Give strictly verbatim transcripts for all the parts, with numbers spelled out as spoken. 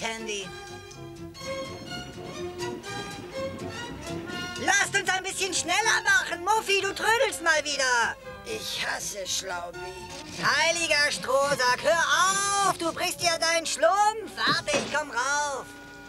Candy. Lasst uns ein bisschen schneller machen. Muffy, du trödelst mal wieder. Ich hasse Schlaubi. Heiliger Strohsack, hör auf. Du brichst ja deinen Schlumpf. Warte, ich komm rauf.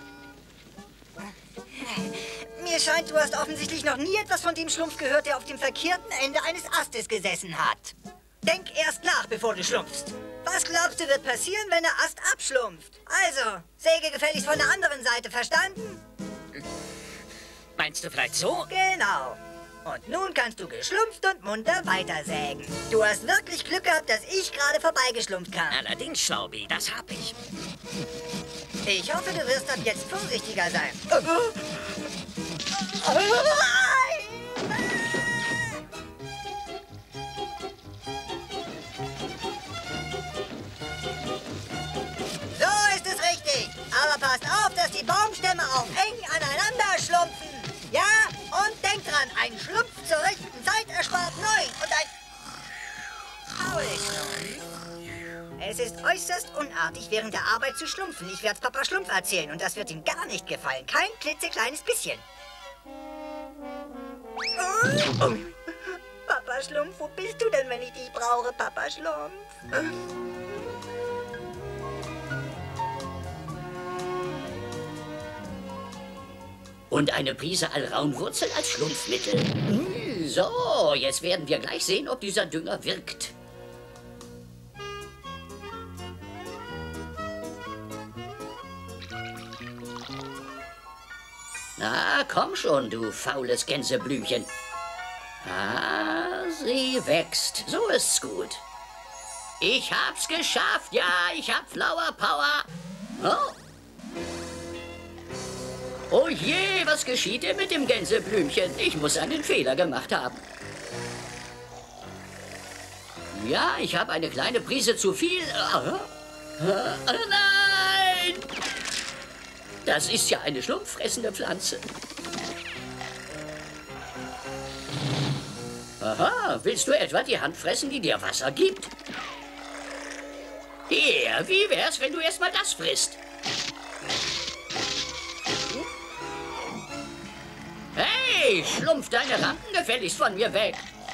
Mir scheint, du hast offensichtlich noch nie etwas von dem Schlumpf gehört, der auf dem verkehrten Ende eines Astes gesessen hat. Denk erst nach, bevor du schlumpfst. Was glaubst du, wird passieren, wenn der Ast abschlumpft? Also, säge gefälligst von der anderen Seite, verstanden? Meinst du vielleicht so? Genau. Und nun kannst du geschlumpft und munter weitersägen. Du hast wirklich Glück gehabt, dass ich gerade vorbeigeschlumpft kam. Allerdings, Schlaubi, das hab ich. Ich hoffe, du wirst ab jetzt vorsichtiger sein. So ist es richtig. Aber passt auf, dass die Baumstämme auch eng aneinander schlumpfen. Ja, und denkt dran, ein Schlumpf zur rechten Zeit erspart neun und ein... Maulschlumpf. Es ist äußerst unartig, während der Arbeit zu schlumpfen. Ich werde Papa Schlumpf erzählen und das wird ihm gar nicht gefallen. Kein klitzekleines bisschen. Oh, oh. Papa Schlumpf, wo bist du denn, wenn ich dich brauche, Papa Schlumpf? Und eine Prise Alraunwurzel als Schlumpfmittel. Hm, so, jetzt werden wir gleich sehen, ob dieser Dünger wirkt. Na, komm schon, du faules Gänseblümchen. Ah, sie wächst. So ist's gut. Ich hab's geschafft. Ja, ich hab Flower Power. Oh. Oh je, was geschieht denn mit dem Gänseblümchen? Ich muss einen Fehler gemacht haben. Ja, ich habe eine kleine Prise zu viel. Ah, ah, nein! Das ist ja eine schlumpffressende Pflanze. Aha, willst du etwa die Hand fressen, die dir Wasser gibt? Hier, wie wär's, wenn du erst mal das frisst? Hey, Schlumpf, deine Rampen gefälligst von mir weg.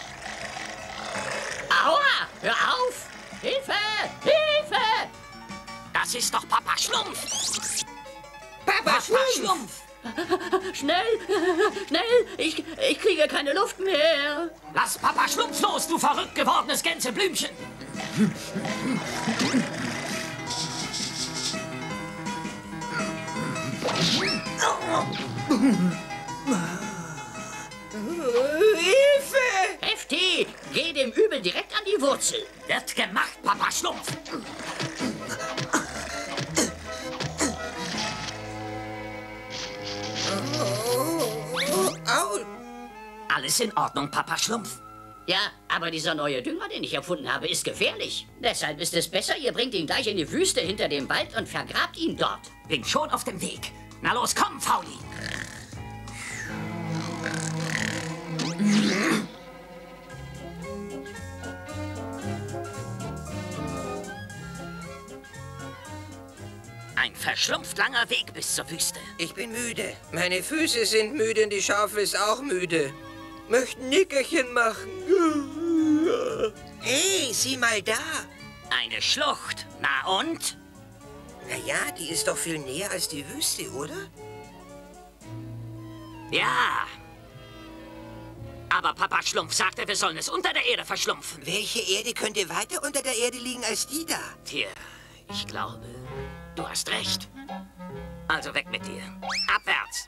Aua, hör auf! Hilfe, Hilfe! Das ist doch Papa Schlumpf. Papa, Papa Schlumpf! Schlumpf. Schnell, schnell, ich, ich kriege keine Luft mehr. Lass Papa Schlumpf los, du verrückt gewordenes Gänseblümchen. Hilfe! Hefti, geh dem Übel direkt an die Wurzel. Wird gemacht, Papa Schlumpf. Au! Alles in Ordnung, Papa Schlumpf. Ja, aber dieser neue Dünger, den ich erfunden habe, ist gefährlich. Deshalb ist es besser, ihr bringt ihn gleich in die Wüste hinter dem Wald und vergrabt ihn dort. Bin schon auf dem Weg. Na los, komm, Fauli. Ein verschlumpft langer Weg bis zur Wüste. Ich bin müde. Meine Füße sind müde und die Schaufel ist auch müde. Möchten Nickerchen machen. Hey, sieh mal da. Eine Schlucht. Na und? Na ja, die ist doch viel näher als die Wüste, oder? Ja. Aber Papa Schlumpf sagte, wir sollen es unter der Erde verschlumpfen. Welche Erde könnte weiter unter der Erde liegen als die da? Tja, ich glaube, du hast recht. Also weg mit dir. Abwärts.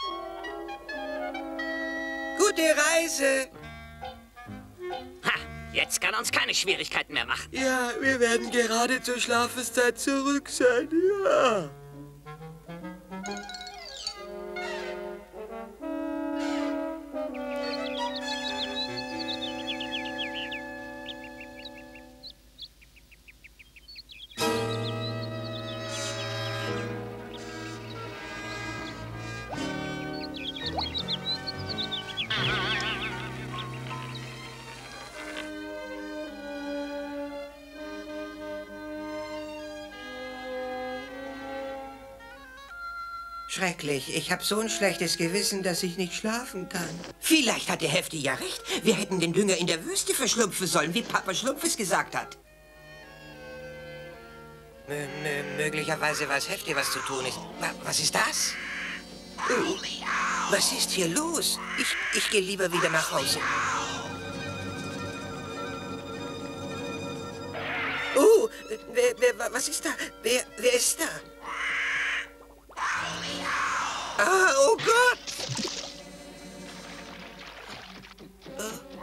Gute Reise. Ha, jetzt kann uns keine Schwierigkeiten mehr machen. Ja, wir werden gerade zur Schlafenszeit zurück sein. Ja. Schrecklich. Ich habe so ein schlechtes Gewissen, dass ich nicht schlafen kann. Vielleicht hat der Hefti ja recht. Wir hätten den Dünger in der Wüste verschlumpfen sollen, wie Papa Schlumpf es gesagt hat. M möglicherweise weiß Hefti, was zu tun ist. Wa was ist das? Oh, was ist hier los? Ich, ich gehe lieber wieder nach Hause. Oh, wer, wer, was ist da? Wer, wer ist da? Ah, oh Gott! Oh.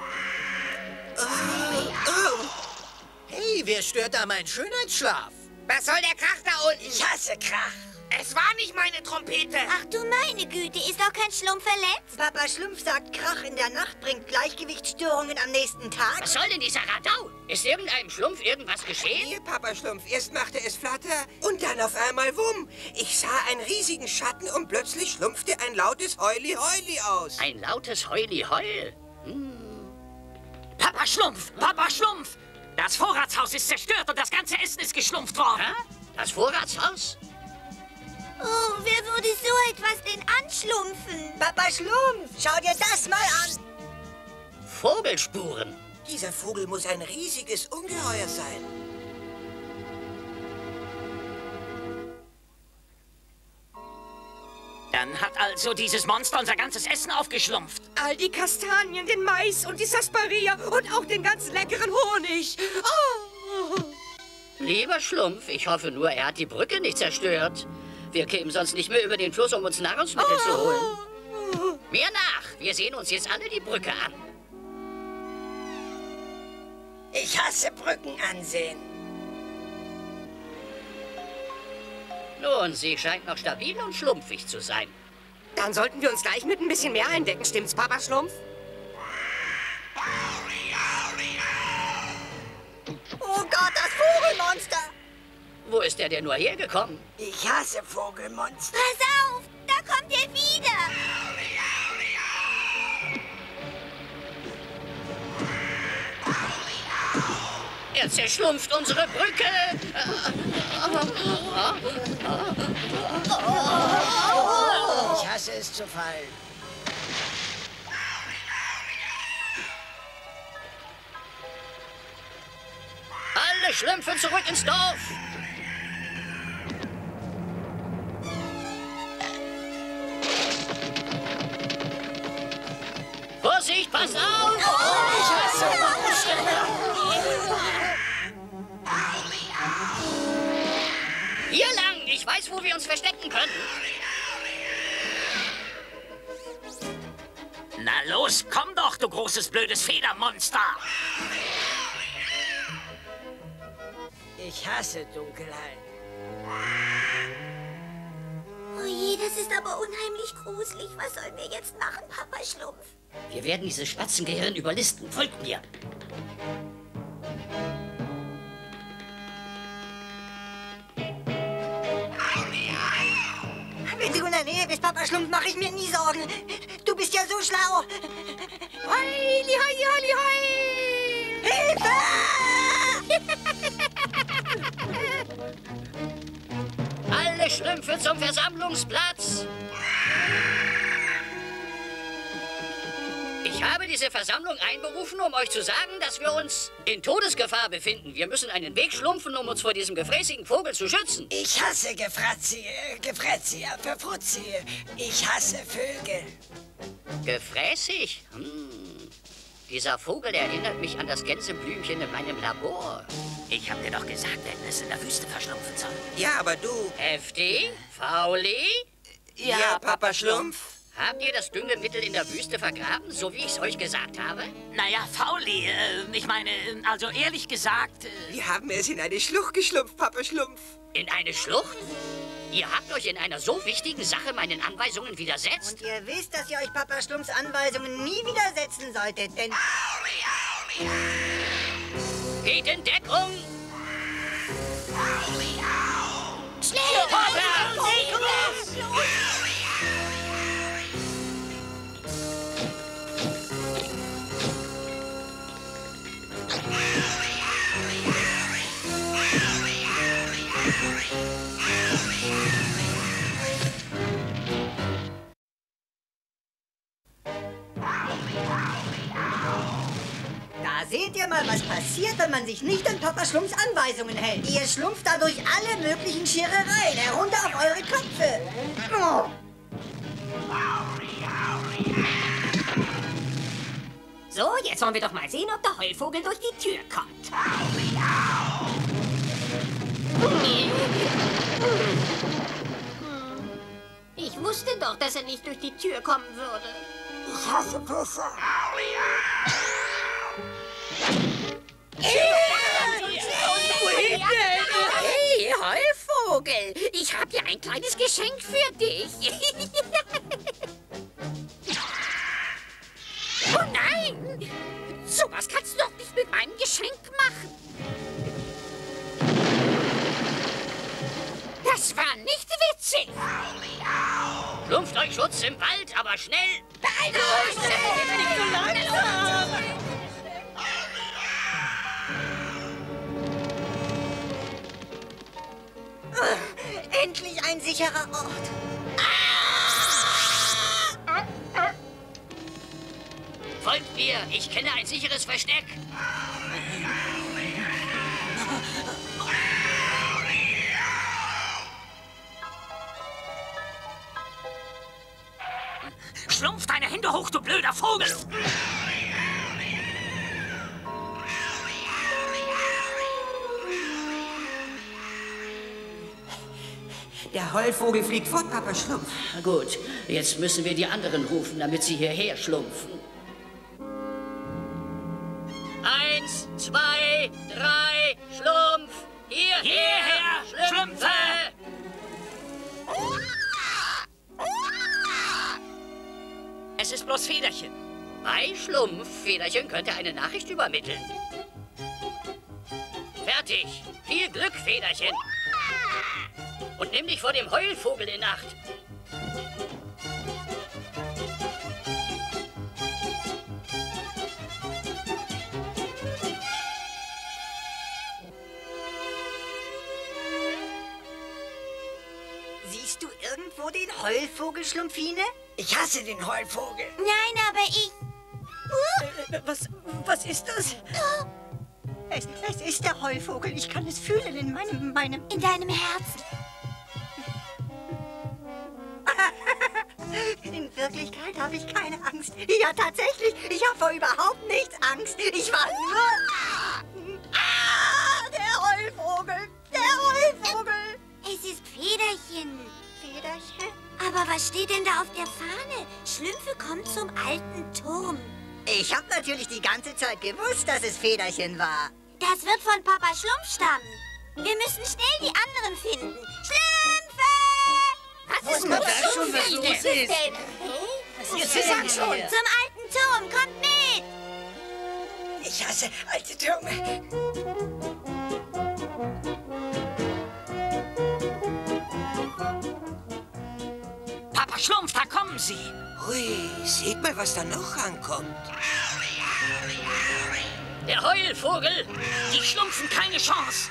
Oh. Oh. Hey, wer stört da meinen Schönheitsschlaf? Was soll der Krach da unten? Ich hasse Krach. Es war nicht meine Trompete. Ach du meine Güte, ist doch kein Schlumpf verletzt? Papa Schlumpf sagt, Krach in der Nacht bringt Gleichgewichtsstörungen am nächsten Tag. Was soll denn dieser Radau? Ist irgendeinem Schlumpf irgendwas geschehen? Hier, Papa Schlumpf. Erst machte es Flatter und dann auf einmal wumm. Ich sah einen riesigen Schatten und plötzlich schlumpfte ein lautes Heuli-Heuli aus. Ein lautes Heuli-Heul. Hm. Papa Schlumpf! Papa Schlumpf! Das Vorratshaus ist zerstört und das ganze Essen ist geschlumpft worden. Hä? Das Vorratshaus? Oh, wer würde so etwas denn anschlumpfen? Papa Schlumpf, schau dir das mal an. Vogelspuren. Dieser Vogel muss ein riesiges Ungeheuer sein. Dann hat also dieses Monster unser ganzes Essen aufgeschlumpft. All die Kastanien, den Mais und die Sarsaparilla und auch den ganz leckeren Honig. Oh. Lieber Schlumpf, ich hoffe nur, er hat die Brücke nicht zerstört. Wir kämen sonst nicht mehr über den Fluss, um uns Nahrungsmittel zu holen. Mir nach! Wir sehen uns jetzt alle die Brücke an. Ich hasse Brücken ansehen. Nun, sie scheint noch stabil und schlumpfig zu sein. Dann sollten wir uns gleich mit ein bisschen mehr eindecken, stimmt's, Papa Schlumpf? Oh Gott, das Vogelmonster. Wo ist der denn nur hergekommen? Ich hasse Vogelmonster. Pass auf, da kommt er wieder. Er zerschlumpft unsere Brücke. Ich hasse es zu fallen. Alle Schlümpfe zurück ins Dorf. Vorsicht, pass auf! Ich hasse Hier lang! Ich weiß, wo wir uns verstecken können. Na los, komm doch, du großes blödes Federmonster! Ich hasse Dunkelheit. Oh je, das ist aber unheimlich gruselig. Was sollen wir jetzt machen, Papa Schlumpf? Wir werden dieses Spatzengehirn überlisten. Folgt mir. Wenn du in der Nähe bist, Papa Schlumpf, mache ich mir nie Sorgen. Du bist ja so schlau. Heili, heili, heili, heili. Hilfe! Alle Schlümpfe zum Versammlungsplatz. Ich habe diese Versammlung einberufen, um euch zu sagen, dass wir uns in Todesgefahr befinden. Wir müssen einen Weg schlumpfen, um uns vor diesem gefräßigen Vogel zu schützen. Ich hasse Gefratzi, Gefratzi, Verfrutzi. Ich hasse Vögel. Gefräßig? Hm. Dieser Vogel erinnert mich an das Gänseblümchen in meinem Labor. Ich hab dir doch gesagt, wir hätten es in der Wüste verschlumpfen sollen. Ja, aber du... Hefti? Fauli? Ja, ja Papa Schlumpf. Habt ihr das Düngemittel in der Wüste vergraben, so wie ich es euch gesagt habe? Naja, Fauli, äh, ich meine, also ehrlich gesagt... Äh, Wir haben es in eine Schlucht geschlumpft, Papa Schlumpf. In eine Schlucht? Ihr habt euch in einer so wichtigen Sache meinen Anweisungen widersetzt? Und ihr wisst, dass ihr euch Papa Schlumpfs Anweisungen nie widersetzen solltet, denn... Geht in Deckung! Schnell! passiert, wenn man sich nicht an Papa Schlumpfs Anweisungen hält. Ihr schlumpft dadurch alle möglichen Scherereien herunter auf eure Köpfe. Oh. So, jetzt wollen wir doch mal sehen, ob der Heulvogel durch die Tür kommt. Ich wusste doch, dass er nicht durch die Tür kommen würde. Ich hasse Küsse. Hey, Heulvogel, ich habe hier ein kleines Geschenk für dich. Oh nein! Sowas kannst du doch nicht mit meinem Geschenk machen. Das war nicht witzig. Schlumpft euch Schutz im Wald, aber schnell. Beeilt euch! Nicht so langsam! Oh, endlich ein sicherer Ort. Folgt mir, ich kenne ein sicheres Versteck. Schlumpf deine Hände hoch, du blöder Vogel! Der Heulvogel fliegt fort, Papa Schlumpf. Gut, jetzt müssen wir die anderen rufen, damit sie hierher schlumpfen. Eins, zwei, drei, Schlumpf! Hierher, Hierher, Schlümpfe! Es ist bloß Federchen. Bei Schlumpf, Federchen könnte eine Nachricht übermitteln. Fertig. Viel Glück, Federchen. Und nimm dich vor dem Heulvogel in Acht. Siehst du irgendwo den Heulvogel, Schlumpfine? Ich hasse den Heulvogel. Nein, aber ich... Äh, was, was ist das? Es, es ist der Heulvogel. Ich kann es fühlen in meinem... meinem... In deinem Herzen. In Wirklichkeit habe ich keine Angst. Ja, tatsächlich. Ich habe vor überhaupt nichts Angst. Ich war nur... Ah, der Heulvogel. Der Heulvogel. Es ist Federchen. Federchen? Aber was steht denn da auf der Fahne? Schlümpfe kommt zum alten Turm. Ich habe natürlich die ganze Zeit gewusst, dass es Federchen war. Das wird von Papa Schlumpf stammen. Wir müssen schnell die anderen finden. Schlümpfe! Was ist das schon, was los ist? Denn? Jetzt ist er schon. Zum alten Turm, kommt mit! Ich hasse alte Türme. Papa Schlumpf, da kommen sie. Hui, seht mal, was da noch ankommt. Der Heulvogel! Die schlumpfen keine Chance.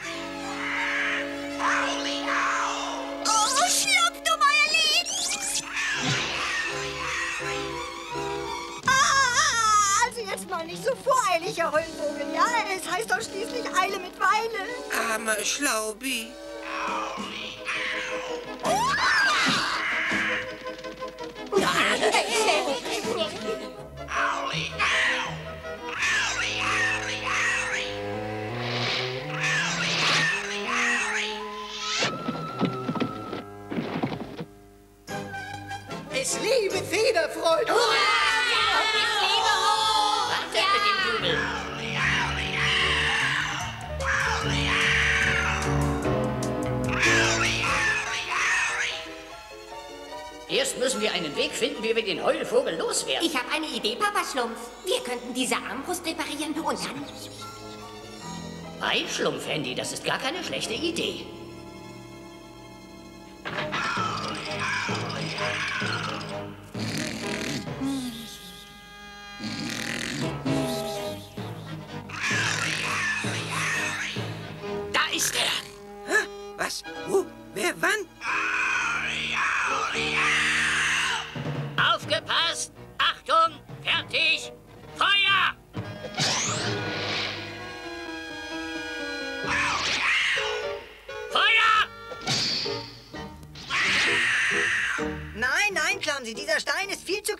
Oh, Schlumpf, du Mäuerling! Ah, also jetzt mal nicht so voreilig, Herr Heulvogel, ja? Es heißt doch schließlich Eile mit Weile. Armer Schlaubi. Es lebe Federfreude. Wartet mit dem Jubel. Erst müssen wir einen Weg finden, wie wir den Heulvogel loswerden. Ich habe eine Idee, Papa Schlumpf. Wir könnten diese Armbrust reparieren und dann... Bei Schlumpf, Handy, das ist gar keine schlechte Idee. Da ist er. Hä? Was? Wo? Wer? Wann? Aufgepasst! Achtung! Fertig! Feuer!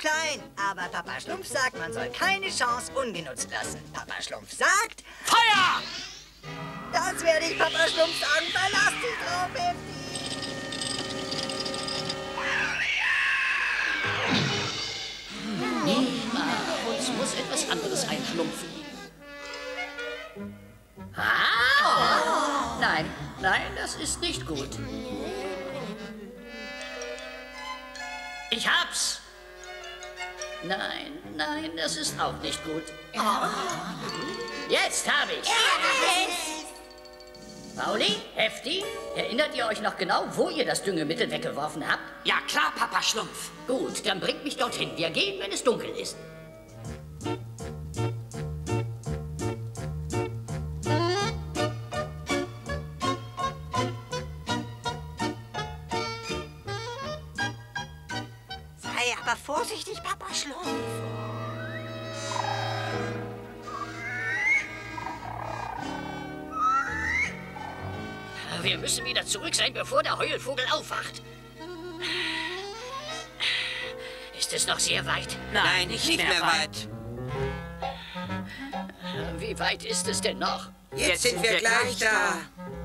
klein. Aber Papa Schlumpf sagt, man soll keine Chance ungenutzt lassen. Papa Schlumpf sagt... Feuer! Das werde ich Papa Schlumpf sagen. Verlass dich drauf, Hefti. Uns muss etwas anderes einschlumpfen. Ah! Nein, nein, das ist nicht gut. Ich hab's! Nein, nein, das ist auch nicht gut. Jetzt hab ich's! Pauli, Hefti, erinnert ihr euch noch genau, wo ihr das Düngemittel weggeworfen habt? Ja klar, Papa Schlumpf. Gut, dann bringt mich dorthin. Wir gehen, wenn es dunkel ist. Sei aber vorsichtig, Papa Schlumpf. Wir müssen wieder zurück sein, bevor der Heulvogel aufwacht. Ist es noch sehr weit? Nein, nicht, nicht mehr, mehr weit. Wie weit ist es denn noch? Jetzt, Jetzt sind wir, wir gleich da.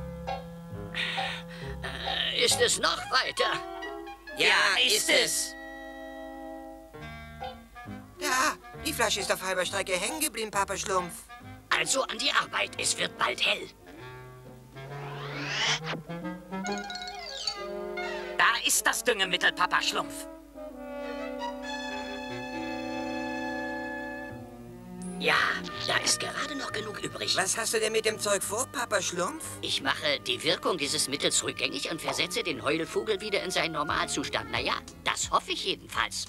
Äh, ist es noch weiter? Ja, ja ist es. Ja, die Flasche ist auf halber Strecke hängen geblieben, Papa Schlumpf. Also an die Arbeit, es wird bald hell. Da ist das Düngemittel, Papa Schlumpf. Ja, da ist gerade noch genug übrig. Was hast du denn mit dem Zeug vor, Papa Schlumpf? Ich mache die Wirkung dieses Mittels rückgängig und versetze den Heulvogel wieder in seinen Normalzustand. Na ja, das hoffe ich jedenfalls.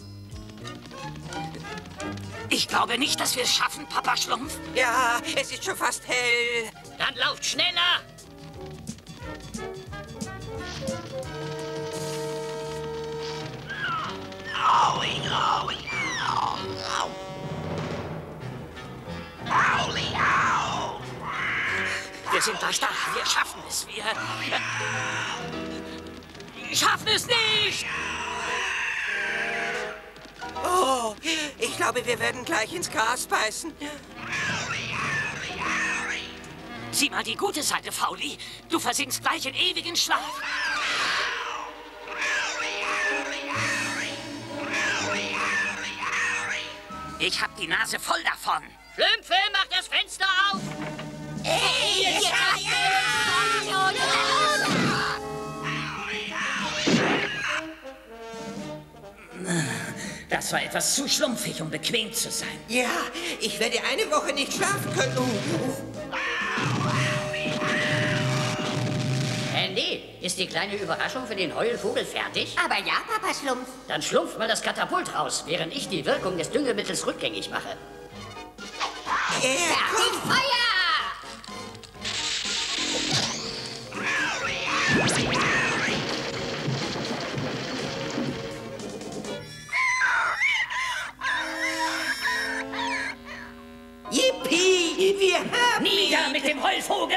Ich glaube nicht, dass wir es schaffen, Papa Schlumpf. Ja, es ist schon fast hell. Dann lauft schneller! Wir sind da stark. Wir schaffen es. Wir schaffen es nicht. Oh, ich glaube, wir werden gleich ins Gras beißen. Sieh mal die gute Seite, Fauli. Du versinkst gleich in ewigen Schlaf. Ich hab die Nase voll davon. Schlümpfe, mach das Fenster auf! Hey, ja, Das war etwas zu schlumpfig, um bequem zu sein. Ja, ich werde eine Woche nicht schlafen können. Uh, uh. Andy, ist die kleine Überraschung für den Heulvogel fertig? Aber ja, Papa Schlumpf. Dann schlumpf mal das Katapult raus, während ich die Wirkung des Düngemittels rückgängig mache. Yeah, Fertig, Feuer! Yippie, wir haben... Nieder mit dem Heulvogel!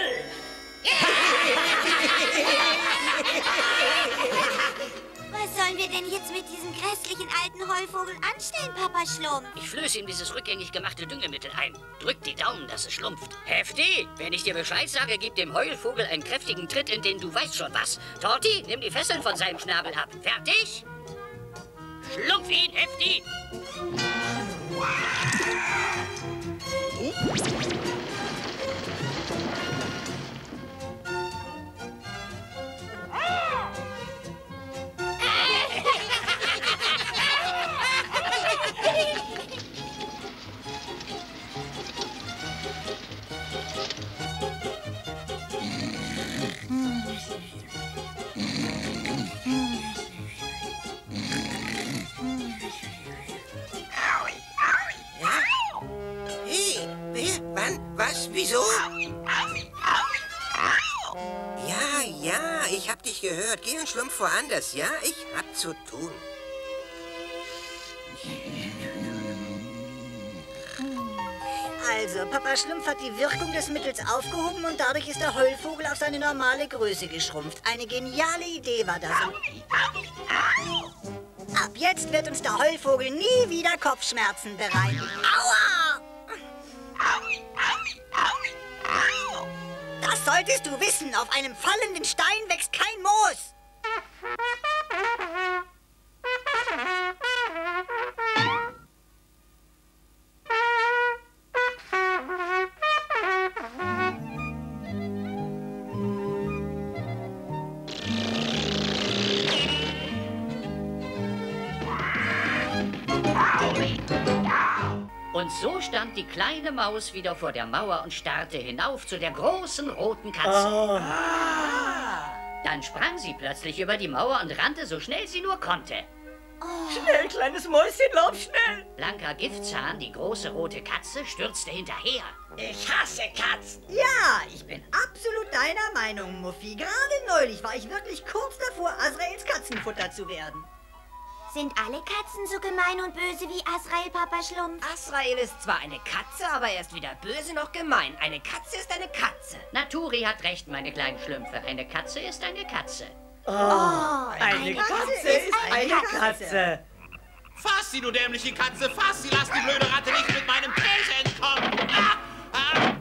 Was sollen wir denn jetzt mit diesem grässlichen alten Heulvogel anstellen, Papa Schlumpf? Ich flöße ihm dieses rückgängig gemachte Düngemittel ein. Drück die Daumen, dass es schlumpft. Hefti, wenn ich dir Bescheid sage, gib dem Heulvogel einen kräftigen Tritt, in den du weißt schon was. Torti, nimm die Fesseln von seinem Schnabel ab. Fertig? Schlumpf ihn, Hefti! Was? Wieso? Ja, ja, ich hab dich gehört. Geh und schlumpf woanders, ja? Ich hab zu tun. Also, Papa Schlumpf hat die Wirkung des Mittels aufgehoben und dadurch ist der Heulvogel auf seine normale Größe geschrumpft. Eine geniale Idee war das. Ab jetzt wird uns der Heulvogel nie wieder Kopfschmerzen bereiten. Aua! Das solltest du wissen. Auf einem fallenden Stein wächst kein Moos. Und so stand die kleine Maus wieder vor der Mauer und starrte hinauf zu der großen roten Katze. Oh. Dann sprang sie plötzlich über die Mauer und rannte so schnell sie nur konnte. Schnell, kleines Mäuschen, lauf schnell! Blanka Giftzahn, die große rote Katze, stürzte hinterher. Ich hasse Katzen. Ja, ich bin absolut deiner Meinung, Muffi. Gerade neulich war ich wirklich kurz davor, Azraels Katzenfutter zu werden. Sind alle Katzen so gemein und böse wie Azrael, Papa Schlumpf? Azrael ist zwar eine Katze, aber er ist weder böse noch gemein. Eine Katze ist eine Katze. Naturi hat recht, meine kleinen Schlümpfe. Eine Katze ist eine Katze. Oh, eine, eine Katze, Katze ist eine Katze. Katze. Fass sie, du dämliche Katze, fass sie! Lass die blöde Ratte nicht mit meinem Käse entkommen! Ah, ah.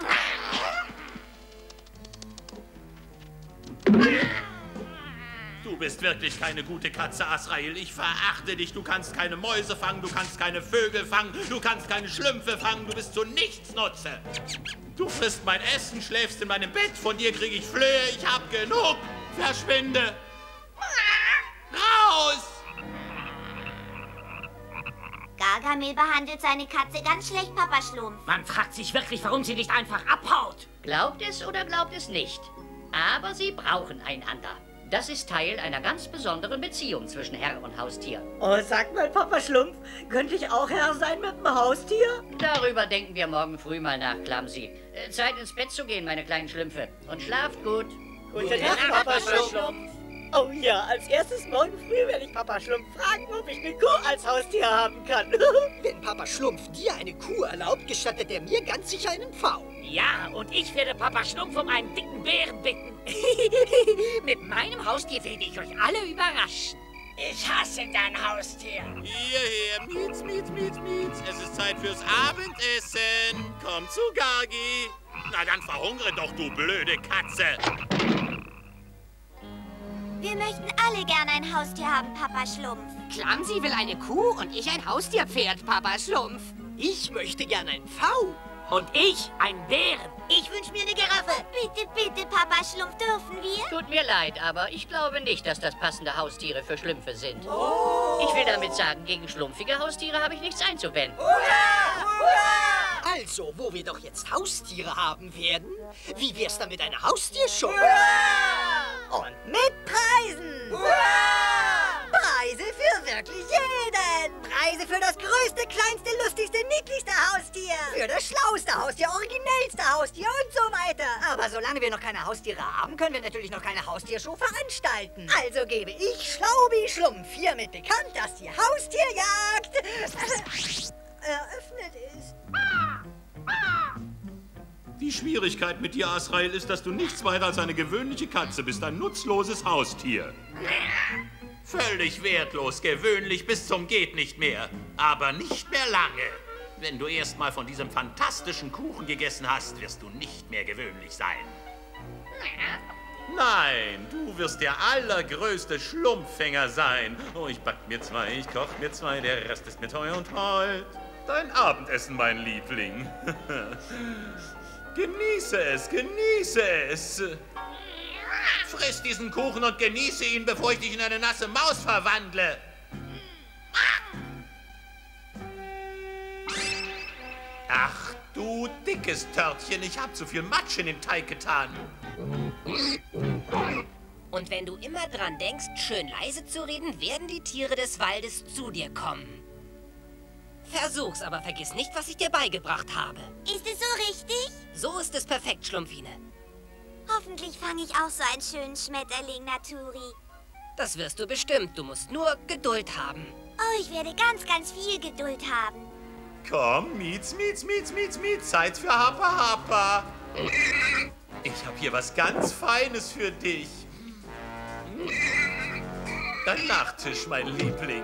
Du bist wirklich keine gute Katze, Azrael. Ich verachte dich. Du kannst keine Mäuse fangen, du kannst keine Vögel fangen, du kannst keine Schlümpfe fangen, du bist zu nichts Nutze. Du frisst mein Essen, schläfst in meinem Bett, von dir kriege ich Flöhe, ich hab genug. Verschwinde! Raus! Gargamel behandelt seine Katze ganz schlecht, Papa Schlumpf. Man fragt sich wirklich, warum sie nicht einfach abhaut. Glaubt es oder glaubt es nicht. Aber sie brauchen einander. Das ist Teil einer ganz besonderen Beziehung zwischen Herr und Haustier. Oh, sag mal, Papa Schlumpf, könnte ich auch Herr sein mit dem Haustier? Darüber denken wir morgen früh mal nach, Clumsy. Äh, Zeit ins Bett zu gehen, meine kleinen Schlümpfe. Und schlaft gut. Gute Nacht, Papa Schlumpf. Oh ja, als erstes morgen früh werde ich Papa Schlumpf fragen, ob ich eine Kuh als Haustier haben kann. Wenn Papa Schlumpf dir eine Kuh erlaubt, gestattet er mir ganz sicher einen Pfau. Ja, und ich werde Papa Schlumpf um einen dicken Bären bitten. Mit meinem Haustier werde ich euch alle überraschen. Ich hasse dein Haustier. Hierher, Mietz, Mietz, Mietz, Mietz. Es ist Zeit fürs Abendessen. Komm zu Gargi. Na dann verhungere doch, du blöde Katze. Wir möchten alle gerne ein Haustier haben, Papa Schlumpf. Clumsy will eine Kuh und ich ein Haustierpferd, Papa Schlumpf. Ich möchte gerne einen Pfau. Und ich einen Bären. Ich wünsche mir eine Giraffe. Bitte, bitte, Papa Schlumpf, dürfen wir? Tut mir leid, aber ich glaube nicht, dass das passende Haustiere für Schlümpfe sind. Oh. Ich will damit sagen, gegen schlumpfige Haustiere habe ich nichts einzuwenden. Hurra! Hurra! Also, wo wir doch jetzt Haustiere haben werden, wie wär's dann mit einer Haustiershow? Hurra! Und mit Preisen. Hurra! Preise für wirklich jeden. Preise für das größte, kleinste, lustigste, niedlichste Haustier. Für das schlauste Haustier, originellste Haustier und so weiter. Aber solange wir noch keine Haustiere haben, können wir natürlich noch keine Haustiershow veranstalten. Also gebe ich, Schlaubi Schlumpf, hiermit bekannt, dass die Haustierjagd äh, eröffnet ist. Die Schwierigkeit mit dir, Azrael, ist, dass du nichts weiter als eine gewöhnliche Katze bist, ein nutzloses Haustier. Völlig wertlos, gewöhnlich bis zum geht nicht mehr. Aber nicht mehr lange. Wenn du erst mal von diesem fantastischen Kuchen gegessen hast, wirst du nicht mehr gewöhnlich sein. Nein, du wirst der allergrößte Schlumpffänger sein. Oh, ich back mir zwei, ich koch mir zwei, der Rest ist mir teuer und hold. Dein Abendessen, mein Liebling. Genieße es, genieße es. Friss diesen Kuchen und genieße ihn, bevor ich dich in eine nasse Maus verwandle. Ach, du dickes Törtchen, ich hab zu viel Matsch in den Teig getan. Und wenn du immer dran denkst, schön leise zu reden, werden die Tiere des Waldes zu dir kommen. Versuch's, aber vergiss nicht, was ich dir beigebracht habe. Ist es so richtig? So ist es perfekt, Schlumpfine. Hoffentlich fange ich auch so einen schönen Schmetterling, Naturi. Das wirst du bestimmt. Du musst nur Geduld haben. Oh, ich werde ganz, ganz viel Geduld haben. Komm, Mietz, Mietz, Mietz, Mietz, Mietz, Zeit für Happa, Happa. Ich hab hier was ganz Feines für dich. dein Nachtisch, mein Liebling.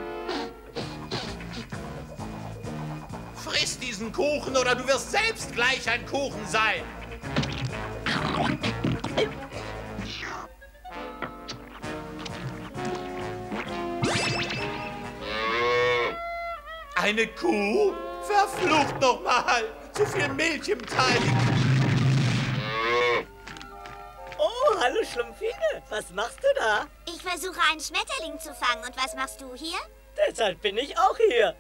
Friss diesen Kuchen oder du wirst selbst gleich ein Kuchen sein. Eine Kuh? Verflucht nochmal! Zu viel Milch im Teig! Oh, hallo Schlumpfine. Was machst du da? Ich versuche einen Schmetterling zu fangen. Und was machst du hier? Deshalb bin ich auch hier.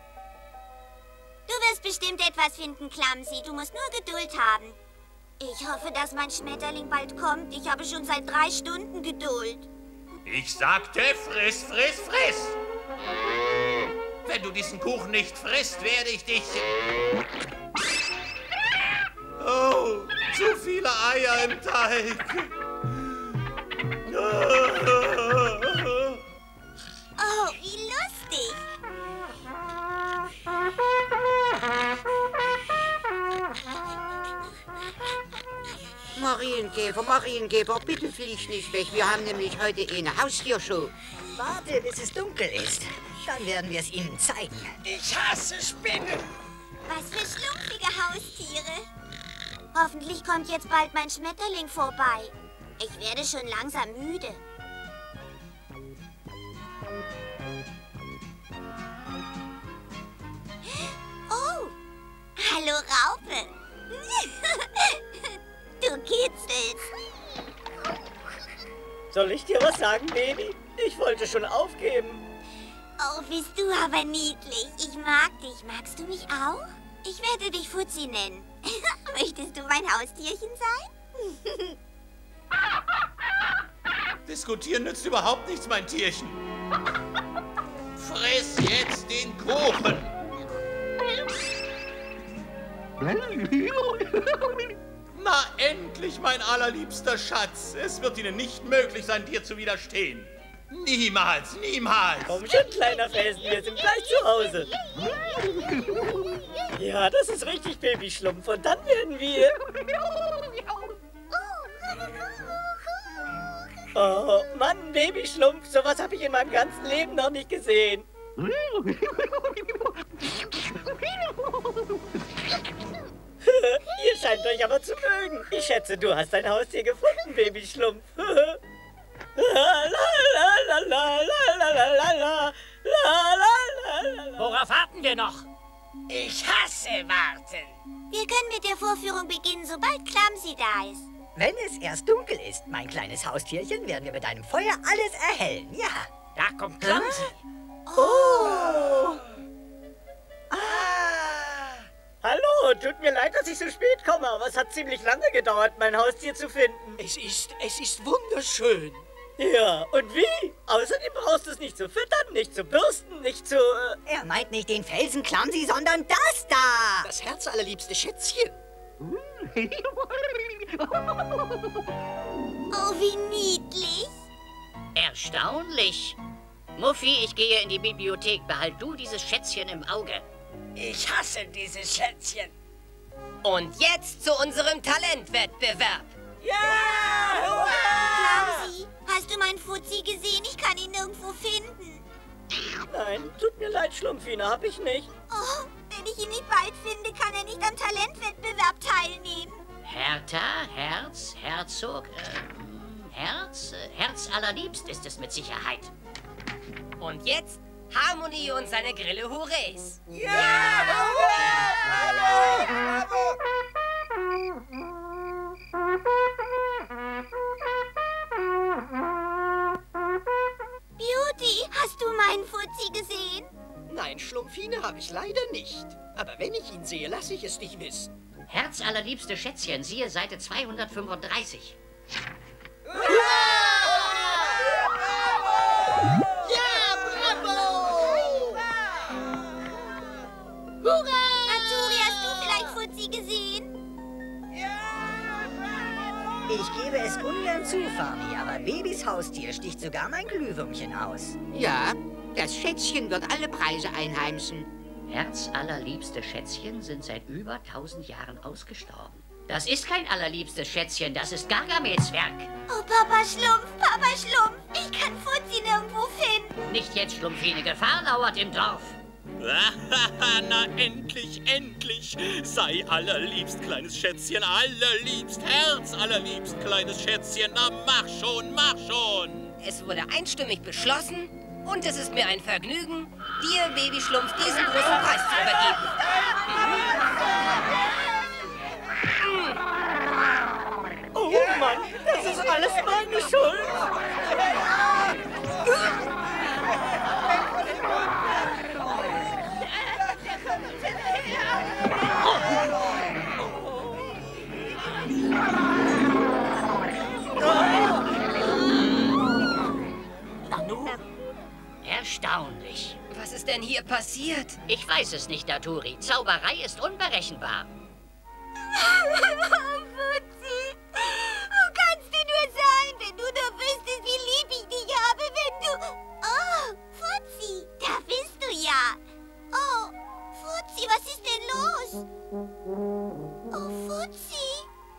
Du wirst bestimmt etwas finden, Clumsy. Du musst nur Geduld haben. Ich hoffe, dass mein Schmetterling bald kommt. Ich habe schon seit drei Stunden Geduld. Ich sagte, friss, friss, friss! Wenn du diesen Kuchen nicht frisst, werde ich dich... Oh, zu viele Eier im Teig. Oh, wie lustig. Marienkäfer, Marienkäfer, bitte flieg nicht weg. Wir haben nämlich heute eine Haustiershow. Warte, bis es dunkel ist. Dann werden wir es Ihnen zeigen. Ich hasse Spinnen. Was für schlumpfige Haustiere. Hoffentlich kommt jetzt bald mein Schmetterling vorbei. Ich werde schon langsam müde. Oh, hallo Raupe. Du kitzelst. Soll ich dir was sagen, Baby? Ich wollte schon aufgeben. Oh, bist du aber niedlich. Ich mag dich. Magst du mich auch? Ich werde dich Fuzzi nennen. Möchtest du mein Haustierchen sein? Diskutieren nützt überhaupt nichts, mein Tierchen. Friss jetzt den Kuchen. Na, endlich, mein allerliebster Schatz. Es wird Ihnen nicht möglich sein, dir zu widerstehen. Niemals, niemals. Komm schon, kleiner Felsen, wir sind gleich zu Hause. Ja, das ist richtig, Babyschlumpf. Und dann werden wir... Oh, Mann, Babyschlumpf, sowas habe ich in meinem ganzen Leben noch nicht gesehen. Ihr scheint euch aber zu mögen. Ich schätze, du hast dein Haustier gefunden, Babyschlumpf. Worauf warten wir noch? Ich hasse warten. Wir können mit der Vorführung beginnen, sobald Clumsy da ist. Wenn es erst dunkel ist, mein kleines Haustierchen, werden wir mit einem Feuer alles erhellen. Ja. Da kommt Clumsy. Oh. Ah. Hallo, tut mir leid, dass ich so spät komme, aber es hat ziemlich lange gedauert, mein Haustier zu finden. Es ist, es ist wunderschön. Ja, und wie? Außerdem brauchst du es nicht zu füttern, nicht zu bürsten, nicht zu... Äh er meint nicht den Felsen Clumsy, sondern das da. Das herzallerliebste Schätzchen. Oh, wie niedlich. Erstaunlich. Muffi, ich gehe in die Bibliothek. Behalt du dieses Schätzchen im Auge. Ich hasse dieses Schätzchen. Und jetzt zu unserem Talentwettbewerb. Ja! Clumsy, hast du meinen Fuzzi gesehen? Ich kann ihn nirgendwo finden. Nein, tut mir leid, Schlumpfine, hab ich nicht. Oh, wenn ich ihn nicht bald finde, kann er nicht am Talentwettbewerb teilnehmen. Hertha, Herz, Herzog, ähm, Herz, äh, Herz allerliebst ist es mit Sicherheit. Und jetzt Harmonie und seine Grille Hurres. Ja! Beauty, hast du meinen Fuzzi gesehen? Nein, Schlumpfine habe ich leider nicht. Aber wenn ich ihn sehe, lasse ich es dich wissen. Herz allerliebste Schätzchen, siehe Seite zweihundertfünfunddreißig. Naturi, hast du vielleicht Fuzzi gesehen? Ich gebe es ungern zu, Farmi, aber Babys Haustier sticht sogar mein Glühwürmchen aus. Ja, das Schätzchen wird alle Preise einheimsen. Herz allerliebste Schätzchen sind seit über tausend Jahren ausgestorben. Das ist kein allerliebstes Schätzchen, das ist Gargamels Werk. Oh, Papa Schlumpf, Papa Schlumpf, ich kann Fuzzi nirgendwo finden. Nicht jetzt, Schlumpfine, Gefahr lauert im Dorf. Na, endlich, endlich. Sei allerliebst, kleines Schätzchen, allerliebst, Herz, allerliebst, kleines Schätzchen. Na, mach schon, mach schon. Es wurde einstimmig beschlossen und es ist mir ein Vergnügen, dir, Babyschlumpf, diesen großen Preis zu übergeben. Oh Mann, das ist alles meine Schuld. Nanu? Erstaunlich. Was ist denn hier passiert? Ich weiß es nicht, Daturi. Zauberei ist unberechenbar. Fuzzi, wo kannst du nur sein, wenn du nur wüsstest, wie lieb ich dich habe, wenn du... Oh, Fuzzi, da bist du ja. Oh, Fuzzi, was ist denn los? Oh, Fuzzi.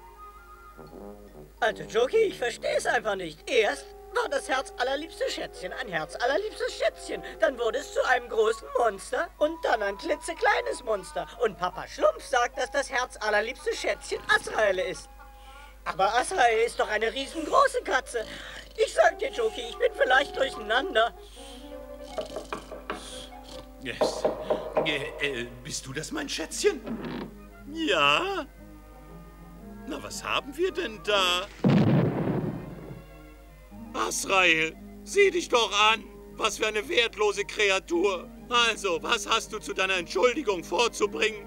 Also, Joki, ich verstehe es einfach nicht. Erst war das Herz allerliebste Schätzchen ein Herz allerliebstes Schätzchen. Dann wurde es zu einem großen Monster und dann ein klitzekleines Monster. Und Papa Schlumpf sagt, dass das Herz allerliebste Schätzchen Azrael ist. Aber Azrael ist doch eine riesengroße Katze. Ich sag dir, Joki, ich bin vielleicht durcheinander. Yes. Äh, äh, bist du das, mein Schätzchen? Ja? Na, was haben wir denn da? Azrael, sieh dich doch an! Was für eine wertlose Kreatur! Also, was hast du zu deiner Entschuldigung vorzubringen?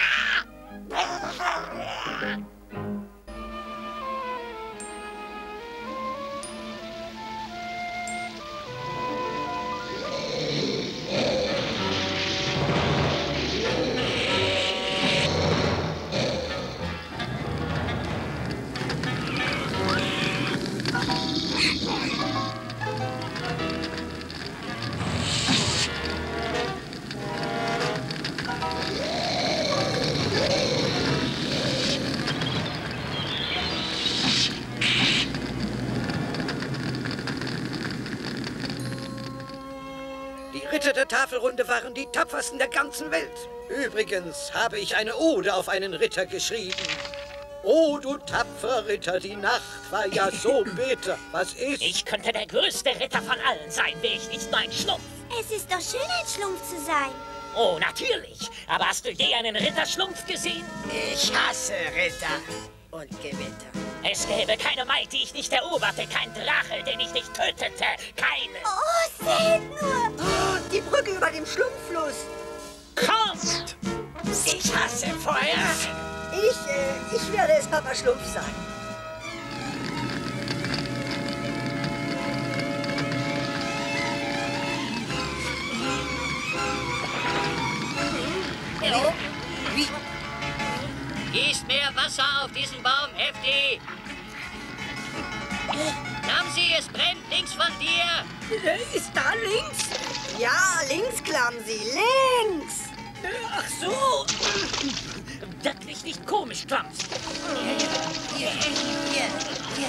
Die Ritter der Tafelrunde waren die tapfersten der ganzen Welt. Übrigens habe ich eine Ode auf einen Ritter geschrieben. Oh, du tapferer Ritter, die Nacht war ja so bitter. Was ist? Ich könnte der größte Ritter von allen sein, wäre ich nicht mein Schlumpf. Es ist doch schön, ein Schlumpf zu sein. Oh, natürlich. Aber hast du je einen Ritterschlumpf gesehen? Ich hasse Ritter und Gewitter. Es gäbe keine Maid, die ich nicht eroberte, kein Drache, den ich nicht tötete, keine. Oh, seht nur! Oh, die Brücke über dem Schlumpffluss. Kommt! Ich hasse Feuer. Ich, äh, ich werde es Papa Schlumpf sagen. Hallo? Wie? Gießt mehr Wasser auf diesen Baum, Hefti! Klamsi, es brennt links von dir! Ist da links? Ja, links, Klamsi, links! Ach so! Das ist nicht komisch, Klams. Hier, hier, hier, hier.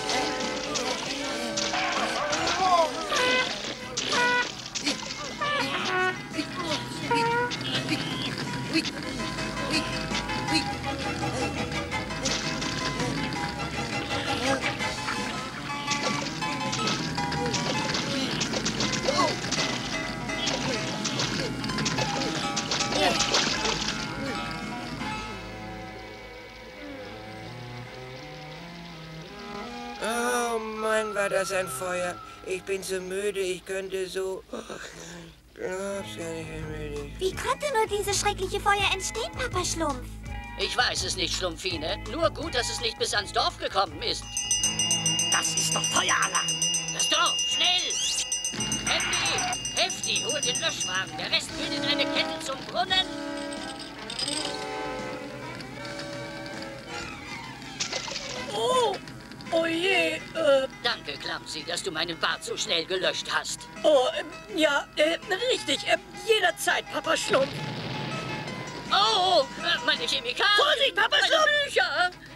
Oh Mann, war das ein Feuer. Ich bin so müde, ich könnte so... Glaub's gar nicht, wie müde ich... Wie konnte nur dieses schreckliche Feuer entstehen, Papa Schlumpf? Ich weiß es nicht, Schlumpfine. Nur gut, dass es nicht bis ans Dorf gekommen ist. Das ist doch Feueralarm. Das Dorf, schnell! Hefti, Hefti, hol den Löschwagen. Der Rest will in eine Kette zum Brunnen. Oh! Oh je, äh... Danke, Klamsi, dass du meinen Bart so schnell gelöscht hast. Oh, äh, ja, äh, richtig, äh, jederzeit, Papa Schlumpf. Oh, meine Chemikalien. Vorsicht, Papa meine Schlumpf! Bücher.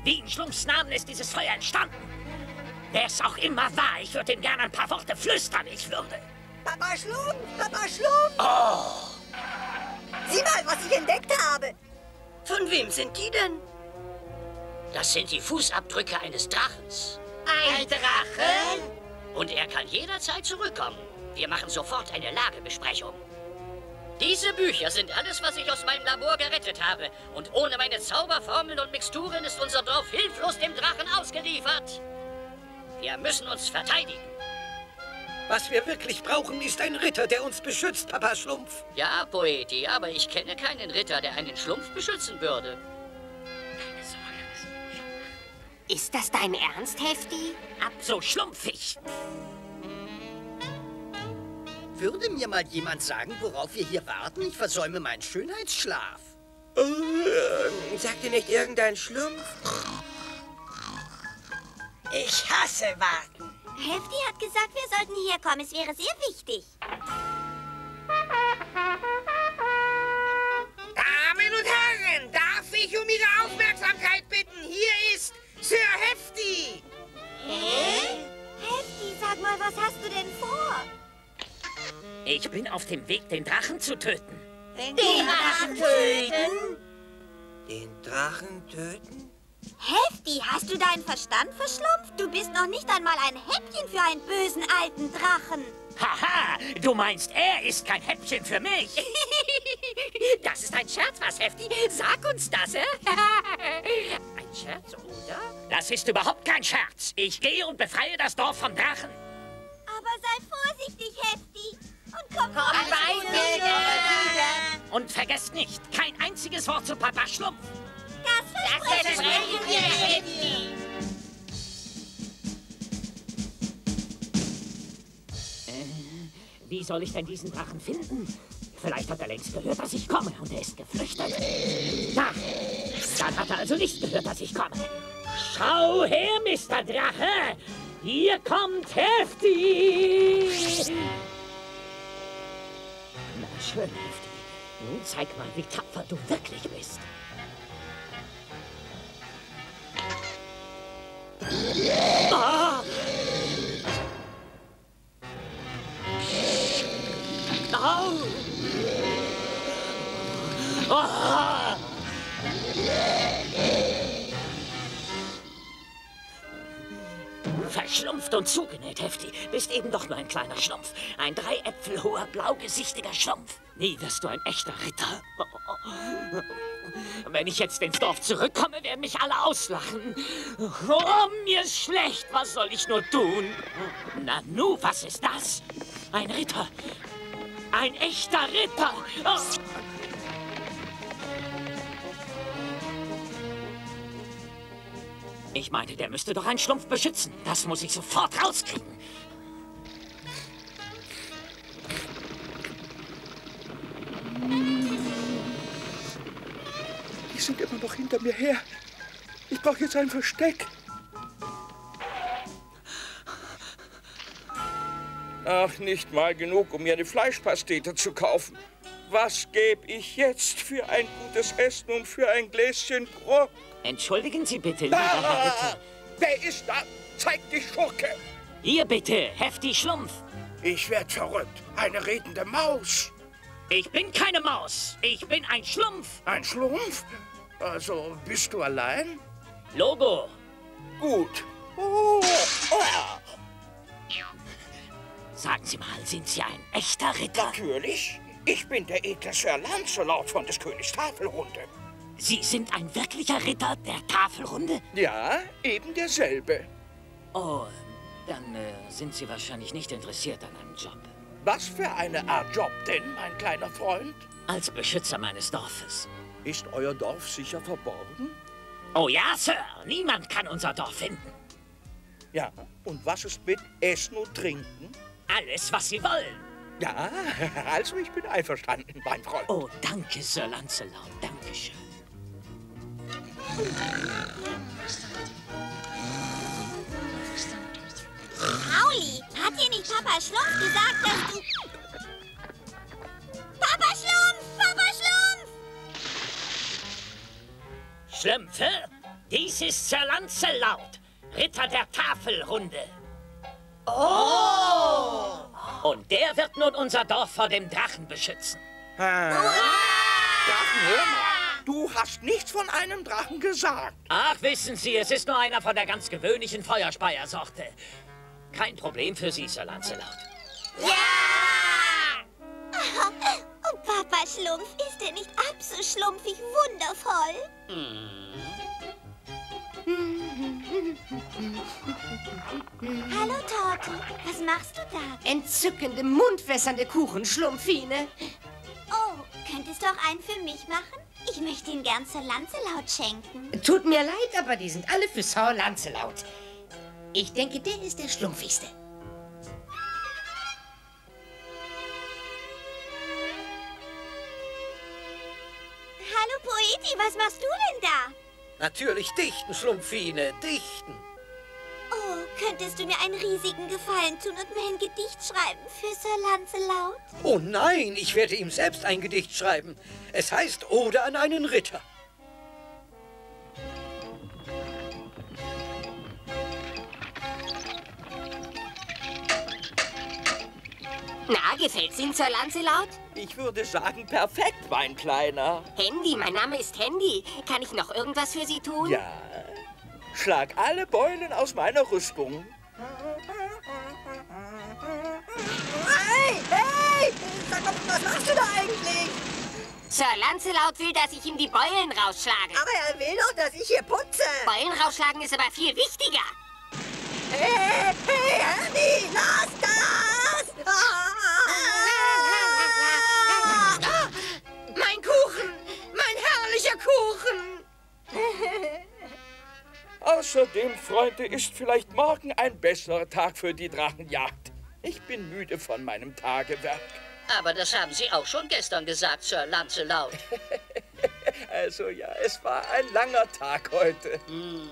Wie in Schlumpfs Namen ist dieses Feuer entstanden? Wer es auch immer war, ich würde ihm gerne ein paar Worte flüstern, ich würde. Papa Schlumpf, Papa Schlumpf! Oh! Sieh mal, was ich entdeckt habe. Von wem sind die denn? Das sind die Fußabdrücke eines Drachens. Ein Drache? Und er kann jederzeit zurückkommen. Wir machen sofort eine Lagebesprechung. Diese Bücher sind alles, was ich aus meinem Labor gerettet habe. Und ohne meine Zauberformeln und Mixturen ist unser Dorf hilflos dem Drachen ausgeliefert. Wir müssen uns verteidigen. Was wir wirklich brauchen, ist ein Ritter, der uns beschützt, Papa Schlumpf. Ja, Poeti, aber ich kenne keinen Ritter, der einen Schlumpf beschützen würde. Keine Sorge. Ist das dein Ernst, Hefti? Ab so schlumpfig. Würde mir mal jemand sagen, worauf wir hier warten? Ich versäume meinen Schönheitsschlaf. Uh, sagt dir nicht irgendein Schlumpf? Ich hasse warten. Hefti hat gesagt, wir sollten hierher kommen. Es wäre sehr wichtig. Damen und Herren, darf ich um Ihre Aufmerksamkeit bitten? Hier ist Sir Hefti. Hä? Hefti, sag mal, was hast du denn vor? Ich bin auf dem Weg, den Drachen zu töten. Den Drachen töten? Den Drachen töten? Hefti, hast du deinen Verstand verschlumpft? Du bist noch nicht einmal ein Häppchen für einen bösen alten Drachen. Haha, du meinst, er ist kein Häppchen für mich? Das ist ein Scherz, was, Hefti? Sag uns das, äh? Ein Scherz, oder? Das ist überhaupt kein Scherz. Ich gehe und befreie das Dorf vom Drachen. Aber sei vorsichtig, Hefti. Und komm, Komm bald wieder. Und vergesst nicht, kein einziges Wort zu Papa Schlumpf. Das versprechen wir, Hefti. Äh, wie soll ich denn diesen Drachen finden? Vielleicht hat er längst gehört, dass ich komme und er ist geflüchtet. Na, dann hat er also nicht gehört, dass ich komme. Schau her, Mister Drache! Hier kommt Hefti! Na schön, Hefti. Nun zeig mal, wie tapfer du wirklich bist. Ah! Au! Ah! Verschlumpft und zugenäht, Hefti. Bist eben doch nur ein kleiner Schlumpf. Ein drei Äpfel hoher, blaugesichtiger Schlumpf. Nie wirst du ein echter Ritter. Wenn ich jetzt ins Dorf zurückkomme, werden mich alle auslachen. Oh, mir ist schlecht. Was soll ich nur tun? Nanu, was ist das? Ein Ritter. Ein echter Ritter. Oh. Ich meine, der müsste doch einen Schlumpf beschützen. Das muss ich sofort rauskriegen. Die sind immer noch hinter mir her. Ich brauche jetzt ein Versteck. Ach, nicht mal genug, um mir eine Fleischpastete zu kaufen. Was gebe ich jetzt für ein gutes Essen und für ein Gläschen Grog? Entschuldigen Sie bitte, lieber Herr Ritter. Wer ist da? Zeig dich, Schurke! Hier bitte, Hefti Schlumpf. Ich werd verrückt. Eine redende Maus. Ich bin keine Maus. Ich bin ein Schlumpf. Ein Schlumpf? Also, bist du allein? Logo. Gut. Oh. Oh. Sagen Sie mal, sind Sie ein echter Ritter? Natürlich. Ich bin der edle Sir Lancelot von des Königs Tafelrunde. Sie sind ein wirklicher Ritter der Tafelrunde? Ja, eben derselbe. Oh, dann äh, sind Sie wahrscheinlich nicht interessiert an einem Job. Was für eine Art Job denn, mein kleiner Freund? Als Beschützer meines Dorfes. Ist euer Dorf sicher verborgen? Oh ja, Sir. Niemand kann unser Dorf finden. Ja, und was ist mit Essen und Trinken? Alles, was Sie wollen. Ja, also ich bin einverstanden, mein Freund. Oh, danke, Sir Lancelot. Dankeschön. Pauli, hat dir nicht Papa Schlumpf gesagt, dass du... Papa Schlumpf! Papa Schlumpf! Schlümpfe? Dies ist Sir Lancelot, Ritter der Tafelrunde. Oh! Und der wird nun unser Dorf vor dem Drachen beschützen. Ah. Drachen, hör mal. Du hast nichts von einem Drachen gesagt. Ach, wissen Sie, es ist nur einer von der ganz gewöhnlichen Feuerspeiersorte. Kein Problem für Sie, Sir Lancelot. Ja! Und Papa Schlumpf, ist er nicht absolut schlumpfig wundervoll? Hallo, Torti. Was machst du da? Entzückende, mundwässernde Kuchenschlumpfine. Oh, könntest du auch einen für mich machen? Ich möchte ihn gern Sir Lancelot schenken. Tut mir leid, aber die sind alle für Sir Lancelot. Ich denke, der ist der schlumpfigste. Hallo, Poeti, was machst du denn da? Natürlich dichten, Schlumpfine, dichten. Oh, könntest du mir einen riesigen Gefallen tun und mir ein Gedicht schreiben für Sir Lancelot? Oh nein, ich werde ihm selbst ein Gedicht schreiben. Es heißt Ode an einen Ritter. Na, gefällt's Ihnen, Sir Lancelot? Ich würde sagen, perfekt, mein Kleiner. Handy, mein Name ist Handy. Kann ich noch irgendwas für Sie tun? Ja. Schlag alle Beulen aus meiner Rüstung. Hey, hey! Sag mal, was machst du da eigentlich? Sir Lancelot will, dass ich ihm die Beulen rausschlage. Aber er will doch, dass ich hier putze. Beulen rausschlagen ist aber viel wichtiger. Hey, hey, Handy, lass das! Ah! Mein Kuchen! Mein herrlicher Kuchen! Außerdem, Freunde, ist vielleicht morgen ein besserer Tag für die Drachenjagd. Ich bin müde von meinem Tagewerk. Aber das haben Sie auch schon gestern gesagt, Sir Lancelot. Also ja, es war ein langer Tag heute. Hm.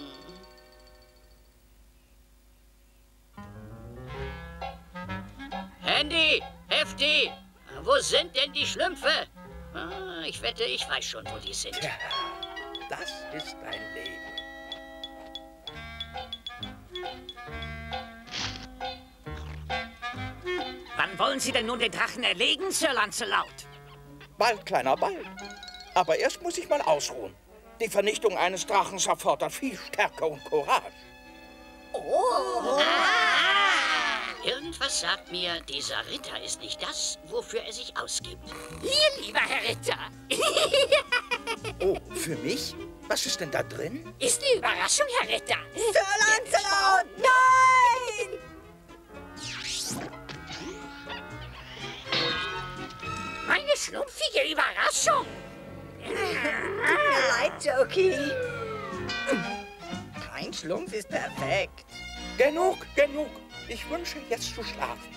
Handy, Hefti, wo sind denn die Schlümpfe? Ah, ich wette, ich weiß schon, wo die sind. Ja, das ist ein Leben. Wann wollen Sie denn nun den Drachen erlegen, Sir Lancelot? Bald, Kleiner, bald. Aber erst muss ich mal ausruhen. Die Vernichtung eines Drachens erfordert viel Stärke und Courage. Oh! Ah. Irgendwas sagt mir, dieser Ritter ist nicht das, wofür er sich ausgibt. Hier, lieber Herr Ritter. Oh, für mich? Was ist denn da drin? Ist eine Überraschung, Herr Ritter. Sir Lancelot, nein! Meine schlumpfige Überraschung. Tut mir leid, Jokey. Kein Schlumpf ist perfekt. Genug, genug. Ich wünsche jetzt zu schlafen.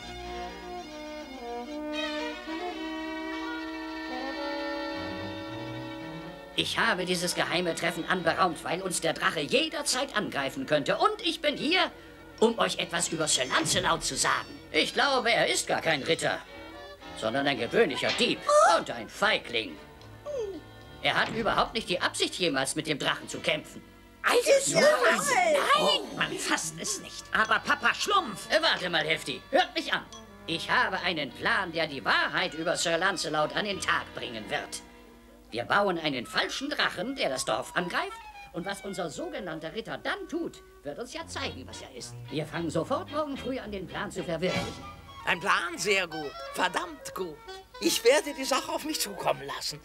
Ich habe dieses geheime Treffen anberaumt, weil uns der Drache jederzeit angreifen könnte. Und ich bin hier, um euch etwas über Sir Lancelot zu sagen. Ich glaube, er ist gar kein Ritter, sondern ein gewöhnlicher Dieb und ein Feigling. Er hat überhaupt nicht die Absicht, jemals mit dem Drachen zu kämpfen. Also so was? Nein, Oh. man fasst es nicht. Aber Papa Schlumpf. Äh, Warte mal, Hefti, hört mich an. Ich habe einen Plan, der die Wahrheit über Sir Lancelot an den Tag bringen wird. Wir bauen einen falschen Drachen, der das Dorf angreift. Und was unser sogenannter Ritter dann tut, wird uns ja zeigen, was er ist. Wir fangen sofort morgen früh an, den Plan zu verwirklichen. Ein Plan, sehr gut. Verdammt gut. Ich werde die Sache auf mich zukommen lassen.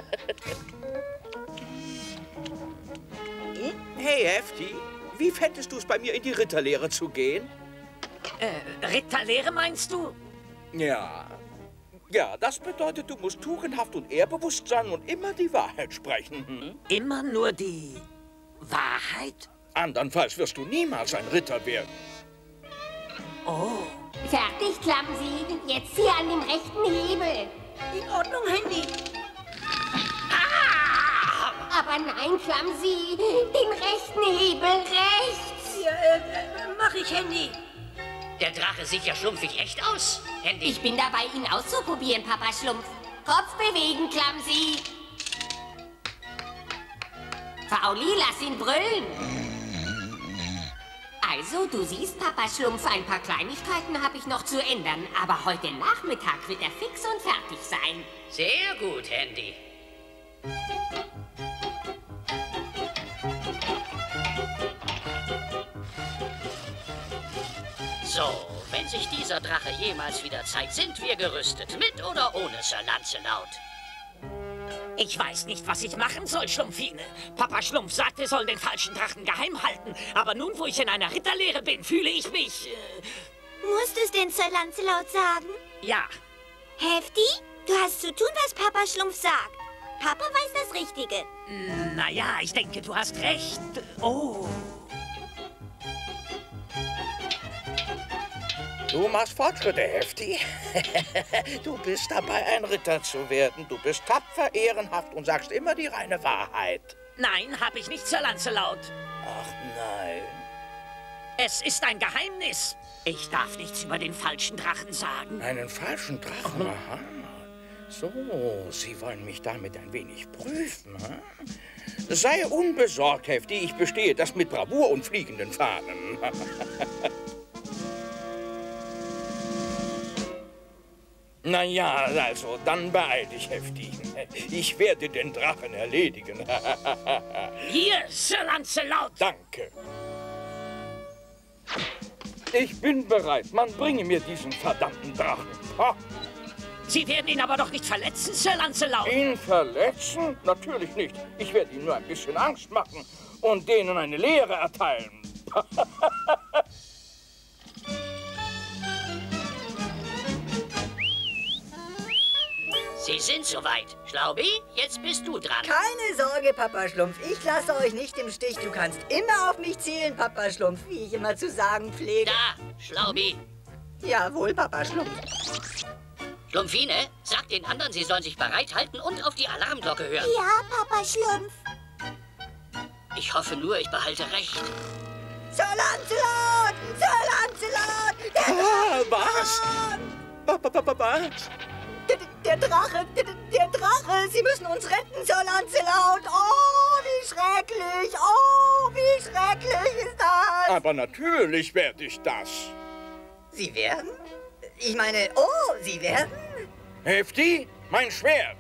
Hey, Hefti, wie fändest du es, bei mir in die Ritterlehre zu gehen? Äh, Ritterlehre meinst du? Ja. Ja, das bedeutet, du musst tugendhaft und ehrbewusst sein und immer die Wahrheit sprechen. Hm? Immer nur die Wahrheit? Andernfalls wirst du niemals ein Ritter werden. Oh. Fertig, Clumsy. Jetzt hier an dem rechten Hebel. In Ordnung, Handy. Ah! Aber nein, Clumsy. Den rechten Hebel rechts. Ja, äh, äh, mach ich, Handy. Der Drache sieht ja schlumpfig echt aus, Handy. Ich bin dabei, ihn auszuprobieren, Papa Schlumpf. Kopf bewegen, Clumsy. Fauli, lass ihn brüllen. Also, du siehst, Papa Schlumpf, ein paar Kleinigkeiten habe ich noch zu ändern. Aber heute Nachmittag wird er fix und fertig sein. Sehr gut, Handy. So, wenn sich dieser Drache jemals wieder zeigt, sind wir gerüstet. Mit oder ohne Sir Lancelot? Ich weiß nicht, was ich machen soll, Schlumpfine. Papa Schlumpf sagt, wir sollen den falschen Drachen geheim halten. Aber nun, wo ich in einer Ritterlehre bin, fühle ich mich... Äh... Musst du es denn Sir Lancelot sagen? Ja. Hefti, du hast zu tun, was Papa Schlumpf sagt. Papa weiß das Richtige. Naja, ich denke, du hast recht. Oh. Du machst Fortschritte, Hefti. Du bist dabei, ein Ritter zu werden. Du bist tapfer, ehrenhaft und sagst immer die reine Wahrheit. Nein, hab ich nicht, Sir Lancelot. Ach nein. Es ist ein Geheimnis. Ich darf nichts über den falschen Drachen sagen. Einen falschen Drachen? Aha. So, Sie wollen mich damit ein wenig prüfen, hm? Sei unbesorgt, Hefti. Ich bestehe das mit Bravour und fliegenden Fahnen. Na ja, also, dann beeil dich, Hefti. Ich werde den Drachen erledigen. Hier, Sir Lancelot. Danke. Ich bin bereit. Man bringe mir diesen verdammten Drachen. Ha. Sie werden ihn aber doch nicht verletzen, Sir Lancelot. Ihn verletzen? Natürlich nicht. Ich werde ihm nur ein bisschen Angst machen und denen eine Lehre erteilen. Sie sind soweit. Schlaubi, jetzt bist du dran. Keine Sorge, Papa Schlumpf. Ich lasse euch nicht im Stich. Du kannst immer auf mich zählen, Papa Schlumpf, wie ich immer zu sagen pflege. Da, Schlaubi. Jawohl, Papa Schlumpf. Schlumpfine, sag den anderen, sie sollen sich bereithalten und auf die Alarmglocke hören. Ja, Papa Schlumpf. Ich hoffe nur, ich behalte recht. Sir Lancelot! Sir Lancelot! Der ah, was? Was? Der, der Drache, der, der Drache! Sie müssen uns retten, Sir Lancelot! Oh, wie schrecklich! Oh, wie schrecklich ist das! Aber natürlich werde ich das. Sie werden? Ich meine, oh, Sie werden? Hefti, mein Schwert!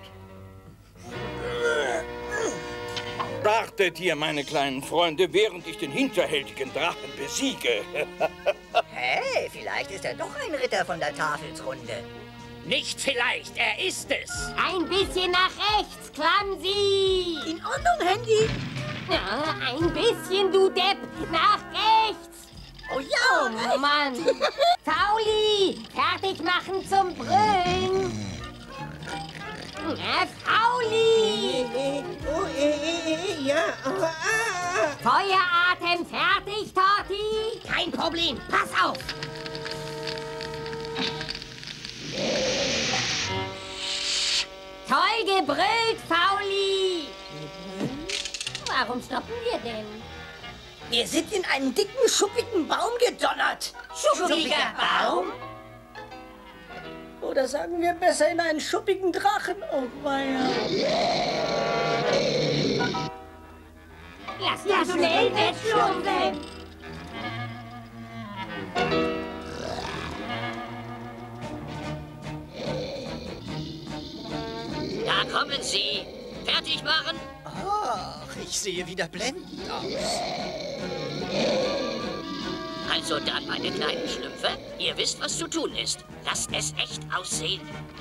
Wartet hier, meine kleinen Freunde, während ich den hinterhältigen Drachen besiege. Hey, vielleicht ist er doch ein Ritter von der Tafelsrunde. Nicht vielleicht, er ist es. Ein bisschen nach rechts, Clumsy. In Ordnung, Handy. Ja, ein bisschen, du Depp, nach rechts. Oh ja! Oh Mann! Fauli! Fertig machen zum Brüllen! Na, Fauli! Oh, äh, ja. Oh, ah. Feueratem fertig, Torti? Kein Problem, pass auf! Toll gebrüllt, Fauli! Warum stoppen wir denn? Wir sind in einen dicken, schuppigen Baum gedonnert. Schuppiger Baum? Oder sagen wir besser in einen schuppigen Drachen. Oh, weia. Lass ja schnell wegschlumpfen. Da kommen Sie. Fertig machen? Ach, ich sehe wieder blendend aus. Also dann, meine kleinen Schlümpfe, ihr wisst, was zu tun ist. Lasst es echt aussehen.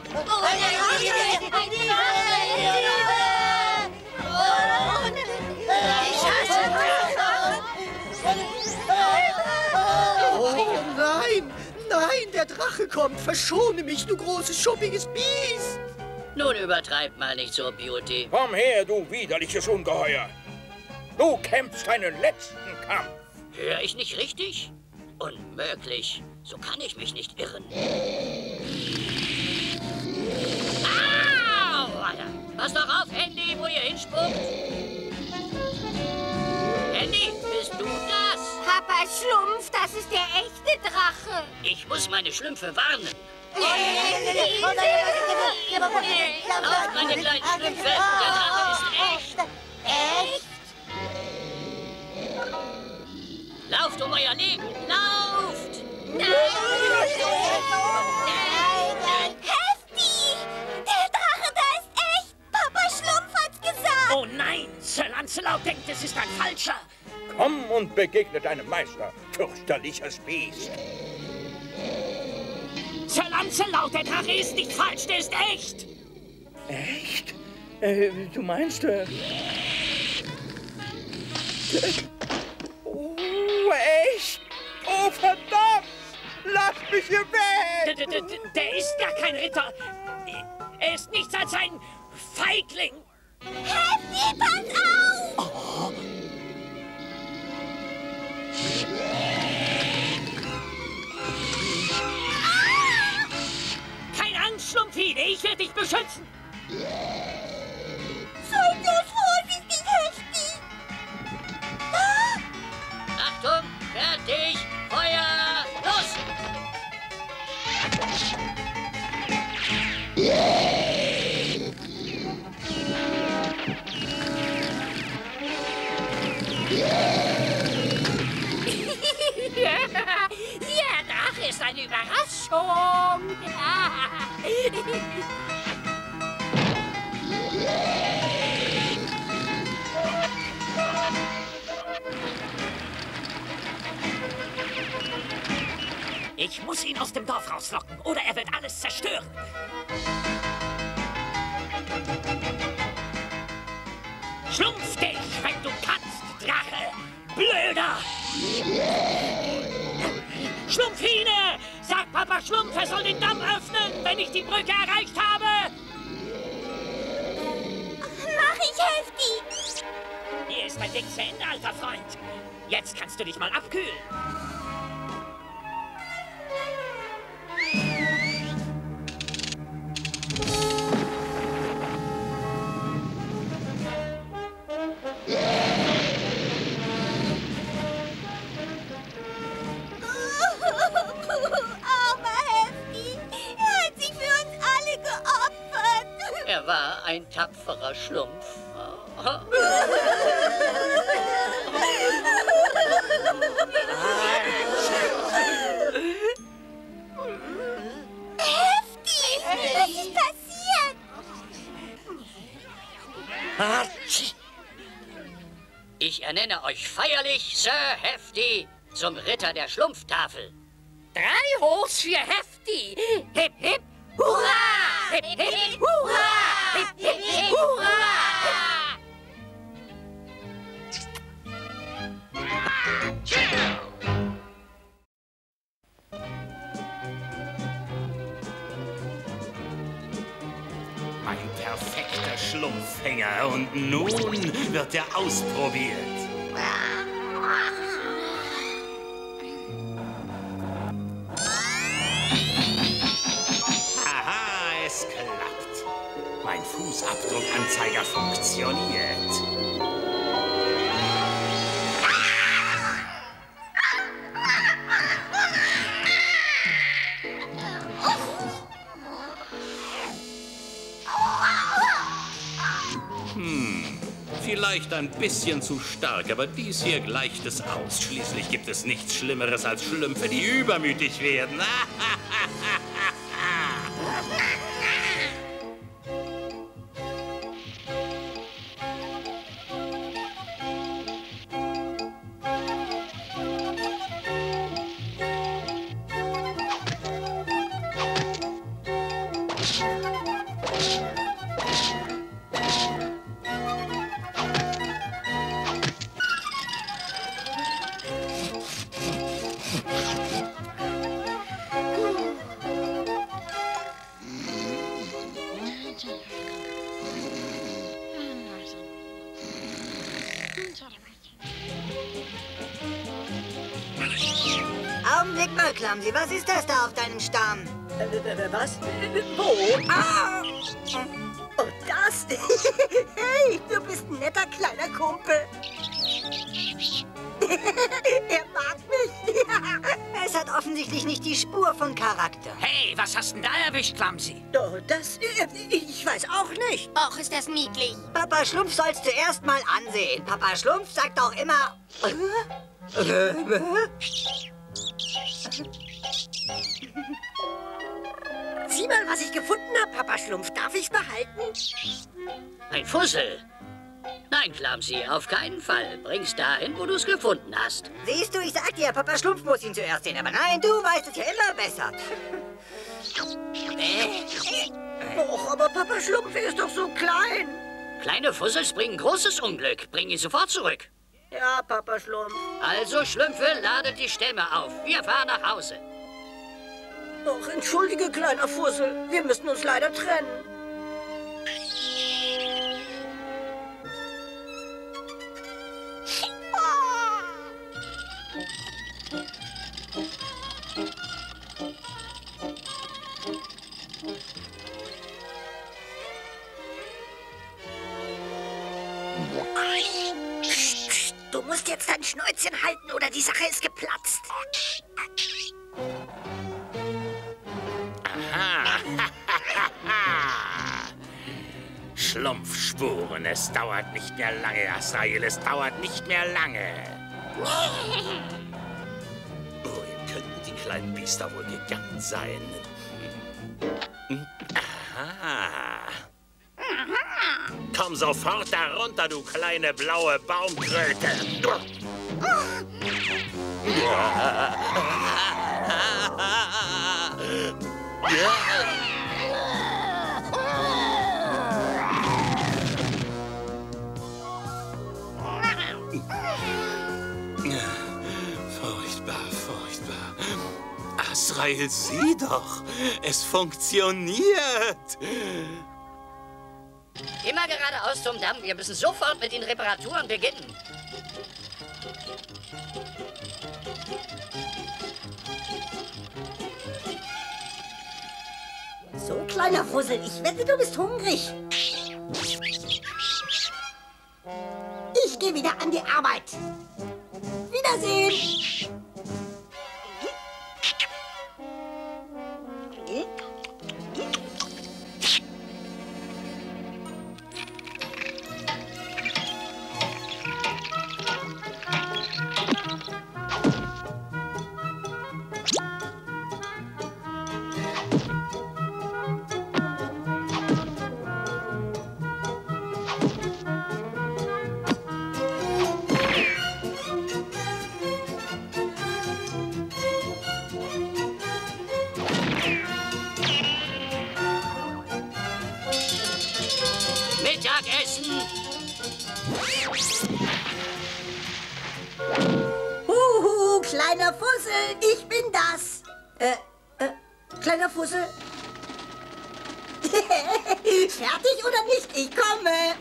Ich hasse Drachen! Oh nein, nein, der Drache kommt. Verschone mich, du großes, schuppiges Biest. Nun übertreibt mal nicht so, Beauty. Komm her, du widerliches Ungeheuer. Du kämpfst deinen letzten Kampf. Hör ich nicht richtig? Unmöglich. So kann ich mich nicht irren. Au! Pass doch auf, Handy, wo ihr hinspuckt. Handy, bist du das? Papa Schlumpf, das ist der echte Drache. Ich muss meine Schlümpfe warnen. Auf, meine kleinen Schlümpfe, der Drache ist echt. Echt? überlebt. Lauft! Nein! Hefti! Der Drache da ist echt! Papa Schlumpf hat's gesagt! Oh nein! Sir Lancelot denkt, es ist ein Falscher. Komm und begegne deinem Meister, fürchterliches Biest. Sir Lancelot, der Drache ist nicht falsch, der ist echt. Echt? Äh, du meinst, äh... Oh, echt? Oh, verdammt! Lass mich hier weg! D -d -d der ist gar kein Ritter. Er ist nichts als ein Feigling. Hefti, pass auf! Oh. Ah! Keine Angst, Schlumpfine, ich werde dich beschützen. Sei bloß vorsichtig, Hefti! Ah! Achtung, fertig, Feuer, los! Ja, Drache ist eine Überraschung. Ich muss ihn aus dem Dorf rauslocken, oder er wird alles zerstören. Schlumpf dich, wenn du kannst, Drache! Blöder! Schlumpfine! Sag Papa Schlumpf, er soll den Damm öffnen, wenn ich die Brücke erreicht habe! Mach ich, Hefti! Hier ist mein Weg zu Ende, alter Freund. Jetzt kannst du dich mal abkühlen. Er war ein tapferer Schlumpf. Hefti! Was ist passiert? Ich ernenne euch feierlich Sir Hefti zum Ritter der Schlumpftafel. Drei Hochs für Hefti. Hip, hip, hurra! Hip, hip, hurra! Hip, hip, hip, hurra! Mein perfekter Schlumpfhänger. Und nun wird er ausprobiert. Haha, es klappt. Mein Fußabdruckanzeiger funktioniert. Hm, vielleicht ein bisschen zu stark, aber dies hier gleicht es aus. Schließlich gibt es nichts Schlimmeres als Schlümpfe, die übermütig werden. Augenblick mal, Clumsy. Was ist das da auf deinem Stamm? Äh, was? Wo? Ah! Oh, das? Hey, du bist ein netter kleiner Kumpel. Er mag mich. Es hat offensichtlich nicht die Spur von Charakter. Hey, was hast denn da erwischt, Clumsy? Oh, das... Ich weiß auch nicht. Och, ist das niedlich. Papa Schlumpf sollst du erst mal ansehen. Papa Schlumpf sagt auch immer... Sieh mal, was ich gefunden habe, Papa Schlumpf. Darf ich's behalten? Ein Fussel? Nein, Clumsy, auf keinen Fall. Bring's dahin, wo du's gefunden hast. Siehst du, ich sag dir, Papa Schlumpf muss ihn zuerst sehen. Aber nein, du weißt es ja immer besser. Och, aber Papa Schlumpf ist doch so klein. Kleine Fussels bringen großes Unglück. Bring ihn sofort zurück. Ja, Papa Schlumpf. Also, Schlümpfe, ladet die Stämme auf. Wir fahren nach Hause. Och, entschuldige, kleiner Fussel. Wir müssen uns leider trennen. Du musst jetzt dein Schnäuzchen halten oder die Sache ist geplatzt. Aha. Schlumpfspuren, es dauert nicht mehr lange, Azrael, es dauert nicht mehr lange. Wohin könnten die kleinen Biester wohl gegangen sein? Aha. Komm sofort herunter, du kleine blaue Baumkröte. Furchtbar, furchtbar. Azrael, sieh doch, es funktioniert. Immer geradeaus zum Damm. Wir müssen sofort mit den Reparaturen beginnen. So, kleiner Fussel, ich wette, du bist hungrig. Ich gehe wieder an die Arbeit. Wiedersehen. Mittagessen! Huhu, kleiner Fussel, ich bin das. Äh, äh, kleiner Fussel? Fertig oder nicht? Ich komme.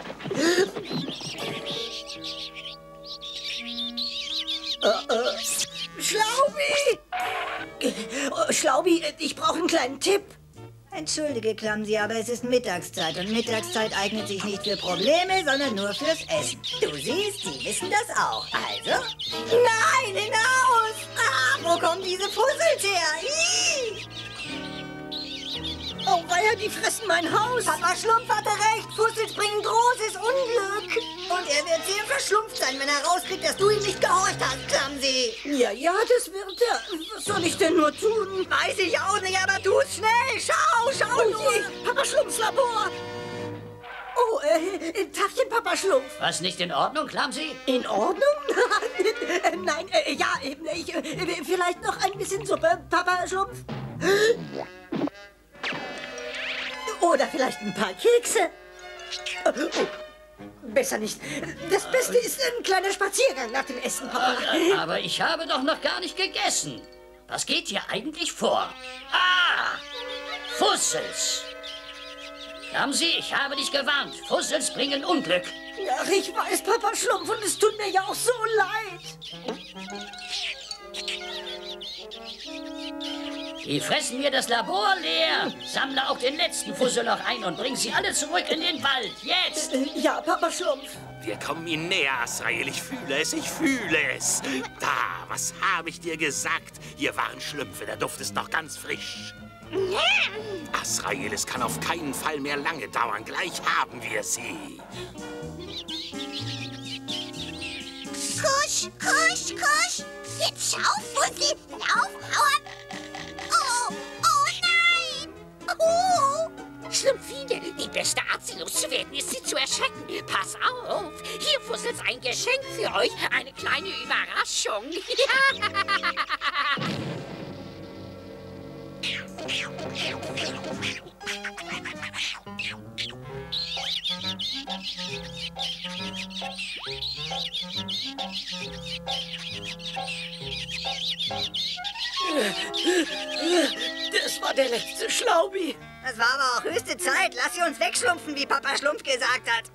äh, äh, Schlaubi! Äh, Schlaubi, ich brauche einen kleinen Tipp. Entschuldige, Clumsy, aber es ist Mittagszeit und Mittagszeit eignet sich nicht für Probleme, sondern nur fürs Essen. Du siehst, sie wissen das auch. Also? Nein, hinaus! Ah, wo kommen diese Fussels her? Ih! Oh, weia, die fressen mein Haus. Papa Schlumpf hatte recht. Fussels bringen großes Unglück. Und er wird sehr verschlumpft sein, wenn er rauskriegt, dass du ihm nicht gehorcht hast, Clumsy. Ja, ja, das wird er. Was soll ich denn nur tun? Weiß ich auch nicht, aber tu's schnell. Schau, schau Oh nur. je, Papa Schlumpfs Labor. Oh, äh, Tagchen, Papa Schlumpf. Was nicht in Ordnung, Clumsy? In Ordnung? Nein, äh, ja, eben, ich, äh, vielleicht noch ein bisschen Suppe, Papa Schlumpf. Oder vielleicht ein paar Kekse. Oh, besser nicht. Das Beste ist ein kleiner Spaziergang nach dem Essen, Papa. Aber, aber ich habe doch noch gar nicht gegessen. Was geht hier eigentlich vor? Ah! Fussels! Clumsy, ich habe dich gewarnt. Fussels bringen Unglück. Ach, ich weiß, Papa Schlumpf, und es tut mir ja auch so leid. Die fressen mir das Labor leer. Sammle auch den letzten Fussel noch ein und bring sie alle zurück in den Wald. Jetzt! Ja, Papa Schlumpf. Wir kommen ihnen näher, Azrael. Ich fühle es, ich fühle es. Da, was habe ich dir gesagt? Hier waren Schlümpfe, der Duft ist noch ganz frisch. Azrael, es kann auf keinen Fall mehr lange dauern. Gleich haben wir sie. Husch, husch, Kusch, kusch. Jetzt schau, Fussi. Lauf, hau ab. Oh, oh nein. Oh. Schlumpfine, die beste Art, sie loszuwerden, ist, sie zu erschrecken. Pass auf, hier Fussels ein Geschenk für euch, eine kleine Überraschung. Das war der letzte Schlaubi. Das war aber auch höchste Zeit. Lass sie uns wegschlumpfen, wie Papa Schlumpf gesagt hat.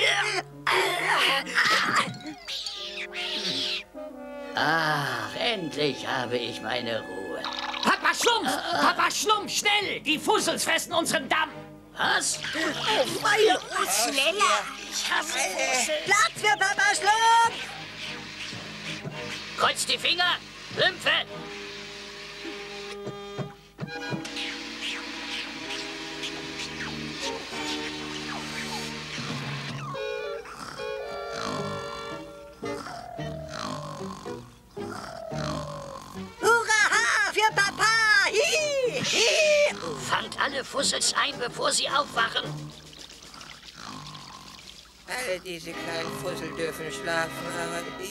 Ach, endlich habe ich meine Ruhe. Papa Schlumpf! Papa Schlumpf, schnell! Die Fussels fressen unseren Damm! Was? Oh, Meier! Schneller! Ich hasse Fussel! Platz für Papa Schlumpf! Kreuz die Finger! Schlümpfe! Hurra für Papa! Hi, hi. Fangt alle Fussels ein, bevor sie aufwachen. Alle diese kleinen Fussel dürfen schlafen, aber ich...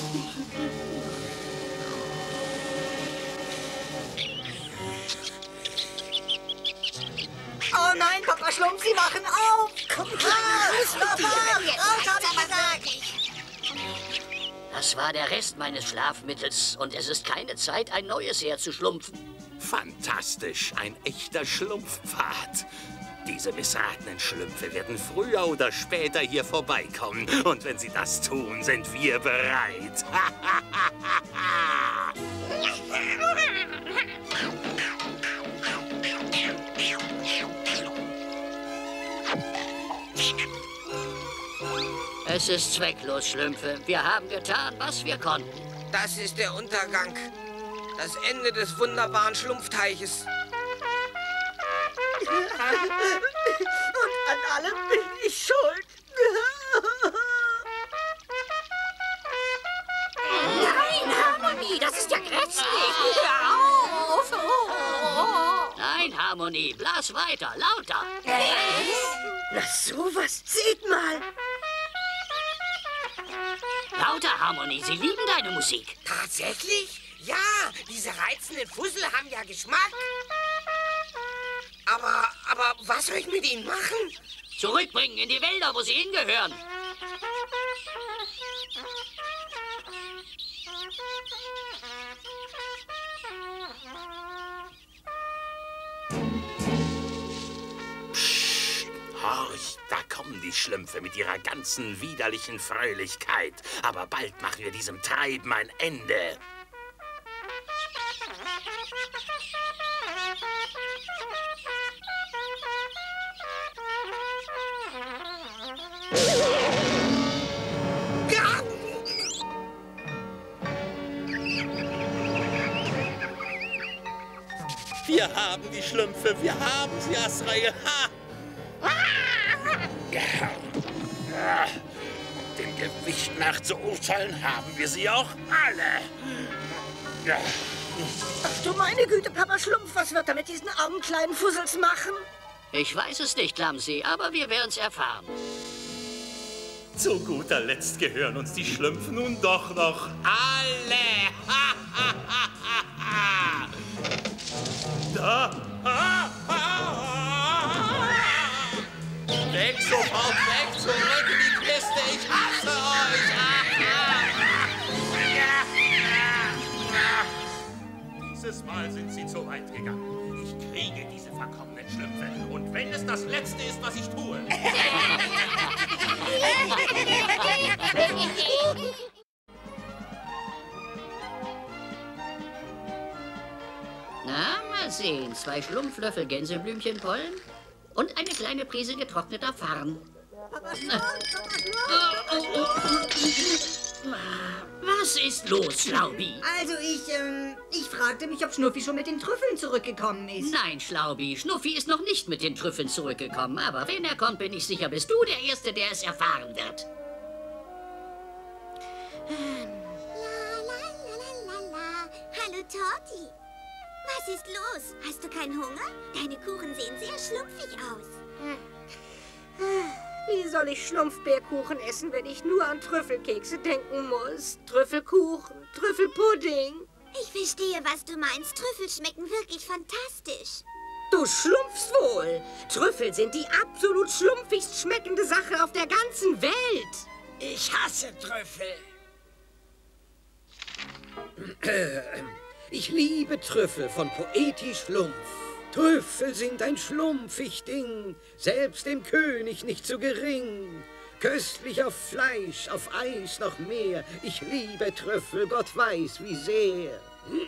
Oh nein, Papa Schlumpf, Sie machen auf! Komm raus! Raus, raus, hab ich gesagt! Das war der Rest meines Schlafmittels und es ist keine Zeit, ein neues herzuschlumpfen. Fantastisch, ein echter Schlumpfpfad. Diese missratenen Schlümpfe werden früher oder später hier vorbeikommen. Und wenn sie das tun, sind wir bereit. Es ist zwecklos, Schlümpfe. Wir haben getan, was wir konnten. Das ist der Untergang. Das Ende des wunderbaren Schlumpfteiches. Und an allem bin ich schuld. Nein, Harmonie, das ist ja grässlich. Hör auf. Oh. Nein, Harmonie, blas weiter, lauter. Na sowas, seht mal. Lauter, Harmonie, sie lieben deine Musik. Tatsächlich? Ja, diese reizenden Fussel haben ja Geschmack. Aber, aber was soll ich mit ihnen machen? Zurückbringen in die Wälder, wo sie hingehören. Psst, horch, da kommen die Schlümpfe mit ihrer ganzen widerlichen Fröhlichkeit. Aber bald machen wir diesem Treiben ein Ende. Wir haben die Schlümpfe, wir haben sie, Azrael. Ha! Ja. Dem Gewicht nach zu urteilen haben wir sie auch alle. Ja. Ach du meine Güte, Papa Schlumpf, was wird er mit diesen armen kleinen Fussels machen? Ich weiß es nicht, Lamsi, aber wir werden es erfahren. Zu guter Letzt gehören uns die Schlümpfe nun doch noch alle. Ha, ha, ha, ha, ha. Da. Ha, ha, ha. Weg sofort, weg, zurück in die Kiste. Ich hasse euch. Dieses Mal sind sie zu weit gegangen. Ich kriege diese verkommenen Schlümpfe. Und wenn es das Letzte ist, was ich tue. Na, mal sehen. Zwei Schlumpflöffel Gänseblümchenpollen und eine kleine Prise getrockneter Farn. Was ist los, Schlaubi? Also ich, ähm, ich fragte mich, ob Schnuffi schon mit den Trüffeln zurückgekommen ist. Nein, Schlaubi, Schnuffi ist noch nicht mit den Trüffeln zurückgekommen. Aber wenn er kommt, bin ich sicher, bist du der Erste, der es erfahren wird. La, la, Torti. Was ist los? Hast du keinen Hunger? Deine Kuchen sehen sehr schlumpfig aus. Wie soll ich Schlumpfbärkuchen essen, wenn ich nur an Trüffelkekse denken muss? Trüffelkuchen, Trüffelpudding. Ich verstehe, was du meinst. Trüffel schmecken wirklich fantastisch. Du schlumpfst wohl. Trüffel sind die absolut schlumpfigst schmeckende Sache auf der ganzen Welt. Ich hasse Trüffel. Ich liebe Trüffel von Poeti Schlumpf. Trüffel sind ein schlumpfig Ding, selbst dem König nicht zu gering. Köstlich auf Fleisch, auf Eis noch mehr. Ich liebe Trüffel, Gott weiß wie sehr.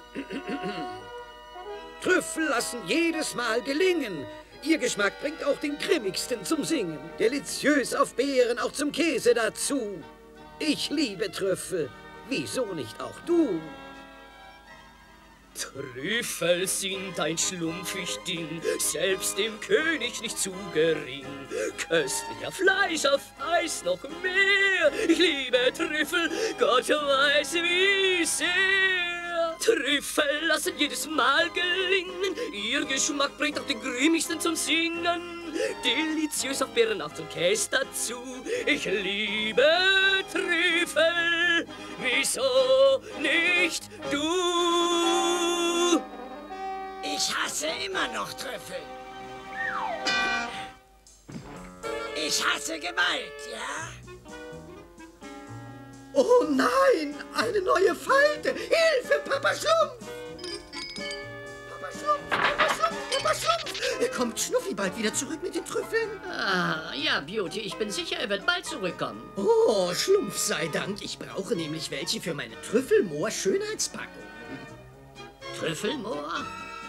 Trüffel lassen jedes Mal gelingen. Ihr Geschmack bringt auch den grimmigsten zum Singen. Deliziös auf Beeren, auch zum Käse dazu. Ich liebe Trüffel, wieso nicht auch du? Trüffel sind ein schlumpfig Ding, selbst dem König nicht zu gering. Köstlicher Fleisch auf Eis noch mehr. Ich liebe Trüffel, Gott weiß wie sehr. Trüffel lassen jedes Mal gelingen. Ihr Geschmack bringt auch den grimmigsten zum Singen. Deliziös auf Beeren, auch zum Käse dazu. Ich liebe Trüffel, wieso nicht du? Ich hasse immer noch Trüffel. Ich hasse Gewalt, ja? Oh nein, eine neue Falte! Hilfe, Papa Schlumpf! Papa Schlumpf, Papa Schlumpf, Papa Schlumpf! Kommt Schnuffi bald wieder zurück mit den Trüffeln? Ah, ja, Beauty, ich bin sicher, er wird bald zurückkommen. Oh, Schlumpf sei Dank. Ich brauche nämlich welche für meine Trüffelmoor-Schönheitspackung. Trüffelmoor?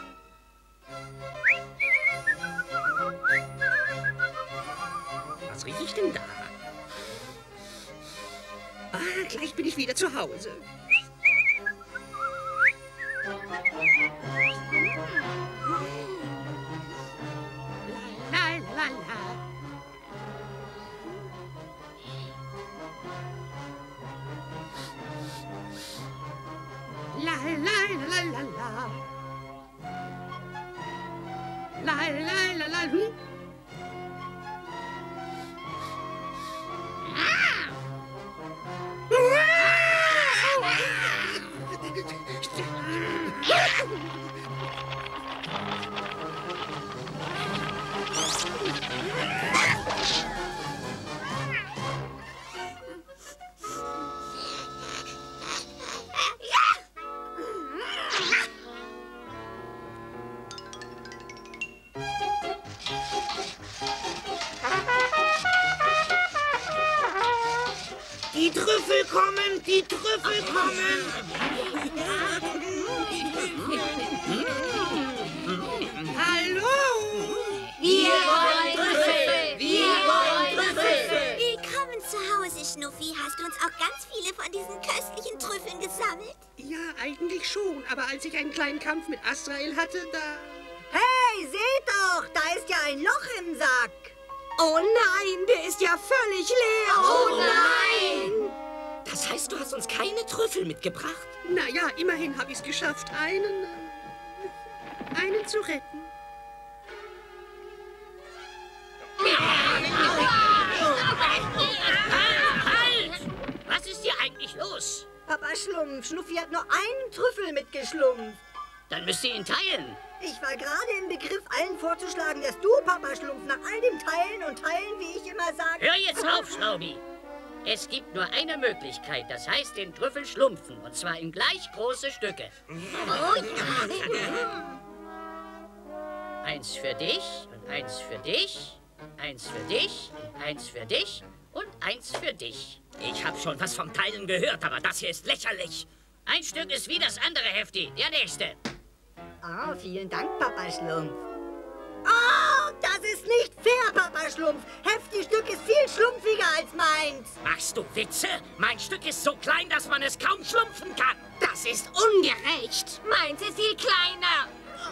Was rieche ich denn da? Ah, gleich bin ich wieder zu Hause. La, la, la. La, la, la, la, la. La, la, la, la, hm. Die Trüffel kommen, die Trüffel kommen. Hallo? Wir wollen Trüffel! Wir wollen Trüffel! Willkommen zu Hause, Schnuffi. Hast du uns auch ganz viele von diesen köstlichen Trüffeln gesammelt? Ja, eigentlich schon. Aber als ich einen kleinen Kampf mit Azrael hatte, da... Hey, seht doch, da ist ja ein Loch im Sack. Oh nein, der ist ja völlig leer. Oh nein! Das heißt, du hast uns keine Trüffel mitgebracht? Naja, immerhin habe ich es geschafft, einen... äh, einen zu retten. Halt! Was ist hier eigentlich los? Papa Schlumpf, Schnuffi hat nur einen Trüffel mitgeschlumpft. Dann müsst ihr ihn teilen. Ich war gerade im Begriff, allen vorzuschlagen, dass du, Papa Schlumpf, nach all dem Teilen und Teilen, wie ich immer sage... Hör jetzt auf, Schnaubi! Es gibt nur eine Möglichkeit, das heißt den Trüffel schlumpfen, und zwar in gleich große Stücke. Oh ja! Eins für dich und eins für dich, eins für dich und eins für dich und eins für dich. Ich habe schon was vom Teilen gehört, aber das hier ist lächerlich. Ein Stück ist wie das andere, Hefti. Der nächste. Ah, vielen Dank, Papa Schlumpf. Oh, das ist nicht fair, Papa Schlumpf. Hefti Stück ist viel schlumpfiger als meins. Machst du Witze? Mein Stück ist so klein, dass man es kaum schlumpfen kann. Das ist ungerecht. Meins ist viel kleiner.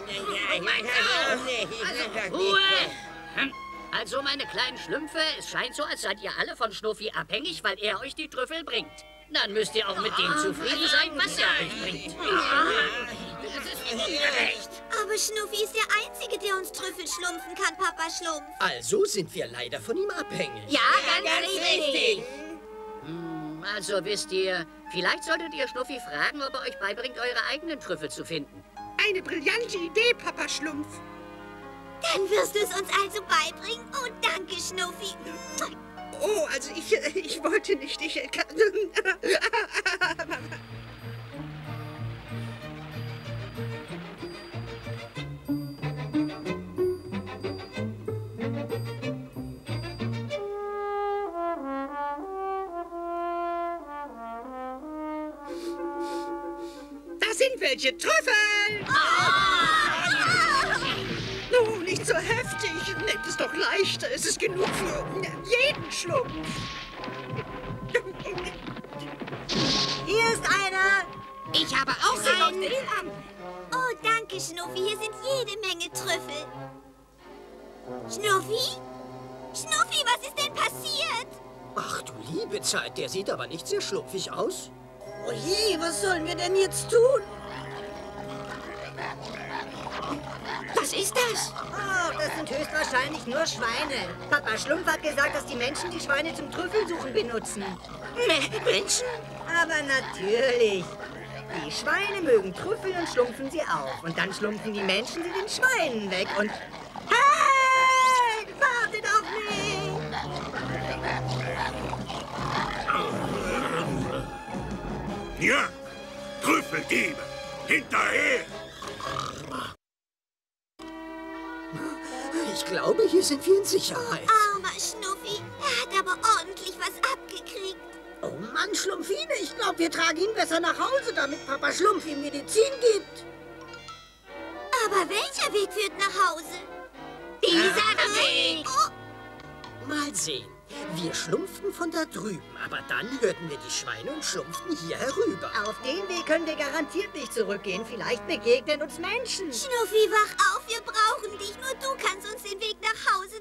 Also, Ruhe! Hm. Also, meine kleinen Schlümpfe, es scheint so, als seid ihr alle von Schnuffi abhängig, weil er euch die Trüffel bringt. Dann müsst ihr auch mit dem zufrieden sein, was er euch bringt. Das ist ungerecht. Aber Schnuffi ist der Einzige, der uns Trüffel schlumpfen kann, Papa Schlumpf. Also sind wir leider von ihm abhängig. Ja, ganz, ganz richtig. richtig. Hm, also wisst ihr, vielleicht solltet ihr Schnuffi fragen, ob er euch beibringt, eure eigenen Trüffel zu finden. Eine brillante Idee, Papa Schlumpf. Dann wirst du es uns also beibringen. Oh, danke, Schnuffi. Oh, also ich, ich wollte nicht, ich... Da sind welche Trüffel! Oh, nicht so heftig. Nehmt es doch leichter. Es ist genug für jeden Schlumpf. Hier ist einer. Ich habe auch einen. Oh, danke, Schnuffi. Hier sind jede Menge Trüffel. Schnuffi? Schnuffi, was ist denn passiert? Ach du liebe Zeit, der sieht aber nicht sehr schlumpfig aus. Oh je, was sollen wir denn jetzt tun? Was ist das? Oh, das sind höchstwahrscheinlich nur Schweine. Papa Schlumpf hat gesagt, dass die Menschen die Schweine zum Trüffelsuchen benutzen. Menschen? Aber natürlich. Die Schweine mögen Trüffel und schlumpfen sie auf. Und dann schlumpfen die Menschen sie den Schweinen weg und... Hey! Wartet auf mich! Ja, Trüffeldiebe! Hinterher! Ich glaube, hier sind wir in Sicherheit. Armer Schnuffi. Er hat aber ordentlich was abgekriegt. Oh Mann, Schlumpfine, ich glaube, wir tragen ihn besser nach Hause, damit Papa Schlumpf ihm Medizin gibt. Aber welcher Weg führt nach Hause? Dieser Weg! Oh. Mal sehen. Wir schlumpften von da drüben, aber dann hörten wir die Schweine und schlumpften hier herüber. Auf den Weg können wir garantiert nicht zurückgehen. Vielleicht begegnen uns Menschen. Schnuffi, wach auf, wir brauchen dich. Nur du kannst uns den Weg nach Hause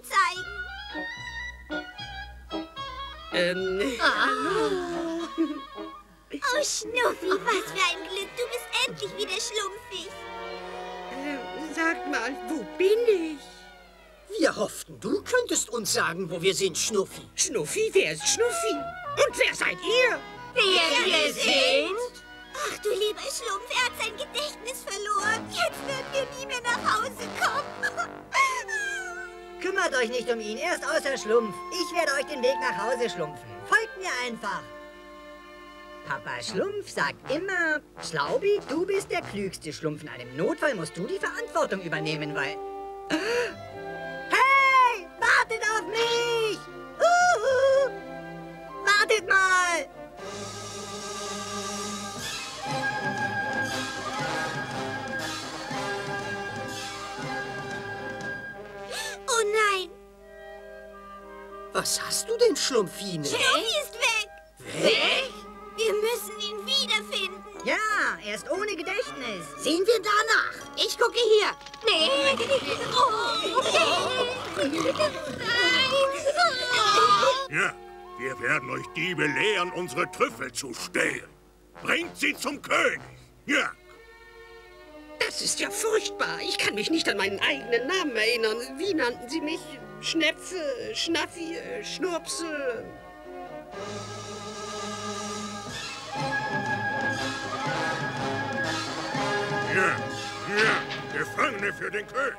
zeigen. Ähm, hallo. Oh, Schnuffi, was für ein Glück. Du bist endlich wieder schlumpfig. Äh, sag mal, wo bin ich? Wir hofften, du könntest uns sagen, wo wir sind, Schnuffi. Schnuffi? Wer ist Schnuffi? Und wer seid ihr? Wer wir sind? Ach, du lieber Schlumpf, er hat sein Gedächtnis verloren. Jetzt werden wir nie mehr nach Hause kommen. Kümmert euch nicht um ihn, er ist außer Schlumpf. Ich werde euch den Weg nach Hause schlumpfen. Folgt mir einfach. Papa Schlumpf sagt immer, Schlaubi, du bist der klügste Schlumpf. In einem Notfall musst du die Verantwortung übernehmen, weil... Hey, wartet auf mich! Uhu. Wartet mal! Oh nein! Was hast du denn, Schlumpfine? Schnuffi ist weg! Weg? Wir müssen ihn wiederfinden. Ja, er ist ohne Gedächtnis. Sehen wir danach. Ich gucke hier. Nee. Oh. Ja, wir werden euch Diebe lehren, unsere Trüffel zu stehlen. Bringt sie zum König. Ja. Das ist ja furchtbar. Ich kann mich nicht an meinen eigenen Namen erinnern. Wie nannten sie mich? Schnepfe, Schnaffi, Schnurpsel. Ja, ja, Gefangene für den König.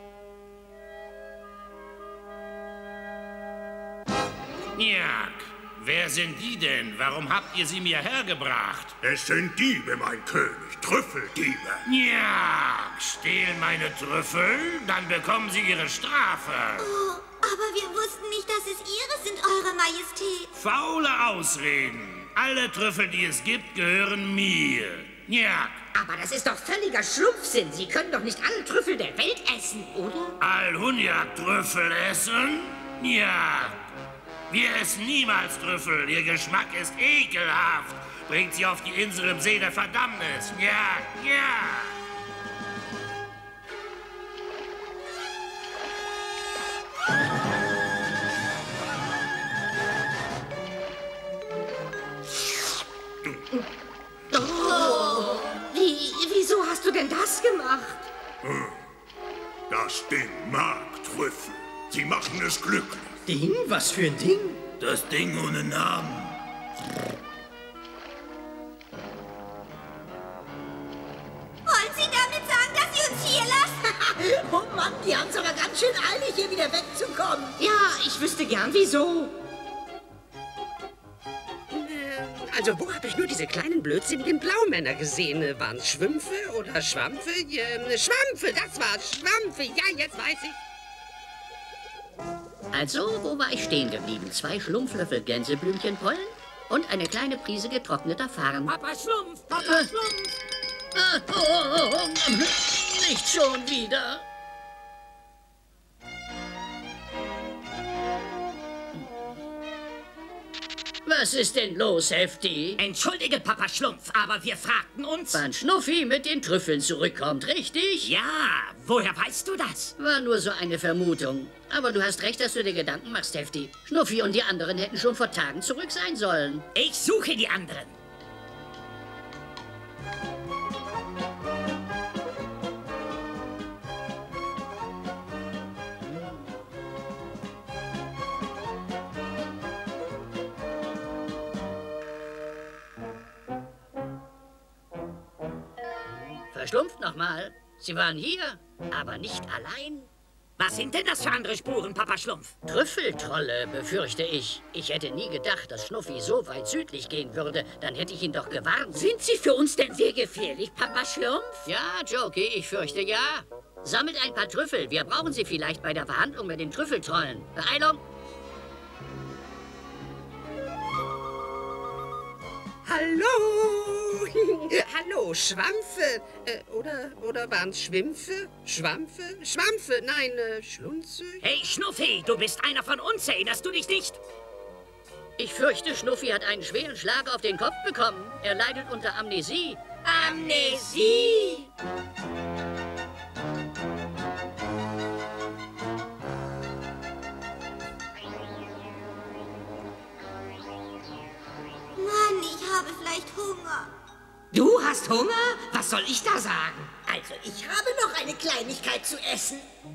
Njak, wer sind die denn? Warum habt ihr sie mir hergebracht? Es sind Diebe, mein König, Trüffeldiebe. Njak, stehlen meine Trüffel? Dann bekommen sie ihre Strafe. Oh, aber wir wussten nicht, dass es ihre sind, Eure Majestät. Faule Ausreden. Alle Trüffel, die es gibt, gehören mir. Njak. Aber das ist doch völliger Schlumpfsinn. Sie können doch nicht alle Trüffel der Welt essen, oder? Alhunjak-Trüffel essen? Njak. Wir essen niemals Trüffel. Ihr Geschmack ist ekelhaft. Bringt sie auf die Insel im See der Verdammnis. Ja, ja. Oh, wie, wieso hast du denn das gemacht? Hm. Das Ding mag Trüffel. Sie machen es glücklich. Ding? Was für ein Ding? Das Ding ohne Namen. Wollen Sie damit sagen, dass Sie uns hier lassen? Oh Mann, die haben es aber ganz schön eilig, hier wieder wegzukommen. Ja, ich wüsste gern, wieso. Also, wo habe ich nur diese kleinen blödsinnigen Blaumänner gesehen? Waren es Schwimpfe oder Schwampfe? Äh, Schwampfe, das war's, Schwampfe. Ja, jetzt weiß ich. Also, wo war ich stehen geblieben? Zwei Schlumpflöffel Gänseblümchenpollen und eine kleine Prise getrockneter Farn. Papa Schlumpf, Papa Äh. Schlumpf. Ah, oh, oh, oh, oh, nicht schon wieder. Was ist denn los, Hefti? Entschuldige, Papa Schlumpf, aber wir fragten uns... Wann Schnuffi mit den Trüffeln zurückkommt, richtig? Ja, woher weißt du das? War nur so eine Vermutung. Aber du hast recht, dass du dir Gedanken machst, Hefti. Schnuffi und die anderen hätten schon vor Tagen zurück sein sollen. Ich suche die anderen. Verschlumpft nochmal. Sie waren hier, aber nicht allein. Was sind denn das für andere Spuren, Papa Schlumpf? Trüffeltrolle, befürchte ich. Ich hätte nie gedacht, dass Schnuffi so weit südlich gehen würde. Dann hätte ich ihn doch gewarnt. Sind sie für uns denn sehr gefährlich, Papa Schlumpf? Ja, Jokey, ich fürchte ja. Sammelt ein paar Trüffel. Wir brauchen sie vielleicht bei der Verhandlung mit den Trüffeltrollen. Beeilung! Hallo! Hallo, Schwampfe. Äh, oder oder waren es Schwimpfe? Schwampfe? Schwampfe? Nein, äh, Schlunze? Hey, Schnuffi, du bist einer von uns, erinnerst du dich nicht? Ich fürchte, Schnuffi hat einen schweren Schlag auf den Kopf bekommen. Er leidet unter Amnesie. Amnesie! Mann, ich habe vielleicht Hunger. Du hast Hunger? Was soll ich da sagen? Also, ich habe noch eine Kleinigkeit zu essen.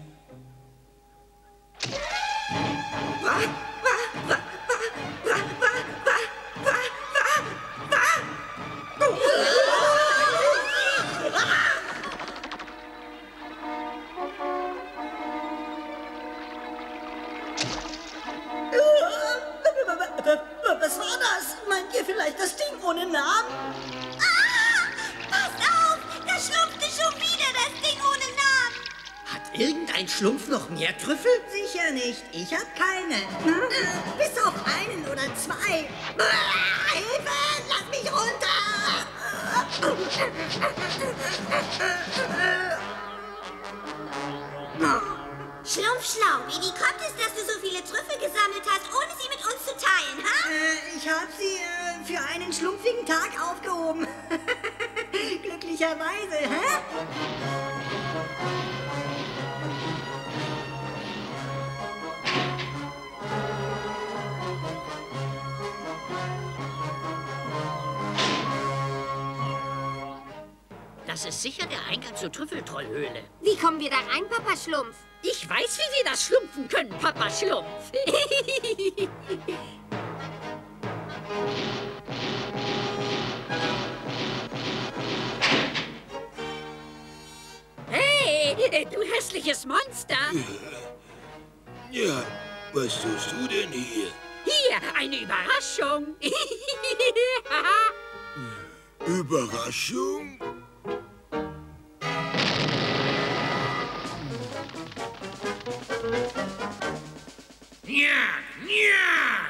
Wa, wa, wa, wa, wa, wa, wa, wa, wa, wa. Was war das? Meint ihr vielleicht das Ding ohne Namen? Ah! Passt auf! Da schlumpfte schon wieder das Ding ohne Namen! Hat irgendein Schlumpf noch mehr Trüffel? Sicher nicht. Ich hab keine. Äh, bis auf einen oder zwei. Ah, Hilfe! Lass mich runter! Schlumpfschlau, wie kommt es, dass du so viele Trüffel gesammelt hast, ohne sie mit uns zu teilen, ha? Äh, ich hab sie äh, für einen schlumpfigen Tag aufgehoben. Glücklicherweise, hä? Das ist sicher der Eingang zur Trüffeltrollhöhle. Wie kommen wir da rein, Papa Schlumpf? Ich weiß, wie wir das schlumpfen können, Papa Schlumpf. Hey, du hässliches Monster. Ja, was tust du denn hier? Hier, eine Überraschung. Überraschung? Ja, ja!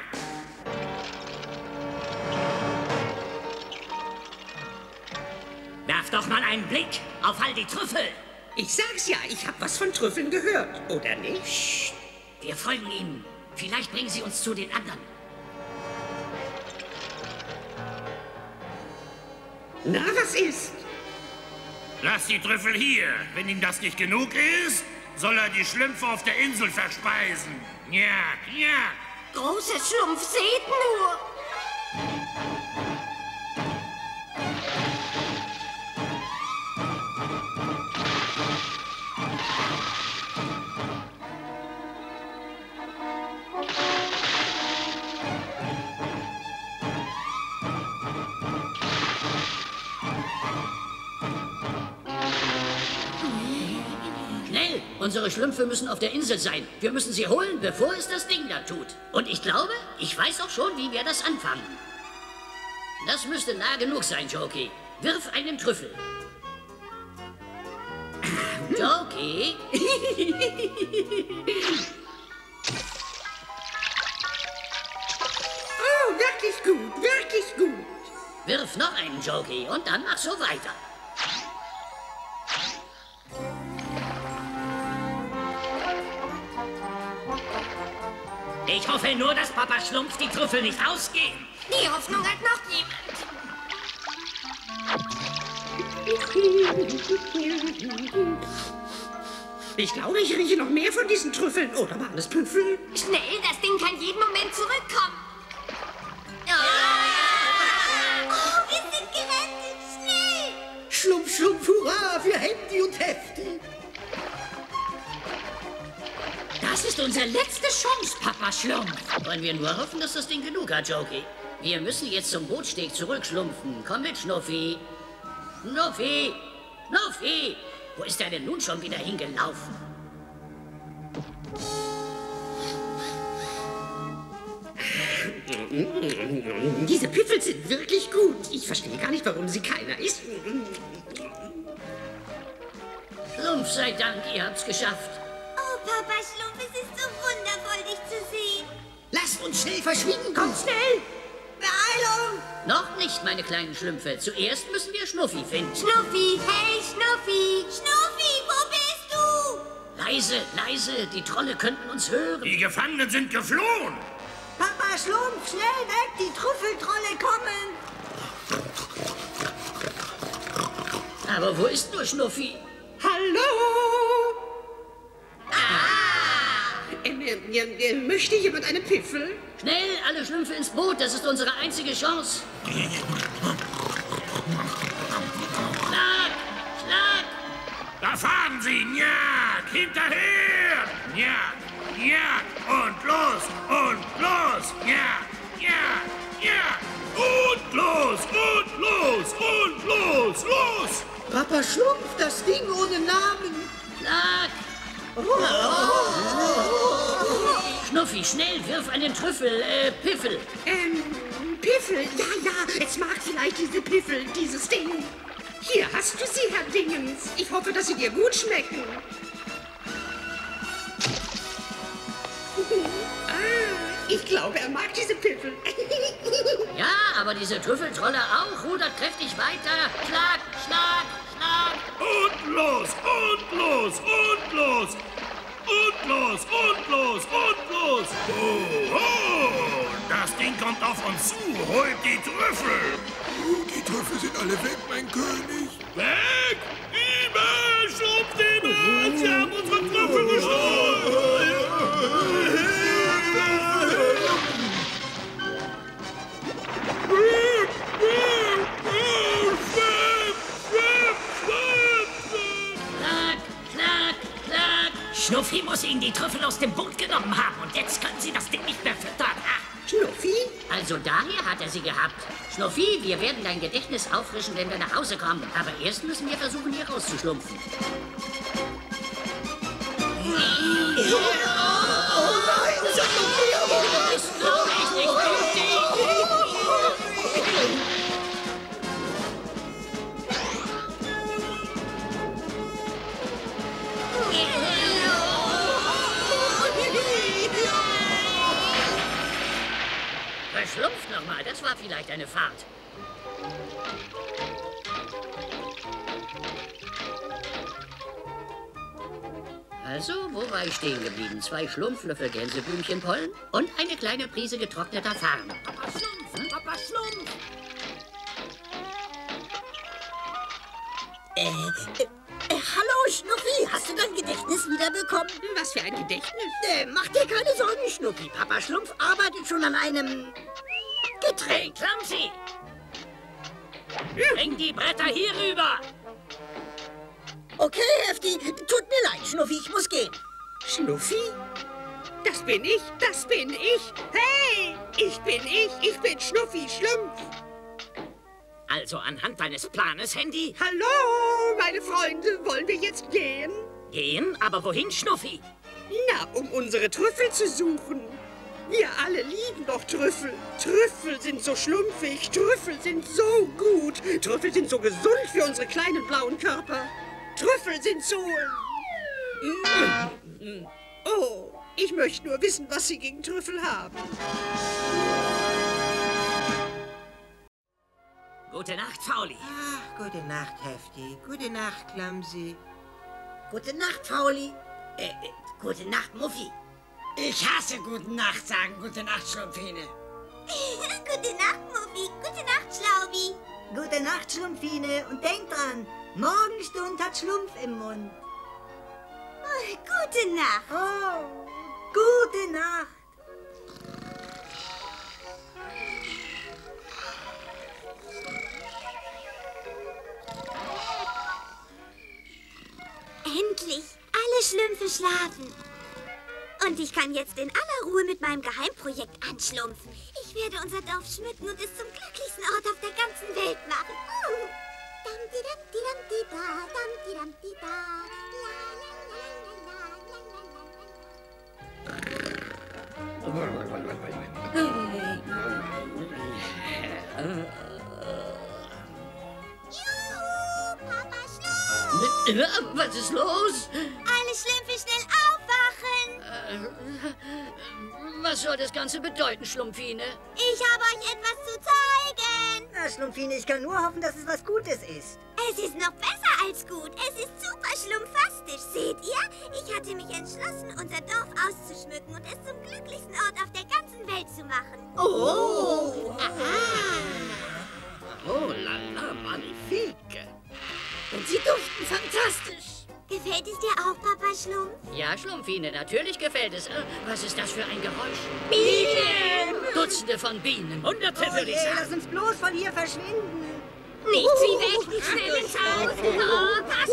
Werf doch mal einen Blick auf all die Trüffel. Ich sag's ja, ich hab was von Trüffeln gehört, oder nicht? Psst, wir folgen ihnen. Vielleicht bringen sie uns zu den anderen. Na, was ist? Lass die Trüffel hier. Wenn ihm das nicht genug ist, soll er die Schlümpfe auf der Insel verspeisen. Ja, ja. Großer Schlumpf, seht nur! Unsere Schlümpfe müssen auf der Insel sein. Wir müssen sie holen, bevor es das Ding da tut. Und ich glaube, ich weiß auch schon, wie wir das anfangen. Das müsste nah genug sein, Jokey. Wirf einen Trüffel. Jokey. Oh, wirklich gut, wirklich gut. Wirf noch einen, Jokey, und dann mach so weiter. Ich hoffe nur, dass Papa Schlumpf die Trüffel nicht ausgehen. Die Hoffnung hat noch jemand. Ich glaube, ich rieche noch mehr von diesen Trüffeln. Oder waren es Püffel? Schnell, das Ding kann jeden Moment zurückkommen. Oh, oh wir sind gerettet. Schnell. Schlumpf, Schlumpf, hurra für Handy und Hefti. Das ist unsere letzte Chance, Papa Schlumpf. Wollen wir nur hoffen, dass das Ding genug hat, Jokey. Wir müssen jetzt zum Bootsteg zurückschlumpfen. Komm mit, Schnuffi. Schnuffi! Schnuffi! Wo ist er denn nun schon wieder hingelaufen? Diese Piffel sind wirklich gut. Ich verstehe gar nicht, warum sie keiner isst. Schlumpf sei Dank, ihr habt's geschafft. Oh, Papa Schlumpf, es ist so wundervoll, dich zu sehen. Lasst uns schnell verschwinden, kommt schnell! Beeilung! Noch nicht, meine kleinen Schlümpfe. Zuerst müssen wir Schnuffi finden. Schnuffi, hey Schnuffi! Schnuffi, wo bist du? Leise, leise, die Trolle könnten uns hören. Die Gefangenen sind geflohen. Papa Schlumpf, schnell weg, die Trüffeltrolle kommen! Aber wo ist nur Schnuffi? Hallo! Ah! Ähm, äh, äh, möchte jemand eine Piffel? Schnell, alle Schlümpfe ins Boot, das ist unsere einzige Chance. Schlag! Schlag! Da fahren sie! Njak! Hinterher! Njak! Njak! Und los! Und los! Njak! Njak! Njak! Und los! Und los! Und los! Los! Papa Schlumpf, das Ding ohne Namen. Schlag! Oh. Oh. Schnuffi, schnell, wirf einen Trüffel, äh, Piffel. Ähm, Piffel, ja, ja, es mag vielleicht diese Piffel, dieses Ding. Hier hast du sie, Herr Dingens. Ich hoffe, dass sie dir gut schmecken. Ah, ich glaube, er mag diese Piffel. Ja, aber diese Trüffeltrolle auch. Rudert kräftig weiter. Schlag, schlag, schlag. Und los, und los, und los. Und los, und los, und los. Oh, oh, das Ding kommt auf uns zu. Holt die Trüffel. Die Trüffel sind alle weg, mein König. Weg! Diebe! Schlumpfdiebe! Sie haben unsere Trüffel gestohlen! Schlag, schlag, schlag. Schnuffi muss ihnen die Trüffel aus dem Boot genommen haben und jetzt können sie das Ding nicht mehr füttern. Ach. Schnuffi? Also daher hat er sie gehabt. Schnuffi, wir werden dein Gedächtnis auffrischen, wenn wir nach Hause kommen. Aber erst müssen wir versuchen, hier rauszuschlumpfen. Oh nein, das hat noch mehr. Das glaube ich nicht. Verschlumpft nochmal, das war vielleicht eine Fahrt. Also, wo war ich stehen geblieben? Zwei Schlumpflöffel Gänseblümchenpollen und eine kleine Prise getrockneter Farn. Papa Schlumpf, hm? Papa Schlumpf. Äh, äh, äh, hallo Schnuffi, hast du dein Gedächtnis wiederbekommen? Was für ein Gedächtnis? Äh, mach dir keine Sorgen, Schnuffi. Papa Schlumpf arbeitet schon an einem Getränk. Clumsy! Bring die Bretter hier rüber! Okay, Hefti, tut mir leid, Schnuffi, ich muss gehen. Schnuffi? Das bin ich, das bin ich. Hey, ich bin ich, ich bin Schnuffi Schlumpf. Also anhand deines Planes, Handy? Hallo, meine Freunde, wollen wir jetzt gehen? Gehen? Aber wohin, Schnuffi? Na, um unsere Trüffel zu suchen. Wir alle lieben doch Trüffel. Trüffel sind so schlumpfig, Trüffel sind so gut. Trüffel sind so gesund für unsere kleinen blauen Körper. Trüffel sind so... Oh, ich möchte nur wissen, was Sie gegen Trüffel haben. Gute Nacht, Fauli. Ach, gute Nacht, Hefti. Gute Nacht, Clumsy. Gute Nacht, Fauli. Äh, äh, gute Nacht, Muffi. Ich hasse Gute Nacht sagen. Gute Nacht, Schlumpfine. Gute Nacht, Muffi. Gute Nacht, Schlaubi. Gute Nacht, Schlumpfine. Und denk dran, Morgenstund hat Schlumpf im Mund. Oh, gute Nacht. Oh, gute Nacht. Endlich. Alle Schlümpfe schlafen. Und ich kann jetzt in aller Ruhe mit meinem Geheimprojekt anschlumpfen. Ich werde unser Dorf schmücken und es zum glücklichsten Ort auf der ganzen Welt machen. Uh. Dam-di-dam-di-dam-di-da, dam-di-dam-di-da. Juhu, Papa Schlumpf! Was ist los? Alle Schlümpfe schnell aufwachen! Was soll das Ganze bedeuten, Schlumpfine? Ich habe euch etwas zu zeigen! Na, Schlumpfine, ich kann nur hoffen, dass es was Gutes ist. Es ist noch besser als gut. Es ist super schlumpfastisch. Seht ihr? Ich hatte mich entschlossen, unser Dorf auszuschmücken und es zum glücklichsten Ort auf der ganzen Welt zu machen. Oh! Aha! Oh, la la, magnifique. Und sie duften fantastisch. Gefällt es dir auch, Papa Schlumpf? Ja, Schlumpfine, natürlich gefällt es. Äh, Was ist das für ein Geräusch? Bienen! Dutzende von Bienen. Hunderte, Oh würde ich je, sagen. lass uns bloß von hier verschwinden. Nicht wie weg! Schnell ins Haus! Oh, pass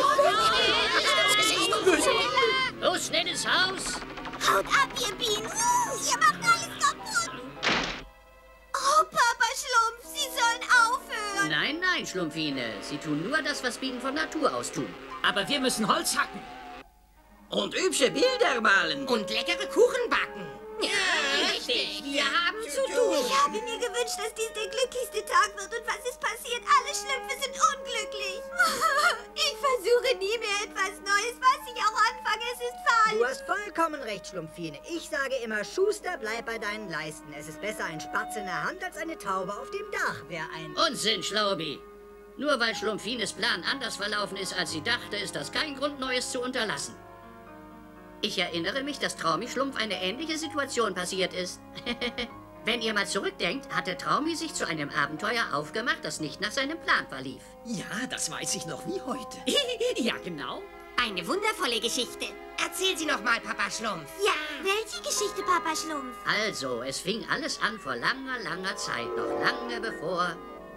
auf! Los, schnell ins Haus. Haut ab, ihr Bienen! Uh, ihr macht alles kaputt! Oh, Papa Schlumpf, Sie sollen aufhören! Nein, nein, Schlumpfine. Sie tun nur das, was Bienen von Natur aus tun. Aber wir müssen Holz hacken. Und hübsche Bilder malen. Und leckere Kuchen backen. Ja, richtig. Wir haben zu tun. Ich habe mir gewünscht, dass dies der glücklichste Tag wird. Und was ist passiert? Alle Schlümpfe sind unglücklich. Ich versuche nie mehr etwas Neues. Was ich auch anfange, es ist falsch. Du hast vollkommen recht, Schlumpfine. Ich sage immer, Schuster, bleib bei deinen Leisten. Es ist besser ein Spatz in der Hand als eine Taube auf dem Dach. Wer ein... Unsinn, Schlaubi. Nur weil Schlumpfines Plan anders verlaufen ist, als sie dachte, ist das kein Grund, Neues zu unterlassen. Ich erinnere mich, dass Traumi Schlumpf eine ähnliche Situation passiert ist. Wenn ihr mal zurückdenkt, hatte Traumi sich zu einem Abenteuer aufgemacht, das nicht nach seinem Plan verlief. Ja, das weiß ich noch wie heute. Ja, genau. Eine wundervolle Geschichte. Erzähl sie noch mal, Papa Schlumpf. Ja, welche Geschichte, Papa Schlumpf? Also, es fing alles an vor langer, langer Zeit, noch lange bevor...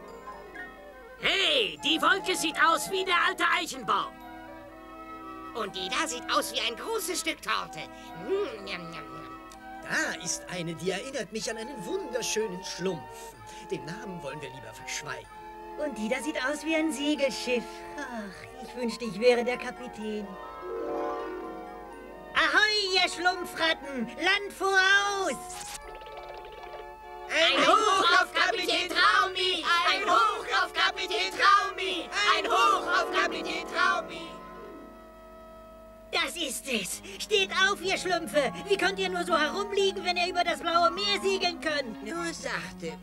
Hey, die Wolke sieht aus wie der alte Eichenbaum. Und die da sieht aus wie ein großes Stück Torte. Mm, njam, njam, njam. Da ist eine, die erinnert mich an einen wunderschönen Schlumpf. Den Namen wollen wir lieber verschweigen. Und die da sieht aus wie ein Segelschiff. Ach, ich wünschte, ich wäre der Kapitän. Ahoi, ihr Schlumpfratten! Land voraus! Ein Hoch auf Kapitän Traumi! Ein Hoch auf Kapitän Traumi! Ein Hoch auf Kapitän Traumi! Das ist es! Steht auf, ihr Schlümpfe! Wie könnt ihr nur so herumliegen, wenn ihr über das blaue Meer segeln könnt? Nur sachte.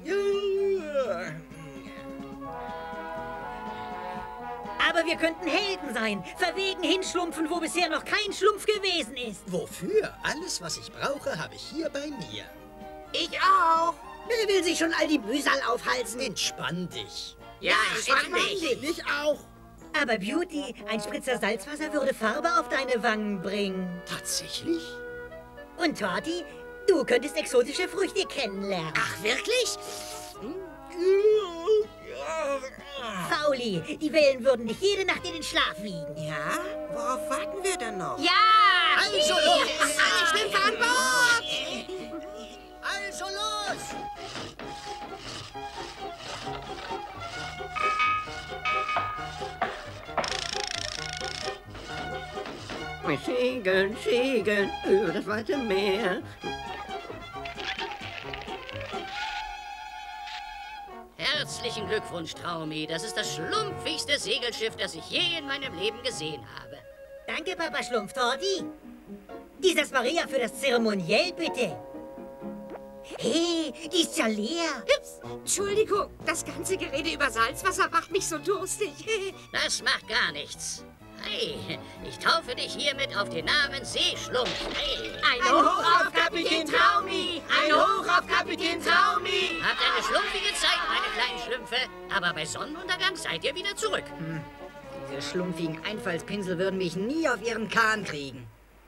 Aber wir könnten Helden sein, verwegen hinschlumpfen, wo bisher noch kein Schlumpf gewesen ist. Wofür? Alles, was ich brauche, habe ich hier bei mir. Ich auch. Wer will sich schon all die Mühsal aufhalsen? Entspann dich. Ja, entspann dich. Ich auch. Aber Beauty, ein Spritzer Salzwasser würde Farbe auf deine Wangen bringen. Tatsächlich? Und Torti, du könntest exotische Früchte kennenlernen. Ach, wirklich? Fauli, die Wellen würden dich jede Nacht in den Schlaf wiegen. Ja? Worauf warten wir dann noch? Ja! Also los! Alle Schlümpfe an Bord! Also los! Segeln, segeln über das weite Meer. Herzlichen Glückwunsch, Traumi. Das ist das schlumpfigste Segelschiff, das ich je in meinem Leben gesehen habe. Danke, Papa Schlumpf-Torti. Dieses Maria für das Zeremoniell, bitte. Hey, die ist ja leer. Ups, Entschuldigung, das ganze Gerede über Salzwasser macht mich so durstig. Das macht gar nichts. Hey, ich taufe dich hiermit auf den Namen Seeschlumpf. Hey. Ein Hoch auf Kapitän Traumi! Ein Hoch auf Kapitän Traumi! Habt eine schlumpfige Zeit, meine kleinen Schlümpfe. Aber bei Sonnenuntergang seid ihr wieder zurück. Hm. Diese schlumpfigen Einfallspinsel würden mich nie auf ihren Kahn kriegen.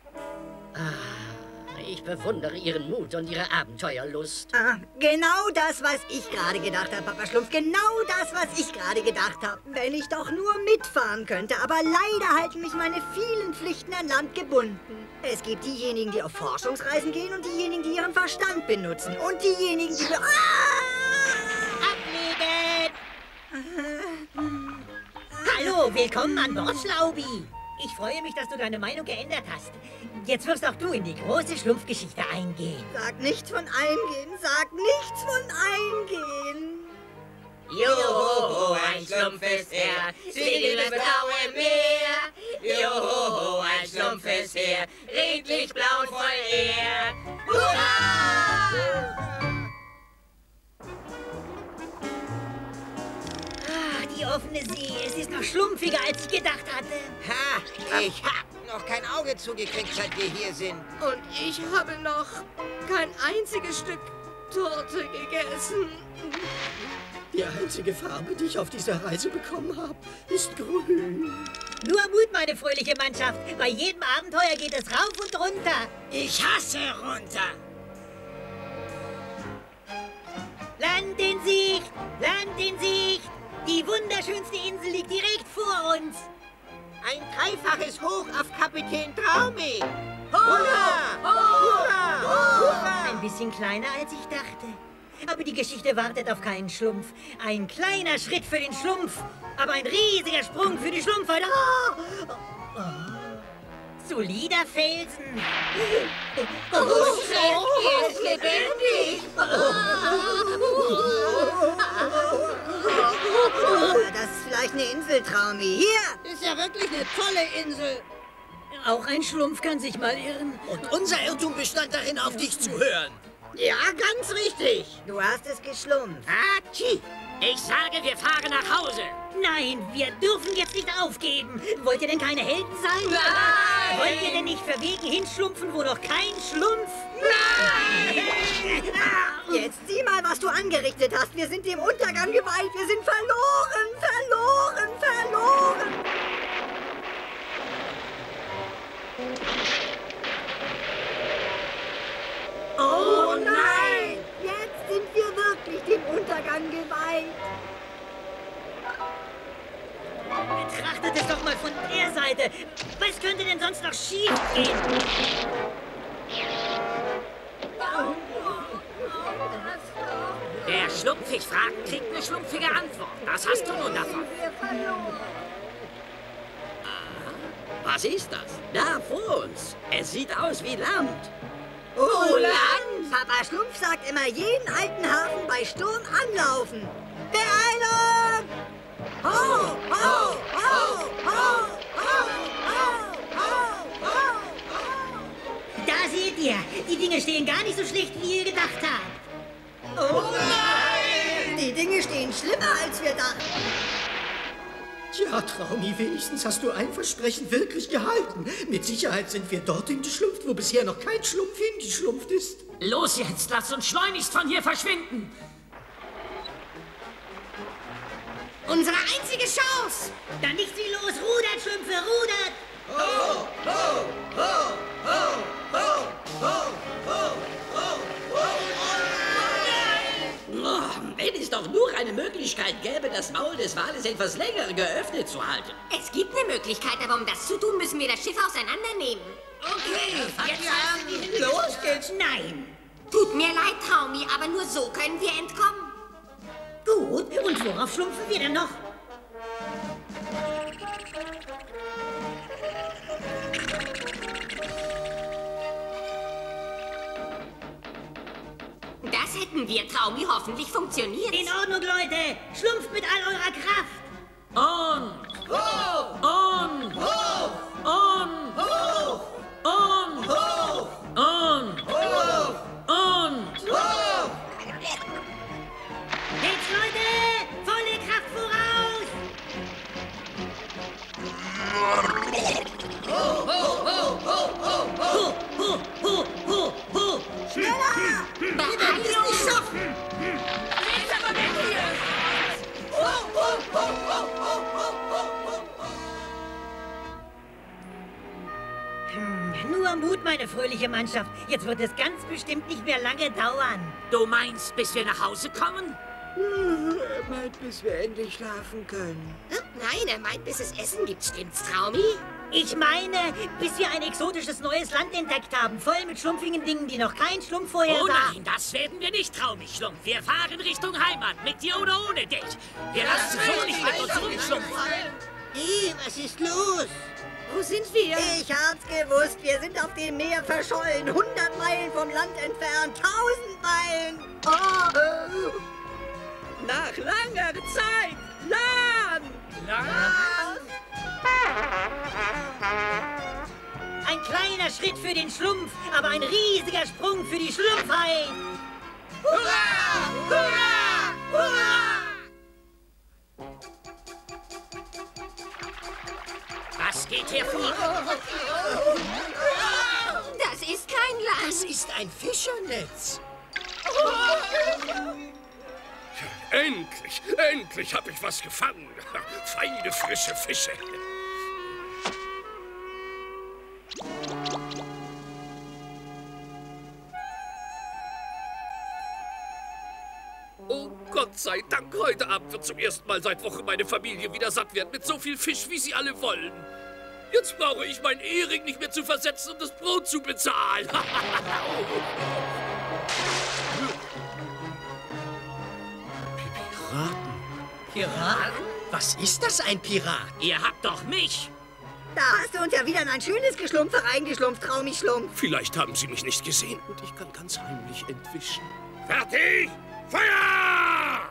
Ah, ich bewundere ihren Mut und ihre Abenteuerlust. Ah, genau das, was ich gerade gedacht habe, Papa Schlumpf. Genau das, was ich gerade gedacht habe. Wenn ich doch nur mitfahren könnte. Aber leider halten mich meine vielen Pflichten an Land gebunden. Es gibt diejenigen, die auf Forschungsreisen gehen und diejenigen, die ihren Verstand benutzen. Und diejenigen, die... Ah! Ablegen! Hallo, willkommen an Bord, Schlaubi. Ich freue mich, dass du deine Meinung geändert hast. Jetzt wirst auch du in die große Schlumpfgeschichte eingehen. Sag nichts von eingehen, sag nichts von eingehen. Joho, ein Schlumpf ist her, segelt das blaue Meer. Joho, ein Schlumpf ist her, redlich blau und voll Ehr. Hurra! Ah, die offene See, es ist noch schlumpfiger, als ich gedacht hatte. Ha, ich hab noch kein Auge zugekriegt, seit wir hier sind. Und ich habe noch kein einziges Stück Torte gegessen. Die einzige Farbe, die ich auf dieser Reise bekommen habe, ist grün. Nur Mut, meine fröhliche Mannschaft. Bei jedem Abenteuer geht es rauf und runter. Ich hasse runter. Land in Sicht! Land in Sicht! Die wunderschönste Insel liegt direkt vor uns. Ein dreifaches Hoch auf Kapitän Traumi. Hurra! Hurra! Hurra! Ein bisschen kleiner, als ich dachte. Aber die Geschichte wartet auf keinen Schlumpf. Ein kleiner Schritt für den Schlumpf, aber ein riesiger Sprung für die Schlumpfheit. Oh! Oh. Solider Felsen. Oh, er ist lebendig. Das ist vielleicht eine Insel, Traumi. Hier! Ist ja wirklich eine tolle Insel. Auch ein Schlumpf kann sich mal irren. Und unser Irrtum bestand darin, auf dich zu hören. Ja, ganz richtig. Du hast es geschlumpft. Hatschi! Ich sage, wir fahren nach Hause. Nein, wir dürfen jetzt nicht aufgeben. Wollt ihr denn keine Helden sein? Nein! Wollt ihr denn nicht verwegen hinschlumpfen, wo noch kein Schlumpf? Nein! Jetzt sieh mal, was du angerichtet hast. Wir sind dem Untergang geweiht. Wir sind verloren, verloren, verloren. Oh nein! Jetzt sind wir wirklich dem Untergang geweiht. Betrachtet es doch mal von der Seite. Was könnte denn sonst noch schief gehen? Wer schlumpfig fragt, kriegt eine schlumpfige Antwort. Das hast du nun davon. Was ist das? Da vor uns. Es sieht aus wie Land. Oh, Land! Papa Schlumpf sagt immer, jeden alten Hafen bei Sturm anlaufen. Beeilung! Ho, ho, ho, ho, ho, ho, ho, ho. Da seht ihr, die Dinge stehen gar nicht so schlecht, wie ihr gedacht habt. Oh nein! Die Dinge stehen schlimmer, als wir dachten. Tja, Traumi, wenigstens hast du ein Versprechen wirklich gehalten. Mit Sicherheit sind wir dorthin geschlumpft, wo bisher noch kein Schlumpf hingeschlumpft ist. Los jetzt, lass uns schleunigst von hier verschwinden. Unsere einzige Chance. Dann nichts wie los, rudert, Schlümpfe, rudert! Ho, ho, ho, ho, ho, ho, ho, ho, ho. Oh, wenn es doch nur eine Möglichkeit gäbe, das Maul des Wales etwas länger geöffnet zu halten. Es gibt eine Möglichkeit, aber um das zu tun, müssen wir das Schiff auseinandernehmen. Okay, jetzt halten wir hin. Los geht's. Nein. Tut mir leid, Traumi, aber nur so können wir entkommen. Gut, und worauf schlumpfen wir denn noch? testen wir, Traumi. Hoffentlich funktioniert. In Ordnung, Leute. Schlumpft mit all eurer Kraft. Und. Hoch! Und. Hoch! Und. Hoch! Und. Hoch! Und. Hoch! Und. Hoch! Jetzt, Leute! Volle Kraft voraus! Ho, ho, ho, ho, ho, ho! Ho, ho, ho, ho! Schneller! Wir werden es nicht schaffen! Jetzt aber weg hier! Ho, ho, ho, ho, ho, ho, ho! Hm, nur Mut, meine fröhliche Mannschaft. Jetzt wird es ganz bestimmt nicht mehr lange dauern. Du meinst, bis wir nach Hause kommen? Er meint, bis wir endlich schlafen können. Nein, er meint, bis es Essen gibt. Stimmt's, Traumi? Ich meine, bis wir ein exotisches neues Land entdeckt haben, voll mit schlumpfigen Dingen, die noch kein Schlumpf vorher Oh sah. nein, das werden wir nicht, Traumi Schlumpf. Wir fahren Richtung Heimat, mit dir oder ohne dich. Wir lassen so nicht mit uns rumschlumpfen. Hey, was ist los? Wo sind wir? Ich hab's gewusst. Wir sind auf dem Meer verschollen. hundert Meilen vom Land entfernt. tausend Meilen. Oh. Nach langer Zeit! Land! Land! Ein kleiner Schritt für den Schlumpf, aber ein riesiger Sprung für die Schlumpfheit. Hurra! Hurra! Hurra! Was geht hier vor? Das ist kein Land. Das ist ein Fischernetz. Endlich, endlich habe ich was gefangen. Feine, frische Fische. Oh Gott sei Dank, heute Abend wird zum ersten Mal seit Wochen meine Familie wieder satt werden mit so viel Fisch, wie sie alle wollen. Jetzt brauche ich meinen Ehering nicht mehr zu versetzen, um das Brot zu bezahlen. Piraten. Piraten? Was ist das, ein Pirat? Ihr habt doch mich. Da hast du uns ja wieder in ein schönes Geschlumpfe reingeschlumpft, Traumi-Schlumpf. Vielleicht haben Sie mich nicht gesehen und ich kann ganz heimlich entwischen. Fertig! Feuer!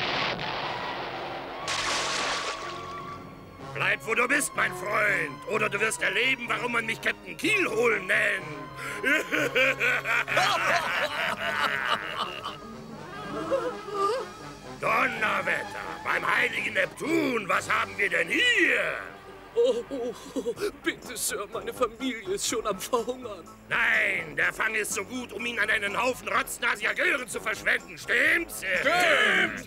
Bleib, wo du bist, mein Freund. Oder du wirst erleben, warum man mich Captain Kielholen nennt. Donnerwetter, beim heiligen Neptun, was haben wir denn hier? Oh, oh, oh, bitte, Sir, meine Familie ist schon am Verhungern. Nein, der Fang ist so gut, um ihn an einen Haufen rotznasiger Gören zu verschwenden, stimmt's? Stimmt!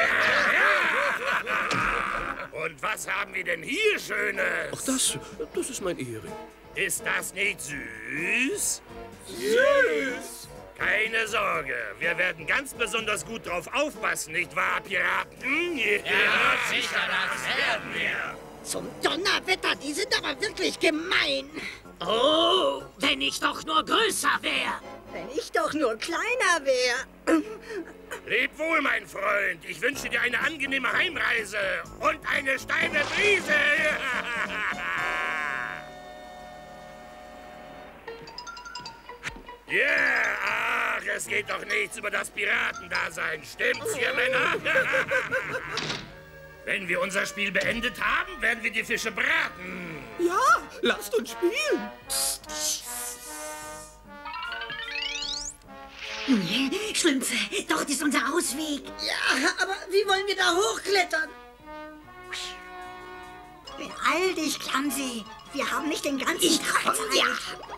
Und was haben wir denn hier Schönes? Ach, das, das ist mein Ehering. Ist das nicht süß? Süß! Keine Sorge, wir werden ganz besonders gut drauf aufpassen, nicht wahr, Piraten? Ja, sicher, das werden wir. Zum Donnerwetter, die sind aber wirklich gemein. Oh, wenn ich doch nur größer wäre. Wenn ich doch nur kleiner wäre. Leb wohl, mein Freund. Ich wünsche dir eine angenehme Heimreise und eine steile Brise. Ja, yeah, ach, es geht doch nichts über das Piratendasein. Stimmt's, ihr Männer? Wenn wir unser Spiel beendet haben, werden wir die Fische braten. Ja, lasst uns spielen. Schlümpfe, dort ist unser Ausweg. Ja, aber wie wollen wir da hochklettern? Beeil dich, Clumsy. Wir haben nicht den ganzen Ich Tag komm, ja.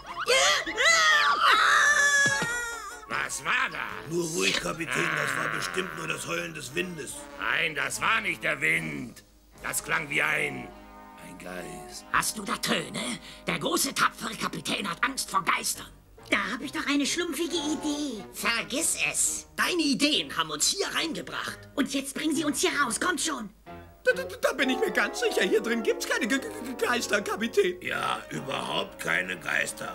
Was war das? Nur ruhig, Kapitän, das war bestimmt nur das Heulen des Windes. Nein, das war nicht der Wind. Das klang wie ein... ein Geist. Hast du da Töne? Der große, tapfere Kapitän hat Angst vor Geistern. Da habe ich doch eine schlumpfige Idee. Vergiss es. Deine Ideen haben uns hier reingebracht. Und jetzt bringen sie uns hier raus. Kommt schon. Da, da, da bin ich mir ganz sicher. Hier drin gibt's keine Ge Ge Geister, Kapitän. Ja, überhaupt keine Geister.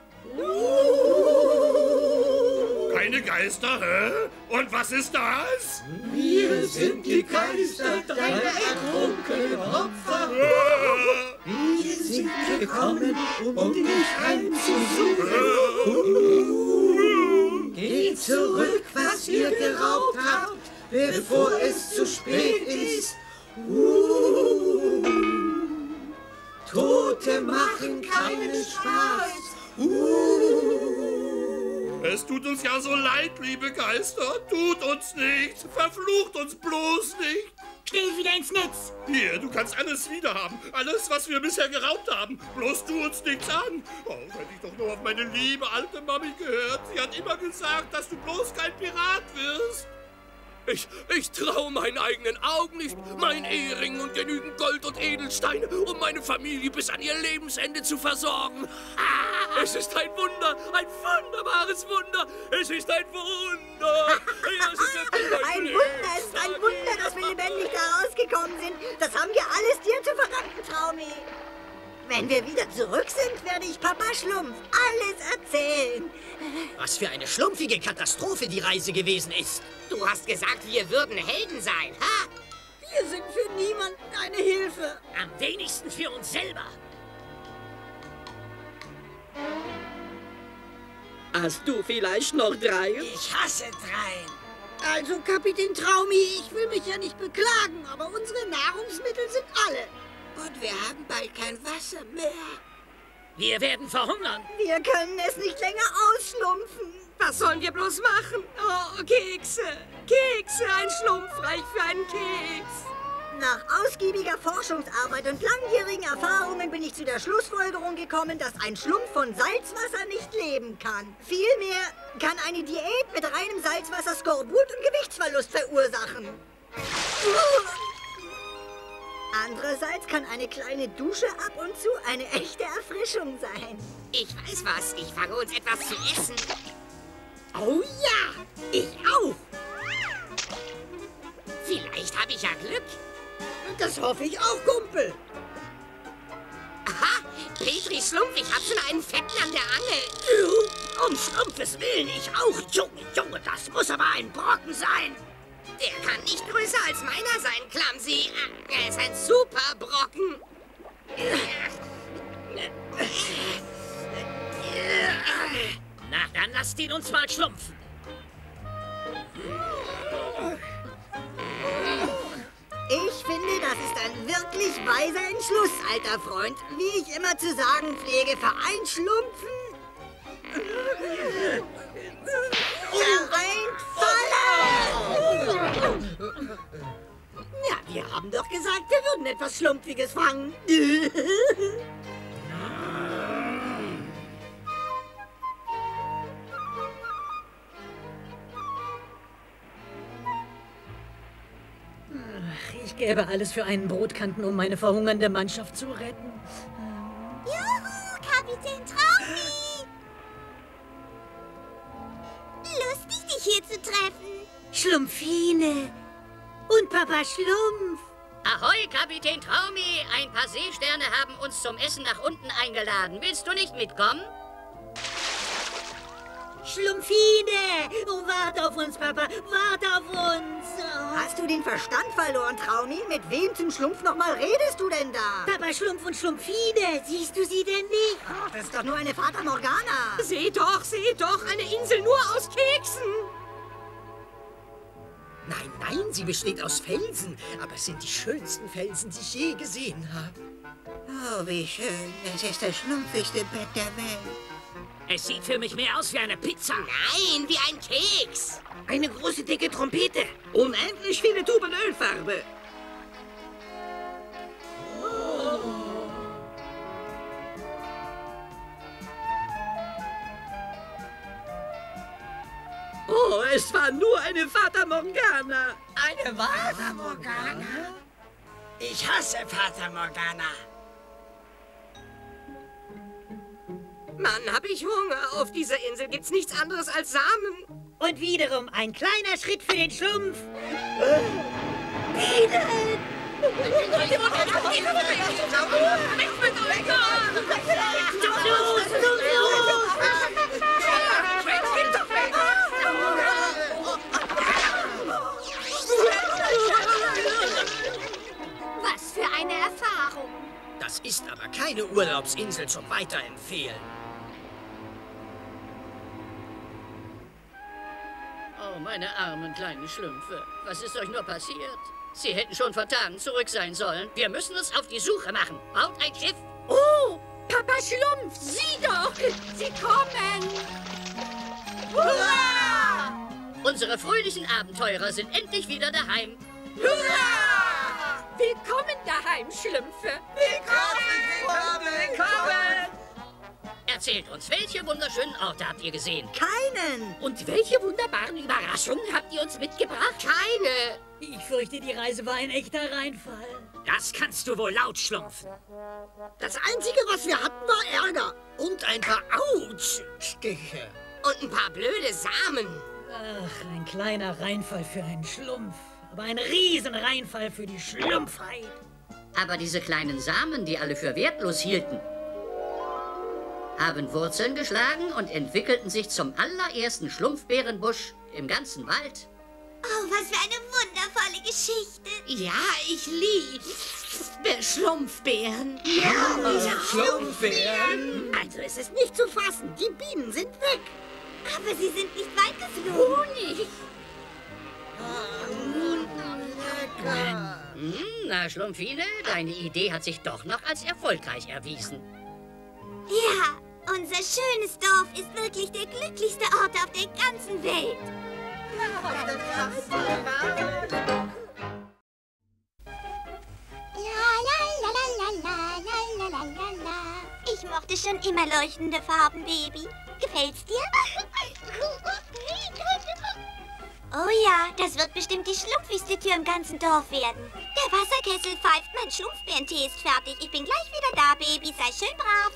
Keine Geister, hä? Und was ist das? Wir sind die Geister deiner ertrunkenen Opfer. Wir sind gekommen, um dich heimzusuchen. Geh zurück, was ihr mir geraubt habt, bevor es zu spät ist. Uh, Tote machen keinen Spaß. Uh. Es tut uns ja so leid, liebe Geister. Tut uns nichts. Verflucht uns bloß nicht. Steh wieder ins Netz. Hier, du kannst alles wiederhaben. Alles, was wir bisher geraubt haben. Bloß tu uns nichts an. Oh, hätte ich doch nur auf meine liebe alte Mami gehört. Sie hat immer gesagt, dass du bloß kein Pirat wirst. Ich, ich traue meinen eigenen Augen nicht. Mein Ehering und genügend Gold und Edelsteine, um meine Familie bis an ihr Lebensende zu versorgen. Es ist ein Wunder, ein wunderbares Wunder. Es ist ein Wunder. Ja, es ist ein, ein Wunder, es ist ein Wunder, dass wir lebendig da rausgekommen sind. Das haben wir alles dir zu verdanken, Traumi. Wenn wir wieder zurück sind, werde ich Papa Schlumpf alles erzählen. Was für eine schlumpfige Katastrophe die Reise gewesen ist. Du hast gesagt, wir würden Helden sein, ha? Wir sind für niemanden eine Hilfe. Am wenigsten für uns selber. Hast du vielleicht noch drei? Ich hasse Dreien. Also, Kapitän Traumi, ich will mich ja nicht beklagen, aber unsere Nahrungsmittel sind alle. Und wir haben bald kein Wasser mehr. Wir werden verhungern. Wir können es nicht länger ausschlumpfen. Was sollen wir bloß machen? Oh, Kekse. Kekse, ein Schlumpfreich für einen Keks. Nach ausgiebiger Forschungsarbeit und langjährigen Erfahrungen bin ich zu der Schlussfolgerung gekommen, dass ein Schlumpf von Salzwasser nicht leben kann. Vielmehr kann eine Diät mit reinem Salzwasser Skorbut und Gewichtsverlust verursachen. Andererseits kann eine kleine Dusche ab und zu eine echte Erfrischung sein. Ich weiß was, ich fange uns etwas zu essen. Oh ja, ich auch. Vielleicht habe ich ja Glück. Das hoffe ich auch, Kumpel. Aha, Petri Schlumpf, ich habe schon einen Fetten an der Angel. Um Schlumpfes Willen, ich auch. Junge, Junge, das muss aber ein Brocken sein. Der kann nicht größer als meiner sein, Clumsy. Er ist ein super Brocken. Na, dann lasst ihn uns mal schlumpfen. Ich finde, das ist ein wirklich weiser Entschluss, alter Freund. Wie ich immer zu sagen pflege, vereinschlumpfen. Hereinfallen! Ja, wir haben doch gesagt, wir würden etwas Schlumpfiges fangen. Ich gäbe alles für einen Brotkanten, um meine verhungernde Mannschaft zu retten. Juhu, Kapitän Traumi! Lustig, dich hier zu treffen. Schlumpfine und Papa Schlumpf. Ahoi, Kapitän Traumi. Ein paar Seesterne haben uns zum Essen nach unten eingeladen. Willst du nicht mitkommen? Schlumpfine! Oh, wart auf uns, Papa! Wart auf uns! Oh. Hast du den Verstand verloren, Traumi? Mit wem zum Schlumpf nochmal redest du denn da? Papa Schlumpf und Schlumpfine! Siehst du sie denn nicht? Oh, das ist doch nur eine Fata Morgana! Seht doch, seht doch! Eine Insel nur aus Keksen! Nein, nein, sie besteht aus Felsen. Aber es sind die schönsten Felsen, die ich je gesehen habe. Oh, wie schön. Es ist das schlumpfigste Bett der Welt. Es sieht für mich mehr aus wie eine Pizza. Nein, wie ein Keks. Eine große, dicke Trompete. Unendlich viele Tuben Ölfarbe. Oh, es war nur eine Fata Morgana. Eine Fata Morgana? Ich hasse Fata Morgana. Mann, hab ich Hunger. Auf dieser Insel gibt's nichts anderes als Samen. Und wiederum ein kleiner Schritt für den Schlumpf. Bienen! Was für eine Erfahrung. Das ist aber keine Urlaubsinsel zum Weiterempfehlen. Oh meine armen kleinen Schlümpfe. Was ist euch nur passiert? Sie hätten schon vor Tagen zurück sein sollen. Wir müssen uns auf die Suche machen. Baut ein Schiff. Oh, Papa Schlumpf, sieh doch! Sie kommen! Hurra! Unsere fröhlichen Abenteurer sind endlich wieder daheim. Hurra! Willkommen daheim, Schlümpfe! Willkommen! Willkommen! Erzählt uns, welche wunderschönen Orte habt ihr gesehen? Keinen! Und welche wunderbaren Überraschungen habt ihr uns mitgebracht? Keine! Ich fürchte, die Reise war ein echter Reinfall. Das kannst du wohl laut schlumpfen. Das Einzige, was wir hatten, war Ärger. Und ein paar Autsch-Stiche. Und ein paar blöde Samen. Ach, ein kleiner Reinfall für einen Schlumpf. Aber ein Riesenreinfall für die Schlumpfheit. Aber diese kleinen Samen, die alle für wertlos hielten, haben Wurzeln geschlagen und entwickelten sich zum allerersten Schlumpfbeerenbusch im ganzen Wald. Oh, was für eine wundervolle Geschichte. Ja, ich liebe Schlumpfbeeren. Ja, ja. Schlumpfbeeren. Also es ist nicht zu fassen. Die Bienen sind weg. Aber sie sind nicht weit geflogen. Honig. Lecker. Hm, na, Schlumpfine, deine Idee hat sich doch noch als erfolgreich erwiesen. Ja, unser schönes Dorf ist wirklich der glücklichste Ort auf der ganzen Welt. Ich mochte schon immer leuchtende Farben, Baby. Gefällt's dir? Oh ja, das wird bestimmt die schlumpfigste Tür im ganzen Dorf werden. Der Wasserkessel pfeift, mein Schlumpfbeerentee ist fertig. Ich bin gleich wieder da, Baby. Sei schön brav.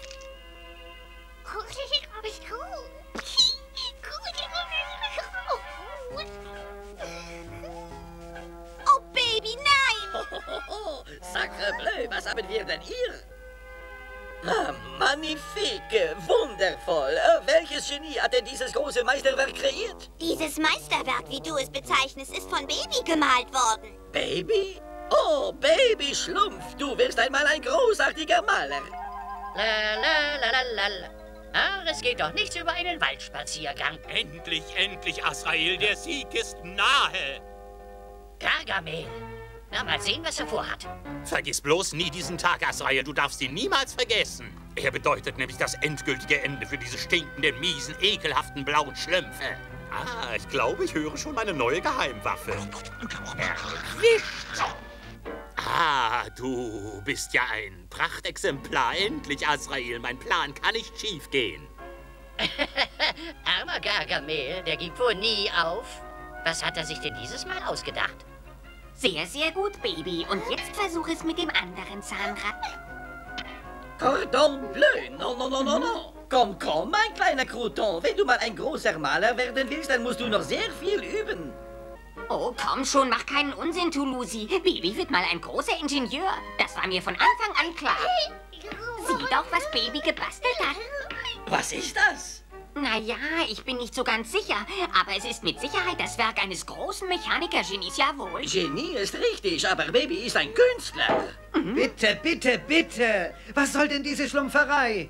Oh, Baby, nein! Sacre bleu, was haben wir denn hier? Ah, magnifique, wundervoll. Äh, welches Genie hat denn dieses große Meisterwerk kreiert? Dieses Meisterwerk, wie du es bezeichnest, ist von Baby gemalt worden. Baby? Oh, Baby Schlumpf, du wirst einmal ein großartiger Maler. La la la la la la. Ach, es geht doch nichts über einen Waldspaziergang. Endlich, endlich, Azrael, der Sieg ist nahe. Gargamel. Na, mal sehen, was er vorhat. Vergiss bloß nie diesen Tag, Azrael. Du darfst ihn niemals vergessen. Er bedeutet nämlich das endgültige Ende für diese stinkenden, miesen, ekelhaften blauen Schlümpfe. Ah, ich glaube, ich höre schon meine neue Geheimwaffe. Erwischt! Ah, du bist ja ein Prachtexemplar. Endlich, Azrael. Mein Plan kann nicht schief gehen. Armer Gargamel, der gibt wohl nie auf. Was hat er sich denn dieses Mal ausgedacht? Sehr, sehr gut, Baby. Und jetzt versuch es mit dem anderen Zahnrad. Cordon bleu, no, no, no, no, no. Komm, komm, mein kleiner Crouton. Wenn du mal ein großer Maler werden willst, dann musst du noch sehr viel üben. Oh, komm schon, mach keinen Unsinn, Toulousi. Baby wird mal ein großer Ingenieur. Das war mir von Anfang an klar. Sieh doch, was Baby gebastelt hat. Was ist das? Naja, ich bin nicht so ganz sicher, aber es ist mit Sicherheit das Werk eines großen Mechanikergenies, jawohl. Genie ist richtig, aber Baby ist ein Künstler. Mhm. Bitte, bitte, bitte. Was soll denn diese Schlumpferei?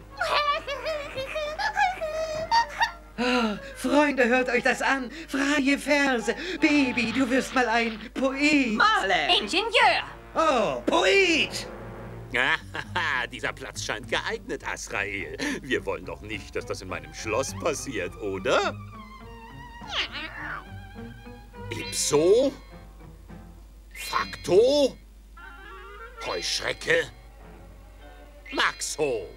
Oh, Freunde, hört euch das an. Freie Verse. Baby, du wirst mal ein Poet. Maler. Ingenieur. Oh, Poet. Ah, dieser Platz scheint geeignet, Azrael. Wir wollen doch nicht, dass das in meinem Schloss passiert, oder? Ipso? Facto? Heuschrecke? Maxo?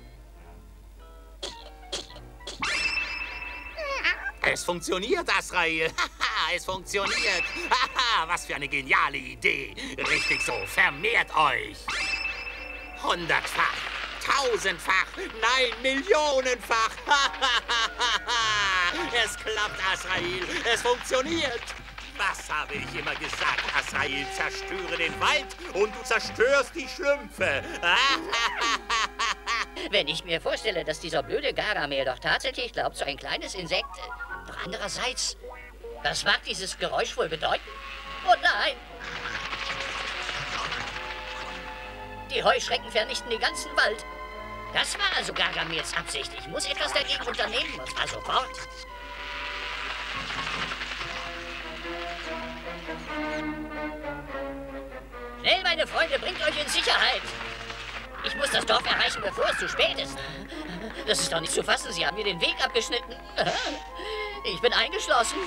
Es funktioniert, Azrael. Haha, es funktioniert. Haha, was für eine geniale Idee. Richtig so, vermehrt euch. Hundertfach, tausendfach, nein, millionenfach. Es klappt, Azrael. Es funktioniert. Was habe ich immer gesagt, Azrael? Zerstöre den Wald und du zerstörst die Schlümpfe. Wenn ich mir vorstelle, dass dieser blöde Gargamel doch tatsächlich glaubt, so ein kleines Insekt. Doch andererseits, was mag dieses Geräusch wohl bedeuten? Oh nein! Die Heuschrecken vernichten den ganzen Wald. Das war also Gargamels Absicht. Ich muss etwas dagegen unternehmen, und zwar sofort. Schnell, meine Freunde, bringt euch in Sicherheit. Ich muss das Dorf erreichen, bevor es zu spät ist. Das ist doch nicht zu fassen. Sie haben mir den Weg abgeschnitten. Ich bin eingeschlossen.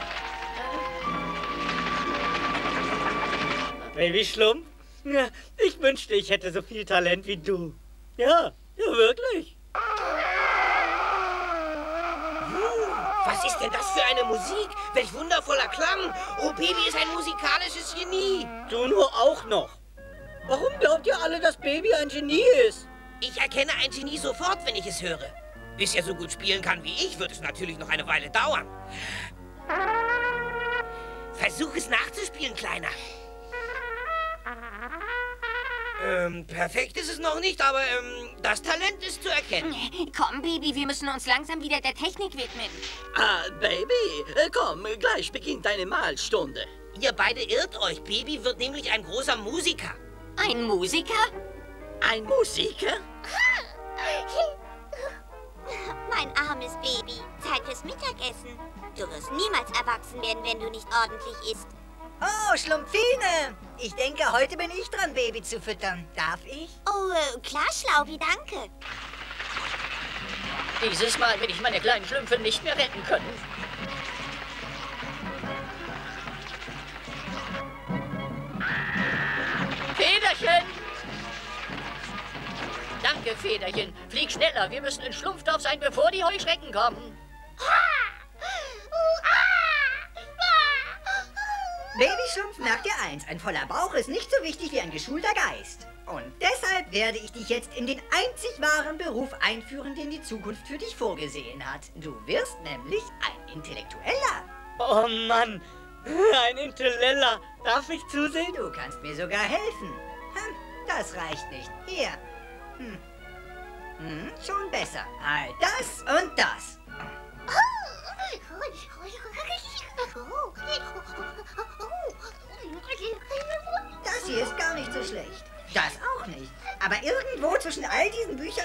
Baby Schlumpf? Ja, ich wünschte, ich hätte so viel Talent wie du. Ja, ja, wirklich. Was ist denn das für eine Musik? Welch wundervoller Klang. Oh, Baby ist ein musikalisches Genie. Du nur auch noch. Warum glaubt ihr alle, dass Baby ein Genie ist? Ich erkenne ein Genie sofort, wenn ich es höre. Bis er so gut spielen kann wie ich, wird es natürlich noch eine Weile dauern. Versuch es nachzuspielen, Kleiner. Ähm, perfekt ist es noch nicht, aber ähm, das Talent ist zu erkennen. Komm, Baby, wir müssen uns langsam wieder der Technik widmen. Ah, Baby, äh, komm, gleich beginnt deine Malstunde. Ihr beide irrt euch. Baby wird nämlich ein großer Musiker. Ein Musiker? Ein Musiker? Mein armes Baby. Zeit fürs Mittagessen. Du wirst niemals erwachsen werden, wenn du nicht ordentlich isst. Oh, Schlumpfine. Ich denke, heute bin ich dran, Baby zu füttern. Darf ich? Oh, äh, klar, Schlaubi, danke. Dieses Mal will ich meine kleinen Schlümpfe nicht mehr retten können. Federchen! Danke, Federchen. Flieg schneller. Wir müssen in Schlumpfdorf sein, bevor die Heuschrecken kommen. Babyschlumpf, merk dir eins. Ein voller Bauch ist nicht so wichtig wie ein geschulter Geist. Und deshalb werde ich dich jetzt in den einzig wahren Beruf einführen, den die Zukunft für dich vorgesehen hat. Du wirst nämlich ein Intellektueller. Oh Mann, ein Intellektueller. Darf ich zusehen? Du kannst mir sogar helfen. Hm, das reicht nicht. Hier. Hm. Hm, schon besser. All das und das. Das hier ist gar nicht so schlecht. Das auch nicht. Aber irgendwo zwischen all diesen Büchern...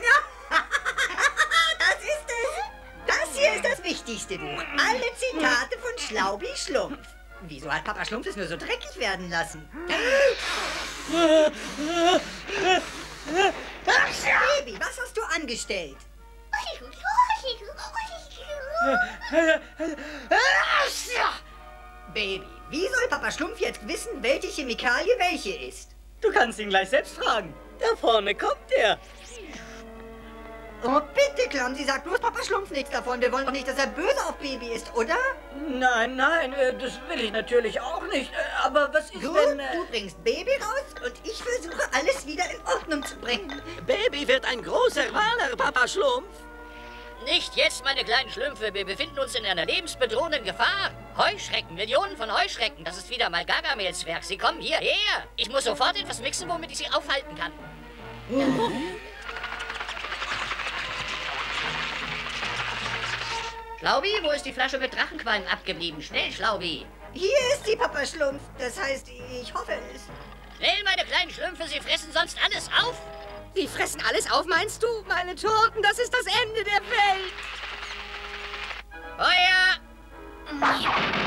Das ist es. Das hier ist das wichtigste Buch. Alle Zitate von Schlaubi Schlumpf. Wieso hat Papa Schlumpf es nur so dreckig werden lassen? Baby, was hast du angestellt? Baby, wie soll Papa Schlumpf jetzt wissen, welche Chemikalie welche ist? Du kannst ihn gleich selbst fragen. Da vorne kommt er. Oh, bitte, Clumsy, sag bloß Papa Schlumpf nichts davon. Wir wollen doch nicht, dass er böse auf Baby ist, oder? Nein, nein, das will ich natürlich auch nicht. Aber was ist Gut, wenn... Äh... du bringst Baby raus und ich versuche, alles wieder in Ordnung zu bringen. Baby wird ein großer Maler, Papa Schlumpf. Nicht jetzt, meine kleinen Schlümpfe. Wir befinden uns in einer lebensbedrohenden Gefahr. Heuschrecken, Millionen von Heuschrecken. Das ist wieder mal Gargamels Werk. Sie kommen hierher. Ich muss sofort etwas mixen, womit ich sie aufhalten kann. Oh. Schlaubi, wo ist die Flasche mit Drachenqualm abgeblieben? Schnell, Schlaubi. Hier ist sie, Papa Schlumpf. Das heißt, ich hoffe es. Schnell, meine kleinen Schlümpfe, sie fressen sonst alles auf. Sie fressen alles auf, meinst du? Meine Torten, das ist das Ende der Welt. Feuer!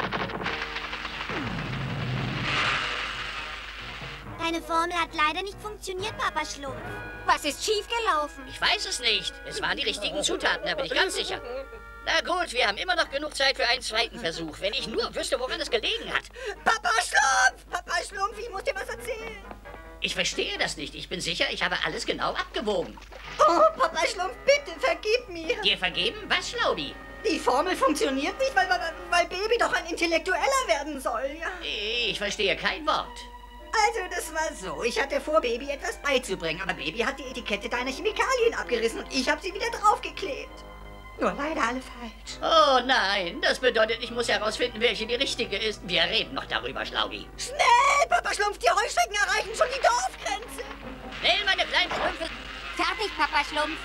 Deine Formel hat leider nicht funktioniert, Papa Schlumpf. Was ist schiefgelaufen? Ich weiß es nicht. Es waren die richtigen Zutaten, da bin ich ganz sicher. Na gut, wir haben immer noch genug Zeit für einen zweiten Versuch. Wenn ich nur wüsste, woran es gelegen hat. Papa Schlumpf! Papa Schlumpf, ich muss dir was erzählen. Ich verstehe das nicht. Ich bin sicher, ich habe alles genau abgewogen. Oh, Papa Schlumpf, bitte, vergib mir. Dir vergeben? Was, Schlaubi? Die Formel funktioniert nicht, weil, weil, weil Baby doch ein Intellektueller werden soll, ja? Ich verstehe kein Wort. Also, das war so. Ich hatte vor, Baby etwas beizubringen, aber Baby hat die Etikette deiner Chemikalien abgerissen und ich habe sie wieder draufgeklebt. Nur leider alle falsch. Oh nein, das bedeutet, ich muss herausfinden, welche die richtige ist. Wir reden noch darüber, Schlaubi. Schnell, Papa Schlumpf, die Heuschrecken erreichen schon die Dorfgrenze. Schnell, meine kleinen Schlümpfe. Fertig, Papa Schlumpf.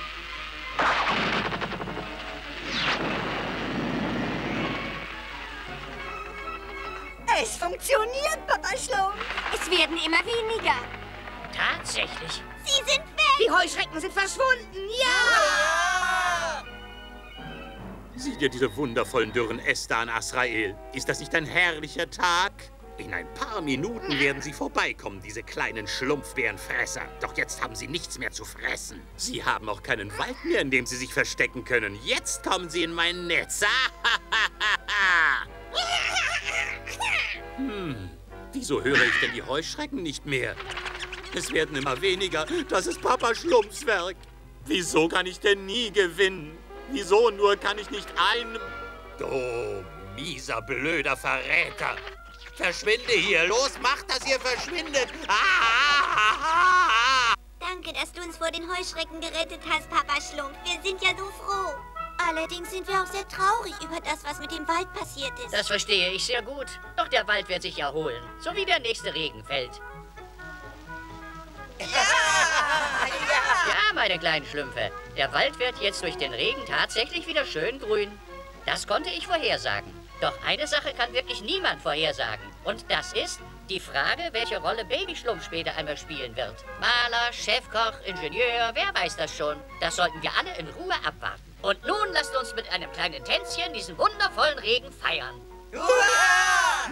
Es funktioniert, Papa Schlumpf. Es werden immer weniger. Tatsächlich. Sie sind weg. Die Heuschrecken sind verschwunden. Ja! Sieh dir diese wundervollen dürren Äste an, Azrael. Ist das nicht ein herrlicher Tag? In ein paar Minuten werden sie vorbeikommen, diese kleinen Schlumpfbärenfresser. Doch jetzt haben sie nichts mehr zu fressen. Sie haben auch keinen Wald mehr, in dem sie sich verstecken können. Jetzt kommen sie in mein Netz. Hm, wieso höre ich denn die Heuschrecken nicht mehr? Es werden immer weniger. Das ist Papa Schlumpfs Werk. Wieso kann ich denn nie gewinnen? Wieso nur kann ich nicht ein... Du mieser, blöder Verräter. Verschwinde hier. Los, mach, dass ihr verschwindet. Ah! Danke, dass du uns vor den Heuschrecken gerettet hast, Papa Schlumpf. Wir sind ja so froh. Allerdings sind wir auch sehr traurig über das, was mit dem Wald passiert ist. Das verstehe ich sehr gut. Doch der Wald wird sich erholen, so wie der nächste Regen fällt. Ja, ja. Ja, meine kleinen Schlümpfe. Der Wald wird jetzt durch den Regen tatsächlich wieder schön grün. Das konnte ich vorhersagen. Doch eine Sache kann wirklich niemand vorhersagen. Und das ist die Frage, welche Rolle Babyschlumpf später einmal spielen wird. Maler, Chefkoch, Ingenieur, wer weiß das schon. Das sollten wir alle in Ruhe abwarten. Und nun lasst uns mit einem kleinen Tänzchen diesen wundervollen Regen feiern. Hurra!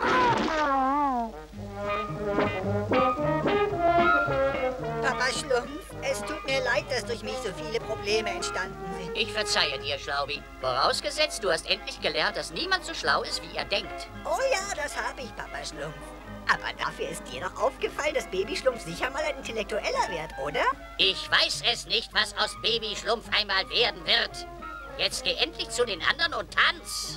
Papa Schlumpf, es tut mir leid, dass durch mich so viele Probleme entstanden sind. Ich verzeihe dir, Schlaubi. Vorausgesetzt, du hast endlich gelernt, dass niemand so schlau ist, wie er denkt. Oh ja, das habe ich, Papa Schlumpf. Aber dafür ist dir doch aufgefallen, dass Babyschlumpf sicher mal ein Intellektueller wird, oder? Ich weiß es nicht, was aus Babyschlumpf einmal werden wird. Jetzt geh endlich zu den anderen und tanz.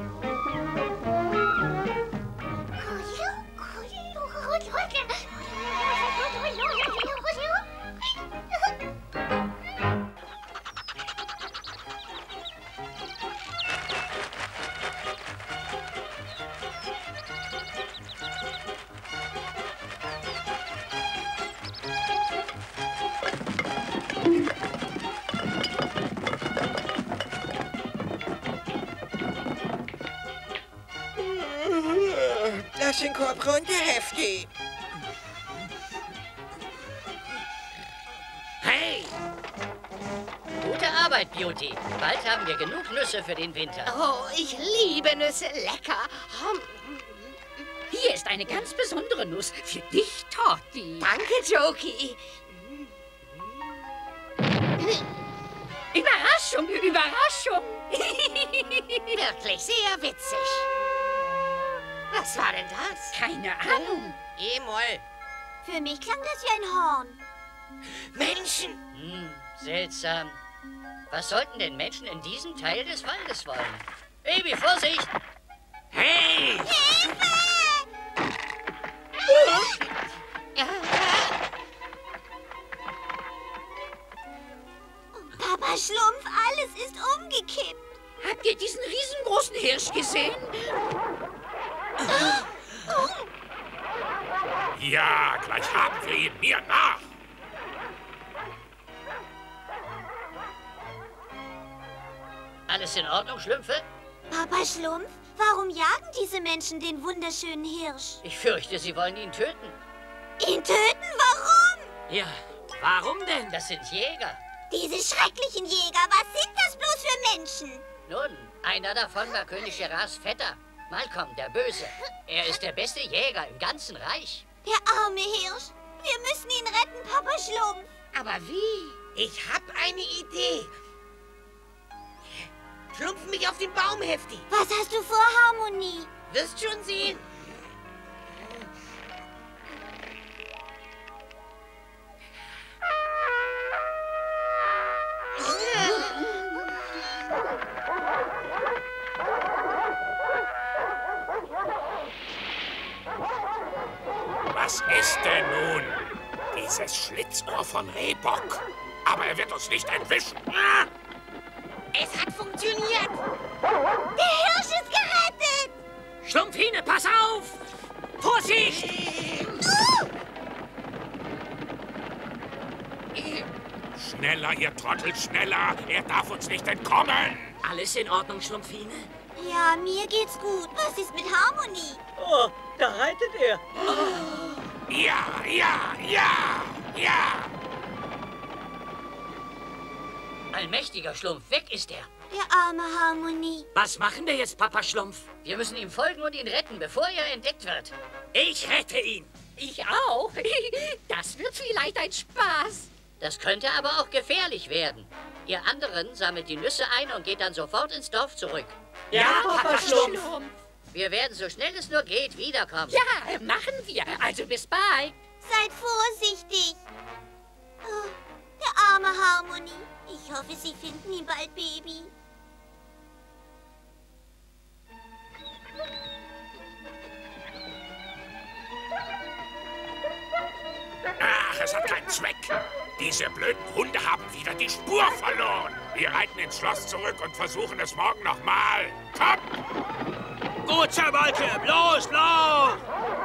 Lass den Korb runter, Hefti. Hey! Gute Arbeit, Beauty. Bald haben wir genug Nüsse für den Winter. Oh, ich liebe Nüsse. Lecker. Hier ist eine ganz besondere Nuss für dich, Torti. Danke, Jokey. Überraschung, Überraschung. Wirklich sehr witzig. Was war denn das? Keine Ahnung. E-Moll. Für mich klang das wie ein Horn. Menschen. Hm, seltsam. Was sollten denn Menschen in diesem Teil des Waldes wollen? Baby, Vorsicht! Hey! Hilfe! Papa Schlumpf, alles ist umgekippt. Habt ihr diesen riesengroßen Hirsch gesehen? Ja, gleich haben wir ihn mir nach. Alles in Ordnung, Schlümpfe? Papa Schlumpf, warum jagen diese Menschen den wunderschönen Hirsch? Ich fürchte, sie wollen ihn töten. Ihn töten? Warum? Ja, warum denn? Das sind Jäger. Diese schrecklichen Jäger, was sind das bloß für Menschen? Nun, einer davon war König Gerards Vetter, Malcolm, der Böse. Er ist der beste Jäger im ganzen Reich. Der arme Hirsch. Wir müssen ihn retten, Papa Schlumpf. Aber wie? Ich hab eine Idee. Schlumpf mich auf den Baum, Hefti. Was hast du vor, Harmonie? Wirst schon sehen. Was ist denn nun? Dieses Schlitzohr von Rehbock. Aber er wird uns nicht entwischen. Es hat funktioniert. Der Hirsch ist gerettet. Schlumpfine, pass auf! Vorsicht! Schneller, ihr Trottel, schneller! Er darf uns nicht entkommen! Alles in Ordnung, Schlumpfine? Ja, mir geht's gut. Was ist mit Harmonie? Oh, da reitet er. Oh. Ja, ja, ja, ja! Allmächtiger Schlumpf, weg ist er. Der arme Harmonie. Was machen wir jetzt, Papa Schlumpf? Wir müssen ihm folgen und ihn retten, bevor er entdeckt wird. Ich rette ihn. Ich auch. Das wird vielleicht ein Spaß. Das könnte aber auch gefährlich werden. Ihr anderen sammelt die Nüsse ein und geht dann sofort ins Dorf zurück. Ja, Papa Schlumpf. Wir werden so schnell es nur geht wiederkommen. Ja, machen wir. Also bis bald. Seid vorsichtig. Oh, der arme Harmony. Ich hoffe, Sie finden ihn bald, Baby. Ach, es hat keinen Zweck. Diese blöden Hunde haben wieder die Spur verloren. Wir reiten ins Schloss zurück und versuchen es morgen nochmal. Komm! Gut, Sir Malcolm. Los, los!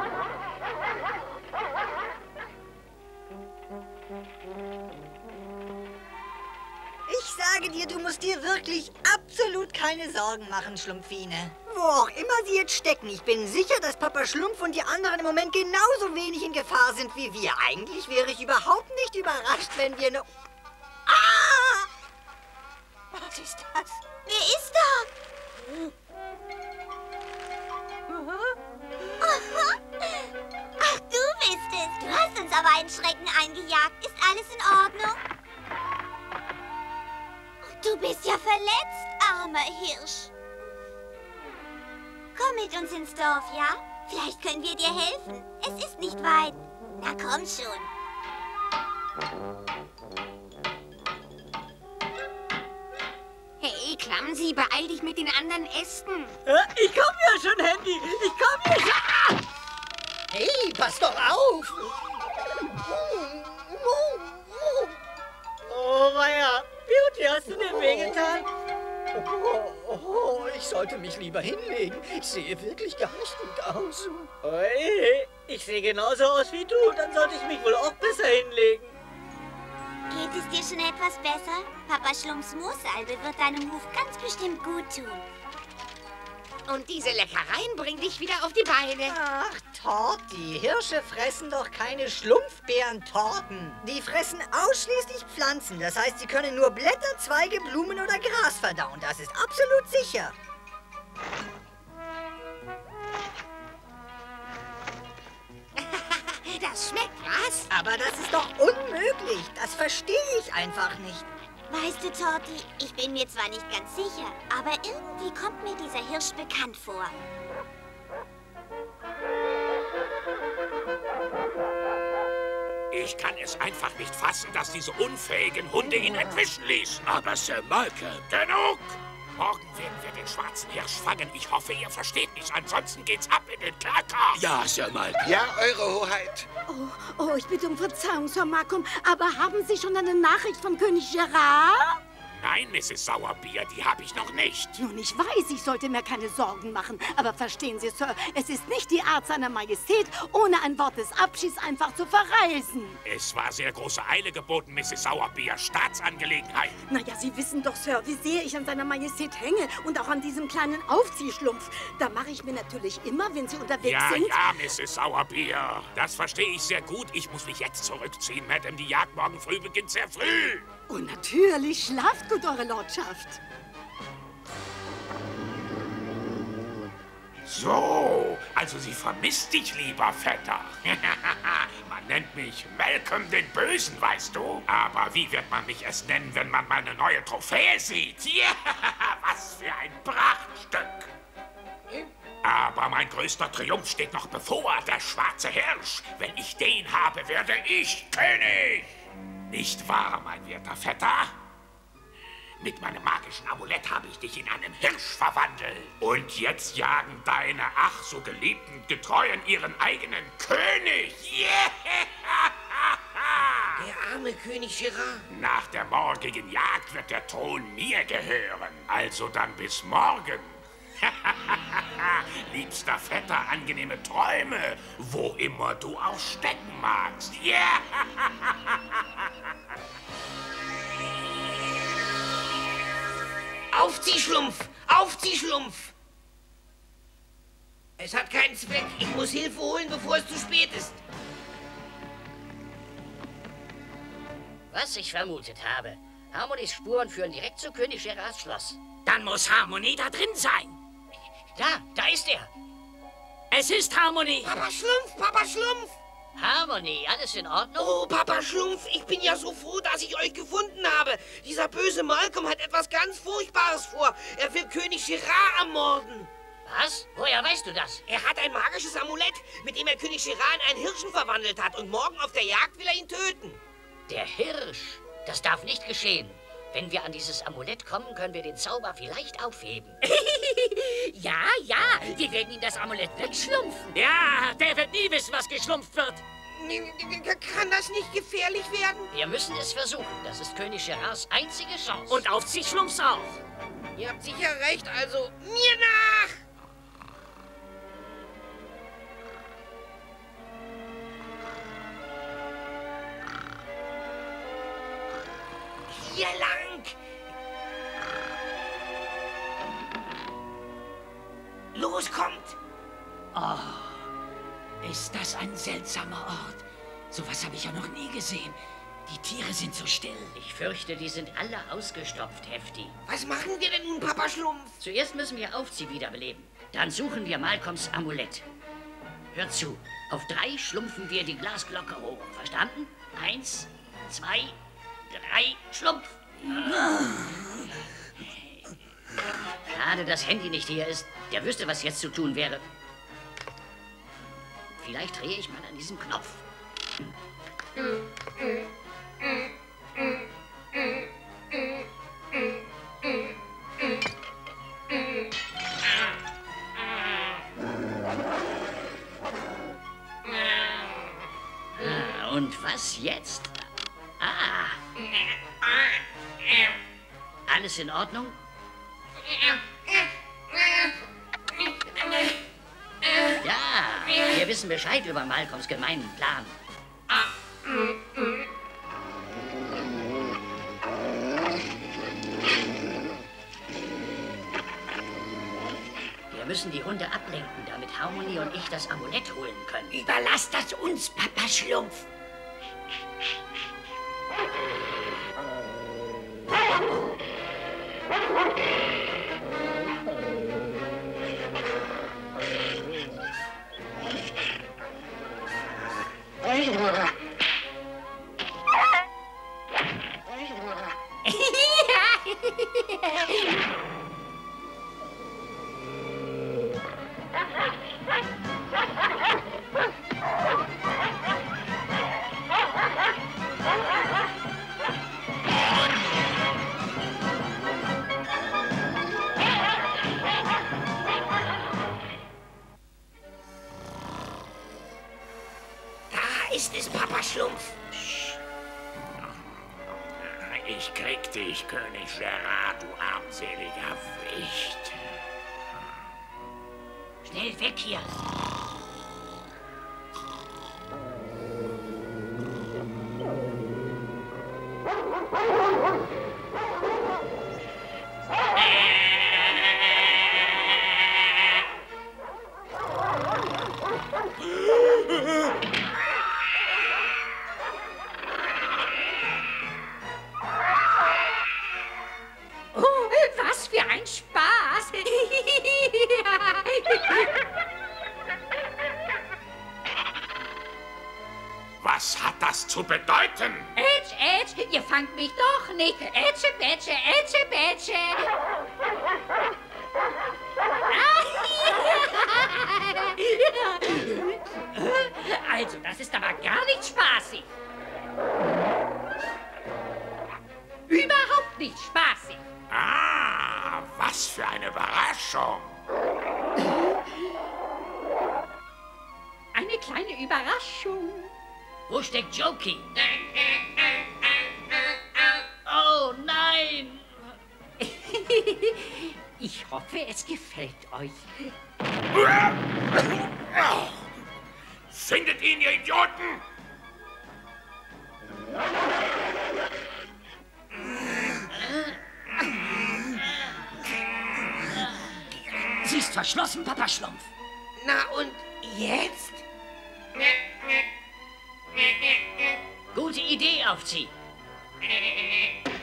Ich sage dir, du musst dir wirklich absolut keine Sorgen machen, Schlumpfine. Wo auch immer sie jetzt stecken, ich bin sicher, dass Papa Schlumpf und die anderen im Moment genauso wenig in Gefahr sind wie wir. Eigentlich wäre ich überhaupt nicht überrascht, wenn wir nur... Ah! Was ist das? Wer ist da? Ach, du bist es. Du hast uns aber einen Schrecken eingejagt. Ist alles in Ordnung? Du bist ja verletzt, armer Hirsch. Komm mit uns ins Dorf, ja? Vielleicht können wir dir helfen. Es ist nicht weit. Na komm schon. Hey, Clumsy, beeil dich mit den anderen Ästen. Ich komm ja schon, Handy. Ich komm ja schon. Hey, pass doch auf. Oh, weia. Beauty, hast du dir wehgetan? Oh, oh, oh, ich sollte mich lieber hinlegen. Ich sehe wirklich gar nicht gut aus. Hey, ich sehe genauso aus wie du. Dann sollte ich mich wohl auch besser hinlegen. Geht es dir schon etwas besser? Papa Schlumpfs Moossalbe wird deinem Huf ganz bestimmt gut tun. Und diese Leckereien bringen dich wieder auf die Beine. Ach, Torti, Hirsche fressen doch keine Schlumpfbeeren-Torten. Die fressen ausschließlich Pflanzen. Das heißt, sie können nur Blätter, Zweige, Blumen oder Gras verdauen. Das ist absolut sicher. Das schmeckt, was? Aber das ist doch unmöglich. Das verstehe ich einfach nicht. Weißt du, Torti, ich bin mir zwar nicht ganz sicher, aber irgendwie kommt mir dieser Hirsch bekannt vor. Ich kann es einfach nicht fassen, dass diese unfähigen Hunde ihn entwischen ließen. Aber Sir Malcolm, genug! Morgen werden wir den schwarzen Hirsch fangen. Ich hoffe, ihr versteht mich. Ansonsten geht's ab in den Kerker. Ja, Sir Malcolm. Ja, Eure Hoheit. Oh, oh, ich bitte um Verzeihung, Sir Malcolm, aber haben Sie schon eine Nachricht von König Gerard? Nein, Misses Sauerbier, die habe ich noch nicht. Nun, ich weiß, ich sollte mir keine Sorgen machen. Aber verstehen Sie, Sir, es ist nicht die Art seiner Majestät, ohne ein Wort des Abschieds einfach zu verreisen. Es war sehr große Eile geboten, Misses Sauerbier. Staatsangelegenheit. Naja, Sie wissen doch, Sir, wie sehr ich an seiner Majestät hänge und auch an diesem kleinen Aufziehschlumpf. Da mache ich mir natürlich immer, wenn Sie unterwegs ja, sind... Ja, ja, Misses Sauerbier. Das verstehe ich sehr gut. Ich muss mich jetzt zurückziehen, Madame. Die Jagd morgen früh beginnt sehr früh. Und natürlich, schlaft gut, Eure Lordschaft. So, also sie vermisst dich, lieber Vetter. Man nennt mich Malcolm den Bösen, weißt du? Aber wie wird man mich erst nennen, wenn man meine neue Trophäe sieht? Ja, was für ein Prachtstück. Aber mein größter Triumph steht noch bevor, der schwarze Hirsch. Wenn ich den habe, werde ich König. Nicht wahr, mein werter Vetter? Mit meinem magischen Amulett habe ich dich in einen Hirsch verwandelt. Und jetzt jagen deine ach so geliebten Getreuen ihren eigenen König. Yeah! Der arme König Gerard. Nach der morgigen Jagd wird der Thron mir gehören. Also dann bis morgen. Liebster Vetter, angenehme Träume, wo immer du auch stecken magst. Yeah! Aufzieh, Schlumpf! Aufzieh, Schlumpf! Es hat keinen Zweck. Ich muss Hilfe holen, bevor es zu spät ist. Was ich vermutet habe. Harmonys Spuren führen direkt zu König Gerards Schloss. Dann muss Harmony da drin sein. Da, da ist er. Es ist Harmony. Papa Schlumpf, Papa Schlumpf. Harmony, alles in Ordnung? Oh, Papa Schlumpf, ich bin ja so froh, dass ich euch gefunden habe. Dieser böse Malcolm hat etwas ganz Furchtbares vor. Er will König Girard ermorden. Was? Woher weißt du das? Er hat ein magisches Amulett, mit dem er König Girard in einen Hirschen verwandelt hat. Und morgen auf der Jagd will er ihn töten. Der Hirsch? Das darf nicht geschehen. Wenn wir an dieses Amulett kommen, können wir den Zauber vielleicht aufheben. Ja, ja, wir werden ihm das Amulett wegschlumpfen. Ja, der wird nie wissen, was geschlumpft wird. Kann das nicht gefährlich werden? Wir müssen es versuchen. Das ist König Girards einzige Chance. Und auf sich schlumpf's auch. Ihr habt sicher recht, also mir nach! Hier lang! Los, kommt! Oh, ist das ein seltsamer Ort. Sowas habe ich ja noch nie gesehen. Die Tiere sind so still. Ich fürchte, die sind alle ausgestopft, Hefti. Was machen wir denn nun, Papa Schlumpf? Zuerst müssen wir Aufzieh wiederbeleben. Dann suchen wir Malcolms Amulett. Hört zu, auf drei schlumpfen wir die Glasglocke hoch. Verstanden? Eins, zwei, drei, Schlumpf! Schade, dass Handy nicht hier ist. Der wüsste, was jetzt zu tun wäre. Vielleicht drehe ich mal an diesem Knopf. Und was jetzt? Ah! Alles in Ordnung? Ja, wir wissen Bescheid über Malcolms gemeinen Plan. Wir müssen die Hunde ablenken, damit Harmony und ich das Amulett holen können. Überlass das uns, Papa Schlumpf. Ist es, Papa Schlumpf? Ich krieg dich, König Girard, du armseliger Wicht. Schnell weg hier. Was hat das zu bedeuten? Ätsch, Ätsch, ihr fangt mich doch nicht. Ätsche, Bätsche, Ätsche, Bätsche. Also, das ist aber gar nicht spaßig. Überhaupt nicht spaßig. Ah, was für eine Überraschung. Eine kleine Überraschung. Wo steckt Jokey? Oh nein! Ich hoffe, es gefällt euch. Findet ihn, ihr Idioten! Sie ist verschlossen, Papa Schlumpf. Na und jetzt? Gute Idee, Aufzieh.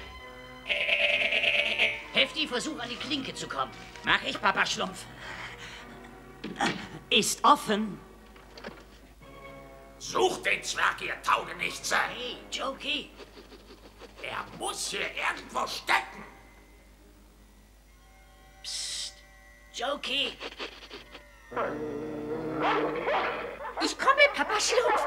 Hefti, versuch an die Klinke zu kommen. Mach ich, Papa Schlumpf. ist offen. Sucht den Zwerg, ihr Taugenichtse! Hey, Jokey! Er muss hier irgendwo stecken! Psst, Jokey! Ich komme, Papa Schlumpf!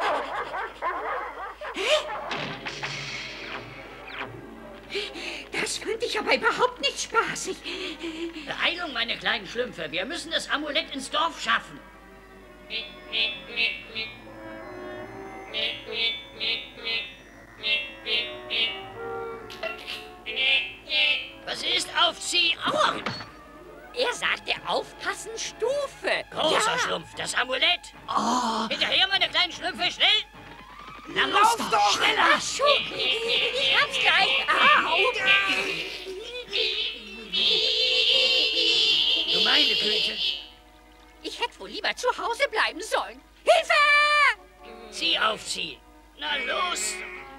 Das fand ich aber überhaupt nicht spaßig. Beeilung, meine kleinen Schlümpfe. Wir müssen das Amulett ins Dorf schaffen. Was ist? Aufzieh! Au! Er sagte aufpassen, Stufe. Großer Ja. Schlumpf, das Amulett. Oh. Hinterher, meine kleinen Schlümpfe, schnell! Na los doch, schneller! Ach, schon. Ich hab's gleich. Au. Du meine Güte. Ich hätte wohl lieber zu Hause bleiben sollen. Hilfe! Zieh aufziehen. Na los!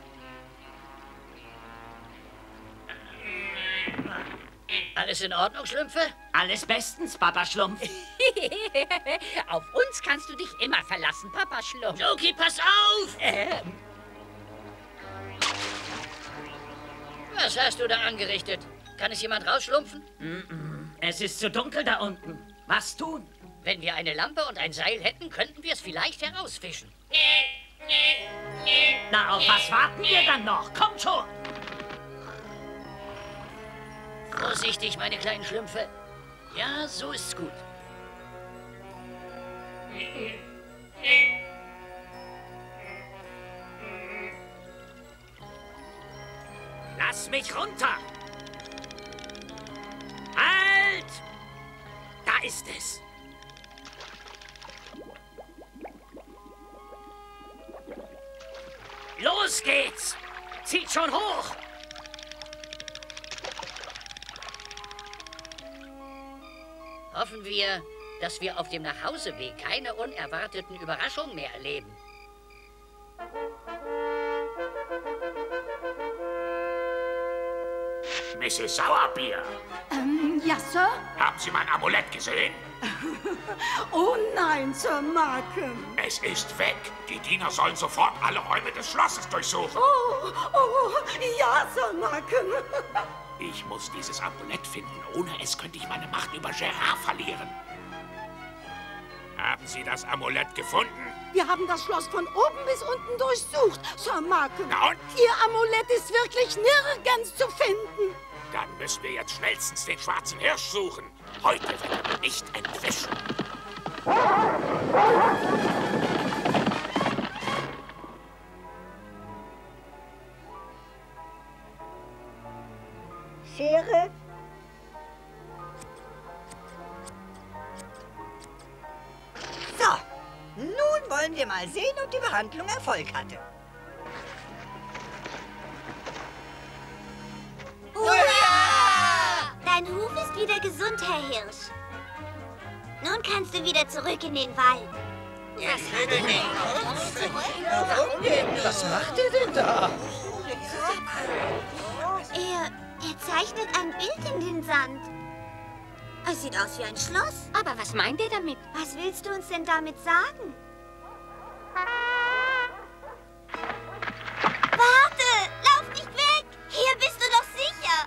Alles in Ordnung, Schlümpfe? Alles bestens, Papa Schlumpf. Auf uns kannst du dich immer verlassen, Papa Schlumpf. Jokey, pass auf! Ähm. Was hast du da angerichtet? Kann es jemand rausschlumpfen? Mm-mm. Es ist zu dunkel da unten. Was tun? Wenn wir eine Lampe und ein Seil hätten, könnten wir es vielleicht herausfischen. Na, auf was warten wir dann noch? Kommt schon! Vorsichtig, meine kleinen Schlümpfe. Ja, so ist's gut. Lass mich runter! Halt! Da ist es. Los geht's! Zieht schon hoch! Hoffen wir, dass wir auf dem Nachhauseweg keine unerwarteten Überraschungen mehr erleben. Misses Sauerbier, Ähm, ja, Sir? haben Sie mein Amulett gesehen? Oh nein, Sir Malcolm. Es ist weg. Die Diener sollen sofort alle Räume des Schlosses durchsuchen. Oh, oh, ja, Sir Malcolm. Ich muss dieses Amulett finden. Ohne es könnte ich meine Macht über Gerard verlieren. Haben Sie das Amulett gefunden? Wir haben das Schloss von oben bis unten durchsucht, Sir Malcolm. Na und? Ihr Amulett ist wirklich nirgends zu finden. Dann müssen wir jetzt schnellstens den schwarzen Hirsch suchen. Heute wird er nicht entwischen. Schere. So, nun wollen wir mal sehen, ob die Behandlung Erfolg hatte. Hurra! Dein Huf ist wieder gesund, Herr Hirsch. Nun kannst du wieder zurück in den Wald. Was macht ihr denn da? Er, er zeichnet ein Bild in den Sand. Es sieht aus wie ein Schloss. Aber was meint er damit? Was willst du uns denn damit sagen? Warte! Lauf nicht weg! Hier bist du doch sicher!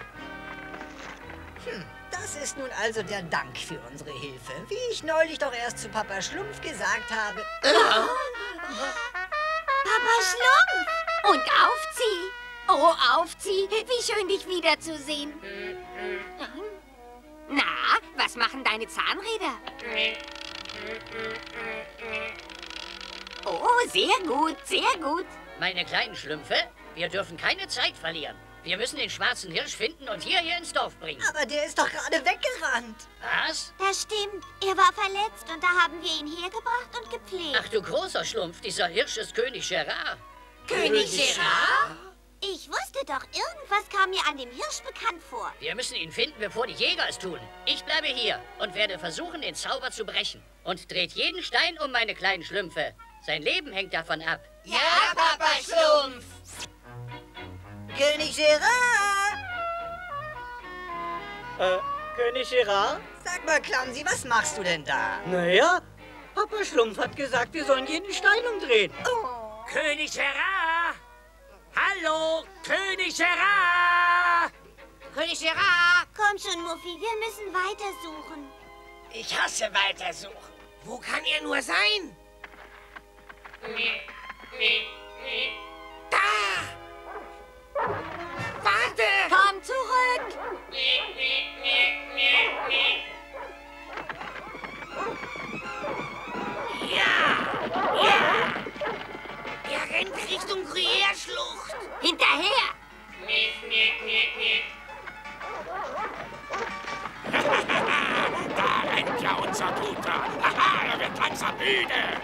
Hm, das ist nun also der Dank für unsere Hilfe. Wie ich neulich doch erst zu Papa Schlumpf gesagt habe. Papa Schlumpf! Und Aufzieh! Oh, Aufzieh! Wie schön, dich wiederzusehen. Na, was machen deine Zahnräder? Oh, sehr gut, sehr gut. Meine kleinen Schlümpfe, wir dürfen keine Zeit verlieren. Wir müssen den schwarzen Hirsch finden und hierher ins Dorf bringen. Aber der ist doch gerade weggerannt. Was? Das stimmt. Er war verletzt und da haben wir ihn hergebracht und gepflegt. Ach du großer Schlumpf, dieser Hirsch ist König Gerard. König Gerard? Ich wusste doch, irgendwas kam mir an dem Hirsch bekannt vor. Wir müssen ihn finden, bevor die Jäger es tun. Ich bleibe hier und werde versuchen, den Zauber zu brechen. Und dreht jeden Stein um, meine kleinen Schlümpfe. Sein Leben hängt davon ab. Ja, Papa Schlumpf! König Gerard! Äh, König Gerard? Sag mal, Clumsy, was machst du denn da? Naja, Papa Schlumpf hat gesagt, wir sollen jeden Stein umdrehen. Oh. König Gerard! Hallo, König Gerard! König Gerard! Komm schon, Muffi, wir müssen weitersuchen. Ich hasse weitersuchen. Wo kann er nur sein? Da! Warte! Komm zurück! Ja! Ja! Er rennt Richtung Gruyère-Schlucht. Hinterher! Da rennt ja unser Guter. Aha, er wird langsam müde.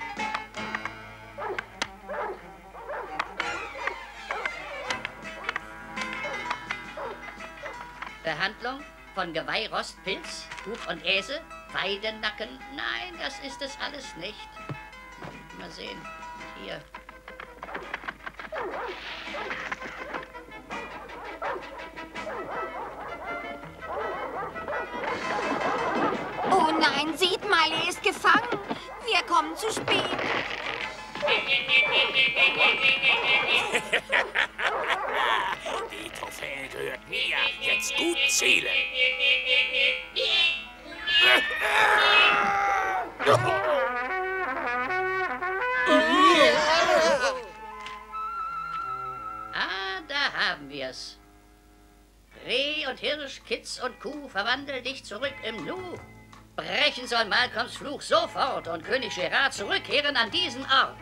Behandlung von Geweih, Rostpilz, Huf und Äse, Weidennacken. Nein, das ist es alles nicht. Mal sehen. Hier. Oh nein, seht mal, er ist gefangen. Wir kommen zu spät. Die Trophäe gehört mir. Jetzt gut zielen. Ah, da haben wir's. Reh und Hirsch, Kitz und Kuh, verwandel dich zurück im Nu. Brechen soll Malcolms Fluch sofort und König Gerard zurückkehren an diesen Ort.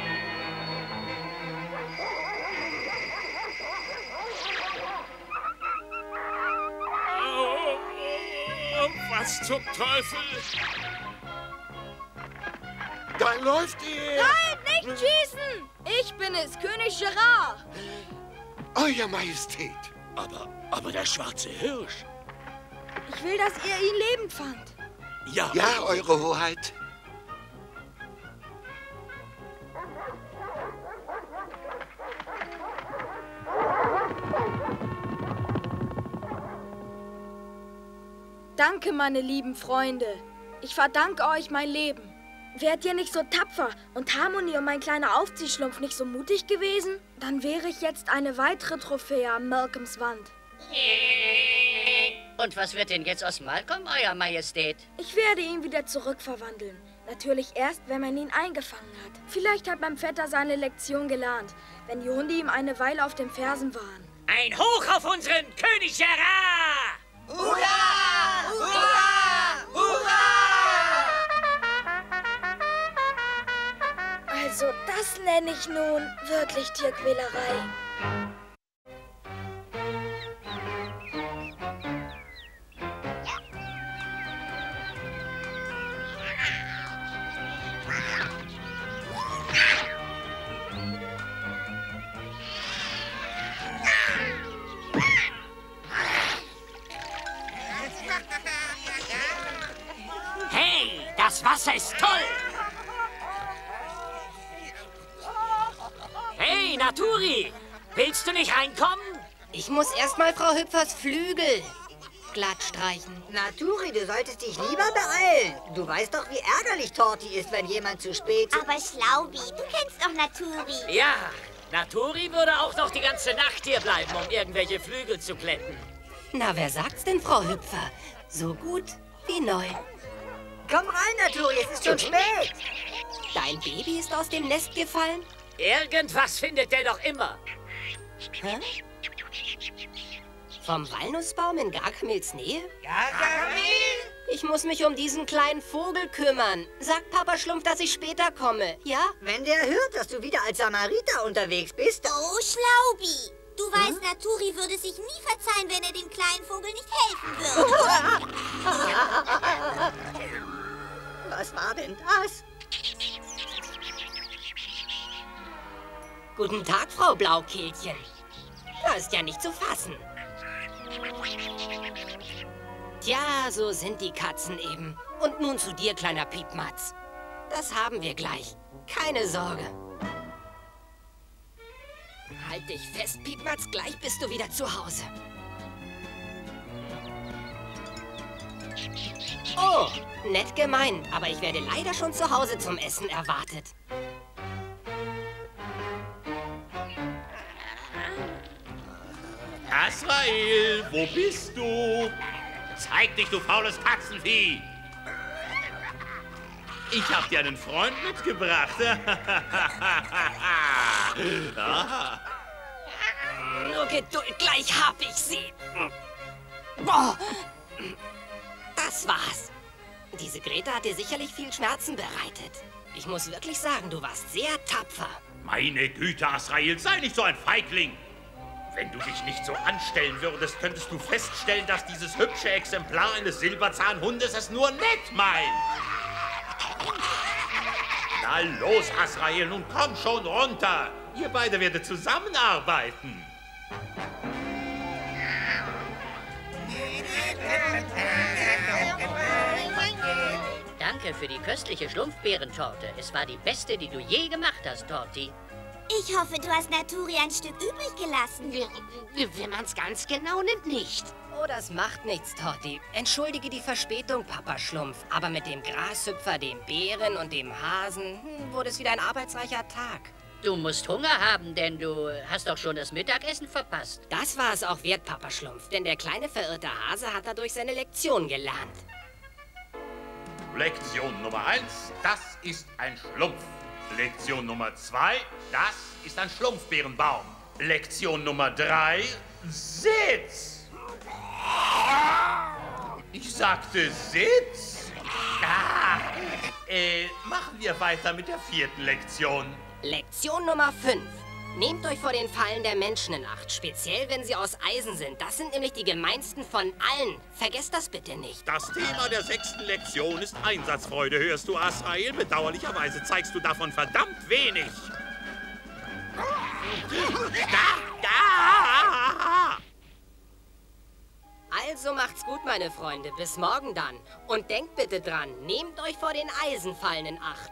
Oh, oh, was zum Teufel? Da läuft er! Nein, nicht schießen! Ich bin es, König Gerard. Euer Majestät. Aber, aber der schwarze Hirsch. Ich will, dass ihr ihn lebend fangt. Ja, ja, Eure Hoheit. Danke, meine lieben Freunde. Ich verdanke euch mein Leben. Wärt ihr nicht so tapfer und Harmonie und mein kleiner Aufziehschlumpf nicht so mutig gewesen, dann wäre ich jetzt eine weitere Trophäe an Malcolms Wand. Und was wird denn jetzt aus Malcolm, Euer Majestät? Ich werde ihn wieder zurückverwandeln. Natürlich erst, wenn man ihn eingefangen hat. Vielleicht hat mein Vetter seine Lektion gelernt, wenn die Hunde ihm eine Weile auf den Fersen waren. Ein Hoch auf unseren König Gerard! Hurra! Hurra! Hurra! Also das nenne ich nun wirklich Tierquälerei. Hey, das Wasser ist toll! Hey, Naturi! Willst du nicht reinkommen? Ich muss erst mal Frau Hüpfers Flügel glatt streichen. Naturi, du solltest dich lieber beeilen. Du weißt doch, wie ärgerlich Torti ist, wenn jemand zu spät... Aber Schlaubi, du kennst doch Naturi. Ja, Naturi würde auch noch die ganze Nacht hier bleiben, um irgendwelche Flügel zu glätten. Na, wer sagt's denn, Frau Hüpfer? So gut wie neu. Komm rein, Naturi, es ist schon spät. Dein Baby ist aus dem Nest gefallen? Irgendwas findet der doch immer. Hä? Vom Walnussbaum in Gargamels Nähe? Gargamel? Ich muss mich um diesen kleinen Vogel kümmern. Sag Papa Schlumpf, dass ich später komme, ja? Wenn der hört, dass du wieder als Samariter unterwegs bist... Oh, Schlaubi! Du weißt, hm? Naturi würde sich nie verzeihen, wenn er dem kleinen Vogel nicht helfen würde. Was war denn das? Guten Tag, Frau Blaukehlchen. Das ist ja nicht zu fassen. Tja, so sind die Katzen eben. Und nun zu dir, kleiner Piepmatz. Das haben wir gleich. Keine Sorge. Halt dich fest, Piepmatz. Gleich bist du wieder zu Hause. Oh, Oh, nett gemeint, aber ich werde leider schon zu Hause zum Essen erwartet. Azrael, wo bist du? Zeig dich, du faules Katzenvieh! Ich hab dir einen Freund mitgebracht. Ah. Nur Geduld, gleich hab ich sie. Boah. Das war's. Diese Greta hat dir sicherlich viel Schmerzen bereitet. Ich muss wirklich sagen, du warst sehr tapfer. Meine Güte, Azrael, sei nicht so ein Feigling. Wenn du dich nicht so anstellen würdest, könntest du feststellen, dass dieses hübsche Exemplar eines Silberzahnhundes es nur nett meint. Na los, Azrael, nun komm schon runter. Ihr beide werdet zusammenarbeiten. Danke für die köstliche Schlumpfbeerentorte. Es war die beste, die du je gemacht hast, Torti. Ich hoffe, du hast Naturi ein Stück übrig gelassen. Wenn man's ganz genau nimmt, nicht. Oh, das macht nichts, Torti. Entschuldige die Verspätung, Papa Schlumpf. Aber mit dem Grashüpfer, dem Bären und dem Hasen hm, wurde es wieder ein arbeitsreicher Tag. Du musst Hunger haben, denn du hast doch schon das Mittagessen verpasst. Das war es auch wert, Papa Schlumpf. Denn der kleine verirrte Hase hat dadurch seine Lektion gelernt. Lektion Nummer eins, das ist ein Schlumpf. Lektion Nummer zwei, das ist ein Schlumpfbeerenbaum. Lektion Nummer drei, Sitz. Ich sagte Sitz. Ah, äh, machen wir weiter mit der vierten Lektion. Lektion Nummer fünf. Nehmt euch vor den Fallen der Menschen in Acht, speziell wenn sie aus Eisen sind. Das sind nämlich die gemeinsten von allen. Vergesst das bitte nicht. Das Thema der sechsten Lektion ist Einsatzfreude, hörst du, Azrael? Bedauerlicherweise zeigst du davon verdammt wenig. Da, da. Also macht's gut, meine Freunde. Bis morgen dann. Und denkt bitte dran, nehmt euch vor den Eisenfallen in Acht.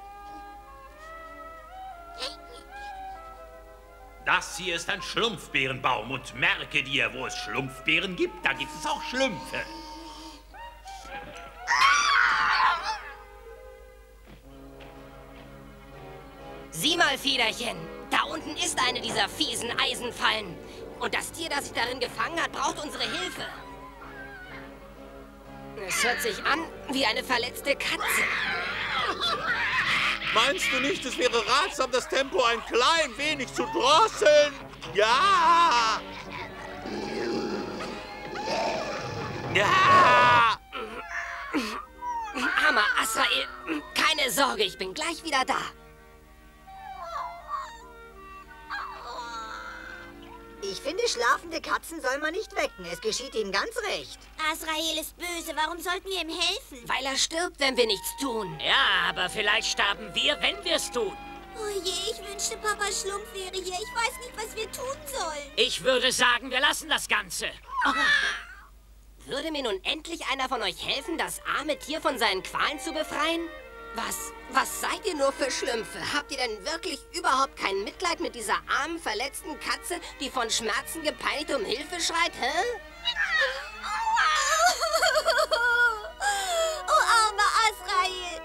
Das hier ist ein Schlumpfbeerenbaum und merke dir, wo es Schlumpfbeeren gibt, da gibt es auch Schlümpfe. Sieh mal, Fiederchen, da unten ist eine dieser fiesen Eisenfallen. Und das Tier, das sich darin gefangen hat, braucht unsere Hilfe. Es hört sich an wie eine verletzte Katze. Meinst du nicht, es wäre ratsam, das Tempo ein klein wenig zu drosseln? Ja! Ja! Hammer, Azrael. Keine Sorge, ich bin gleich wieder da. Ich finde, schlafende Katzen soll man nicht wecken. Es geschieht ihnen ganz recht. Azrael ist böse. Warum sollten wir ihm helfen? Weil er stirbt, wenn wir nichts tun. Ja, aber vielleicht sterben wir, wenn wir es tun. Oh je, ich wünschte, Papa Schlumpf wäre hier. Ich weiß nicht, was wir tun sollen. Ich würde sagen, wir lassen das Ganze. Oh. Würde mir nun endlich einer von euch helfen, das arme Tier von seinen Qualen zu befreien? Was, was seid ihr nur für Schlümpfe? Habt ihr denn wirklich überhaupt kein Mitleid mit dieser armen, verletzten Katze, die von Schmerzen gepeinigt um Hilfe schreit, hä? Oh, armer Azrael.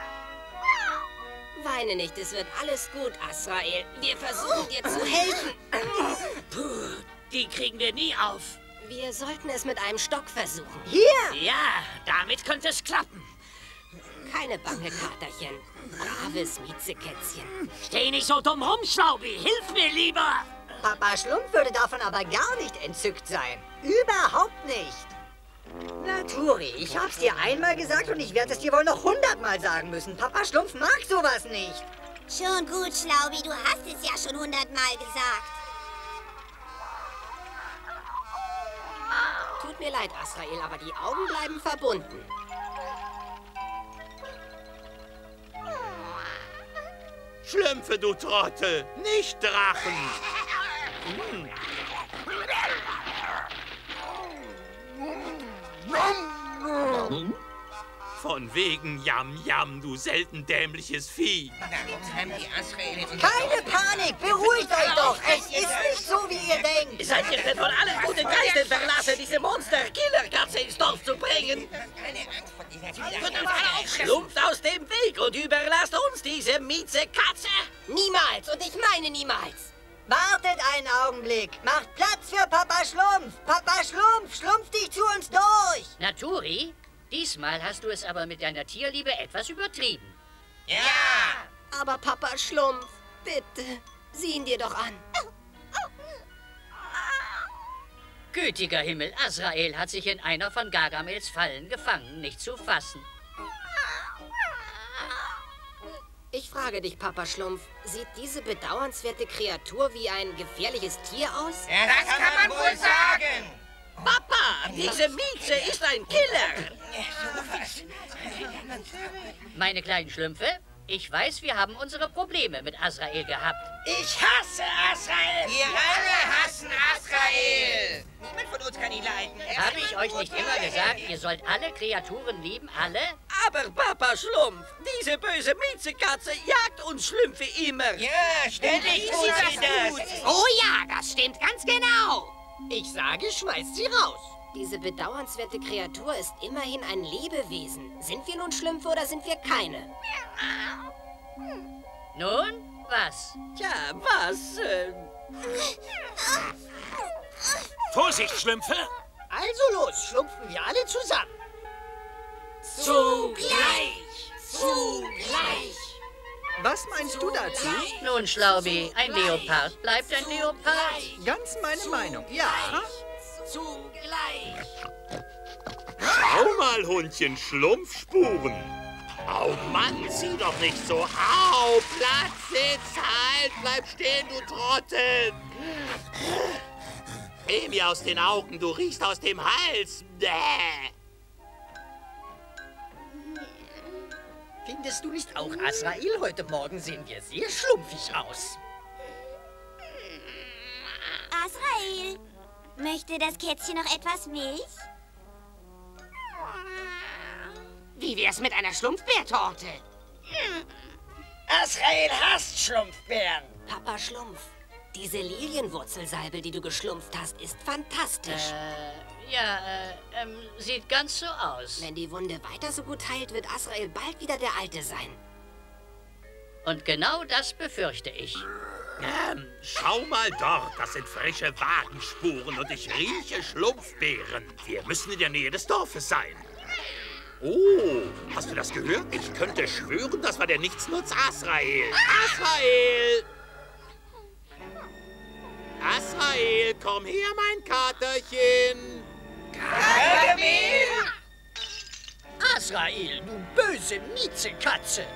Weine nicht, es wird alles gut, Azrael. Wir versuchen dir zu helfen. Puh, die kriegen wir nie auf. Wir sollten es mit einem Stock versuchen. Hier? Ja, damit könnte es klappen. Keine Bange, Katerchen. Braves Miezekätzchen. Steh nicht so dumm rum, Schlaubi. Hilf mir lieber. Papa Schlumpf würde davon aber gar nicht entzückt sein. Überhaupt nicht. Naturi, ich hab's dir einmal gesagt und ich werde es dir wohl noch hundertmal sagen müssen. Papa Schlumpf mag sowas nicht. Schon gut, Schlaubi. Du hast es ja schon hundertmal gesagt. Tut mir leid, Azrael, aber die Augen bleiben verbunden. Schlümpfe, du Trottel, nicht Drachen. Hm. Von wegen Yam Yam, du selten dämliches Vieh. Keine Panik, beruhigt euch doch. Es ist nicht so, wie ihr denkt. Seid ihr denn von allen guten Geistern verlassen, diese Monster-Killerkatze ins Dorf zu bringen? Keine Angst vor dieser Schlumpft aus dem Weg und überlasst uns diese mieze Katze. Niemals, und ich meine niemals. Wartet einen Augenblick. Macht Platz für Papa Schlumpf. Papa Schlumpf, schlumpf dich zu uns durch. Naturi, diesmal hast du es aber mit deiner Tierliebe etwas übertrieben. Ja. Aber Papa Schlumpf, bitte, sieh ihn dir doch an. Gütiger Himmel, Azrael hat sich in einer von Gargamels Fallen gefangen, nicht zu fassen. Ich frage dich, Papa Schlumpf, sieht diese bedauernswerte Kreatur wie ein gefährliches Tier aus? Ja, das, das kann man wohl sagen. Papa, diese Mieze ist ein Killer. Meine kleinen Schlümpfe, ich weiß, wir haben unsere Probleme mit Azrael gehabt. Ich hasse Azrael. Wir alle hassen Azrael. Niemand von uns kann ihn leiden. Habe ich euch nicht immer gesagt, ihr sollt alle Kreaturen lieben, alle? Aber Papa Schlumpf, diese böse Miezekatze jagt uns Schlümpfe immer. Ja, ständig tut sie das. Oh ja, das stimmt ganz genau. Ich sage, schmeißt sie raus. Diese bedauernswerte Kreatur ist immerhin ein Lebewesen. Sind wir nun Schlümpfe oder sind wir keine? Nun, was? Tja, was? Äh... Vorsicht, Schlümpfe! Also los, schlumpfen wir alle zusammen. Zugleich! Zugleich! Was meinst du dazu? Nun, Schlaubi, ein Leopard bleibt ein Leopard. Ganz meine Meinung, ja. Zugleich! Schau mal, Hundchen, Schlumpfspuren. Oh Mann, zieh doch nicht so. Au, Platz, Sitz, halt, bleib stehen, du Trottel. Dreh mir aus den Augen, du riechst aus dem Hals. Bäh. Findest du nicht auch, Azrael? Heute Morgen sehen wir sehr schlumpfig aus. Azrael, möchte das Kätzchen noch etwas Milch? Wie wär's mit einer Schlumpfbärtorte? Azrael hasst Schlumpfbären. Papa Schlumpf, diese Lilienwurzelsalbe, die du geschlumpft hast, ist fantastisch. Äh, ja, äh, ähm, sieht ganz so aus. Wenn die Wunde weiter so gut heilt, wird Azrael bald wieder der Alte sein. Und genau das befürchte ich. Ähm, schau mal dort, das sind frische Wagenspuren und ich rieche Schlumpfbeeren. Wir müssen in der Nähe des Dorfes sein. Oh, hast du das gehört? Ich könnte schwören, das war der Nichtsnutz Azrael. Azrael! Azrael, komm her, mein Katerchen. Gargamel! Azrael, du böse Miezekatze.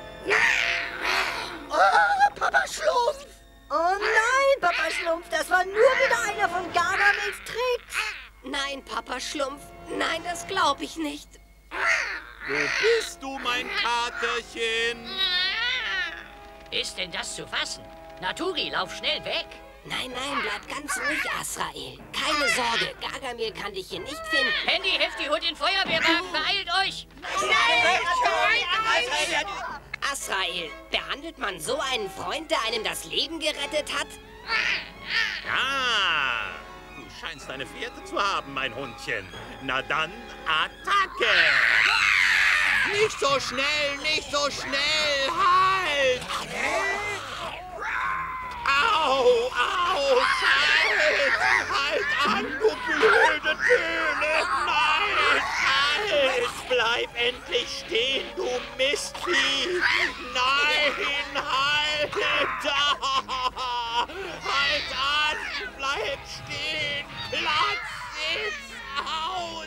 Oh, Papa Schlumpf! Oh nein, Papa Schlumpf, das war nur wieder einer von Gargamels Tricks. Nein, Papa Schlumpf, nein, das glaube ich nicht. Wo bist du, mein Katerchen? Ist denn das zu fassen? Naturi, lauf schnell weg. Nein, nein, bleib ganz ruhig, Azrael. Keine Sorge, Gargamel kann dich hier nicht finden. Handy, Hefti, holt den Feuerwehrwagen, beeilt euch! Azrael, behandelt man so einen Freund, der einem das Leben gerettet hat? Ah, du scheinst eine Fährte zu haben, mein Hundchen. Na dann, Attacke! Nicht so schnell, nicht so schnell, halt! Au, au, halt! Halt an, du blöde Töne! Nein, halt! Bleib endlich stehen, du Mistvieh! Nein, halt! Da! Halt an! Bleib stehen! Platz, Sitz, aus!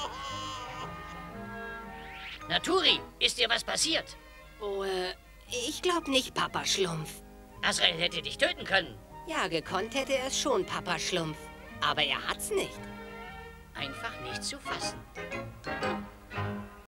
Naturi, ist dir was passiert? Oh, äh, ich glaube nicht, Papa Schlumpf. Azrael hätte dich töten können. Ja, gekonnt hätte er es schon, Papa Schlumpf. Aber er hat's nicht. Einfach nicht zu fassen.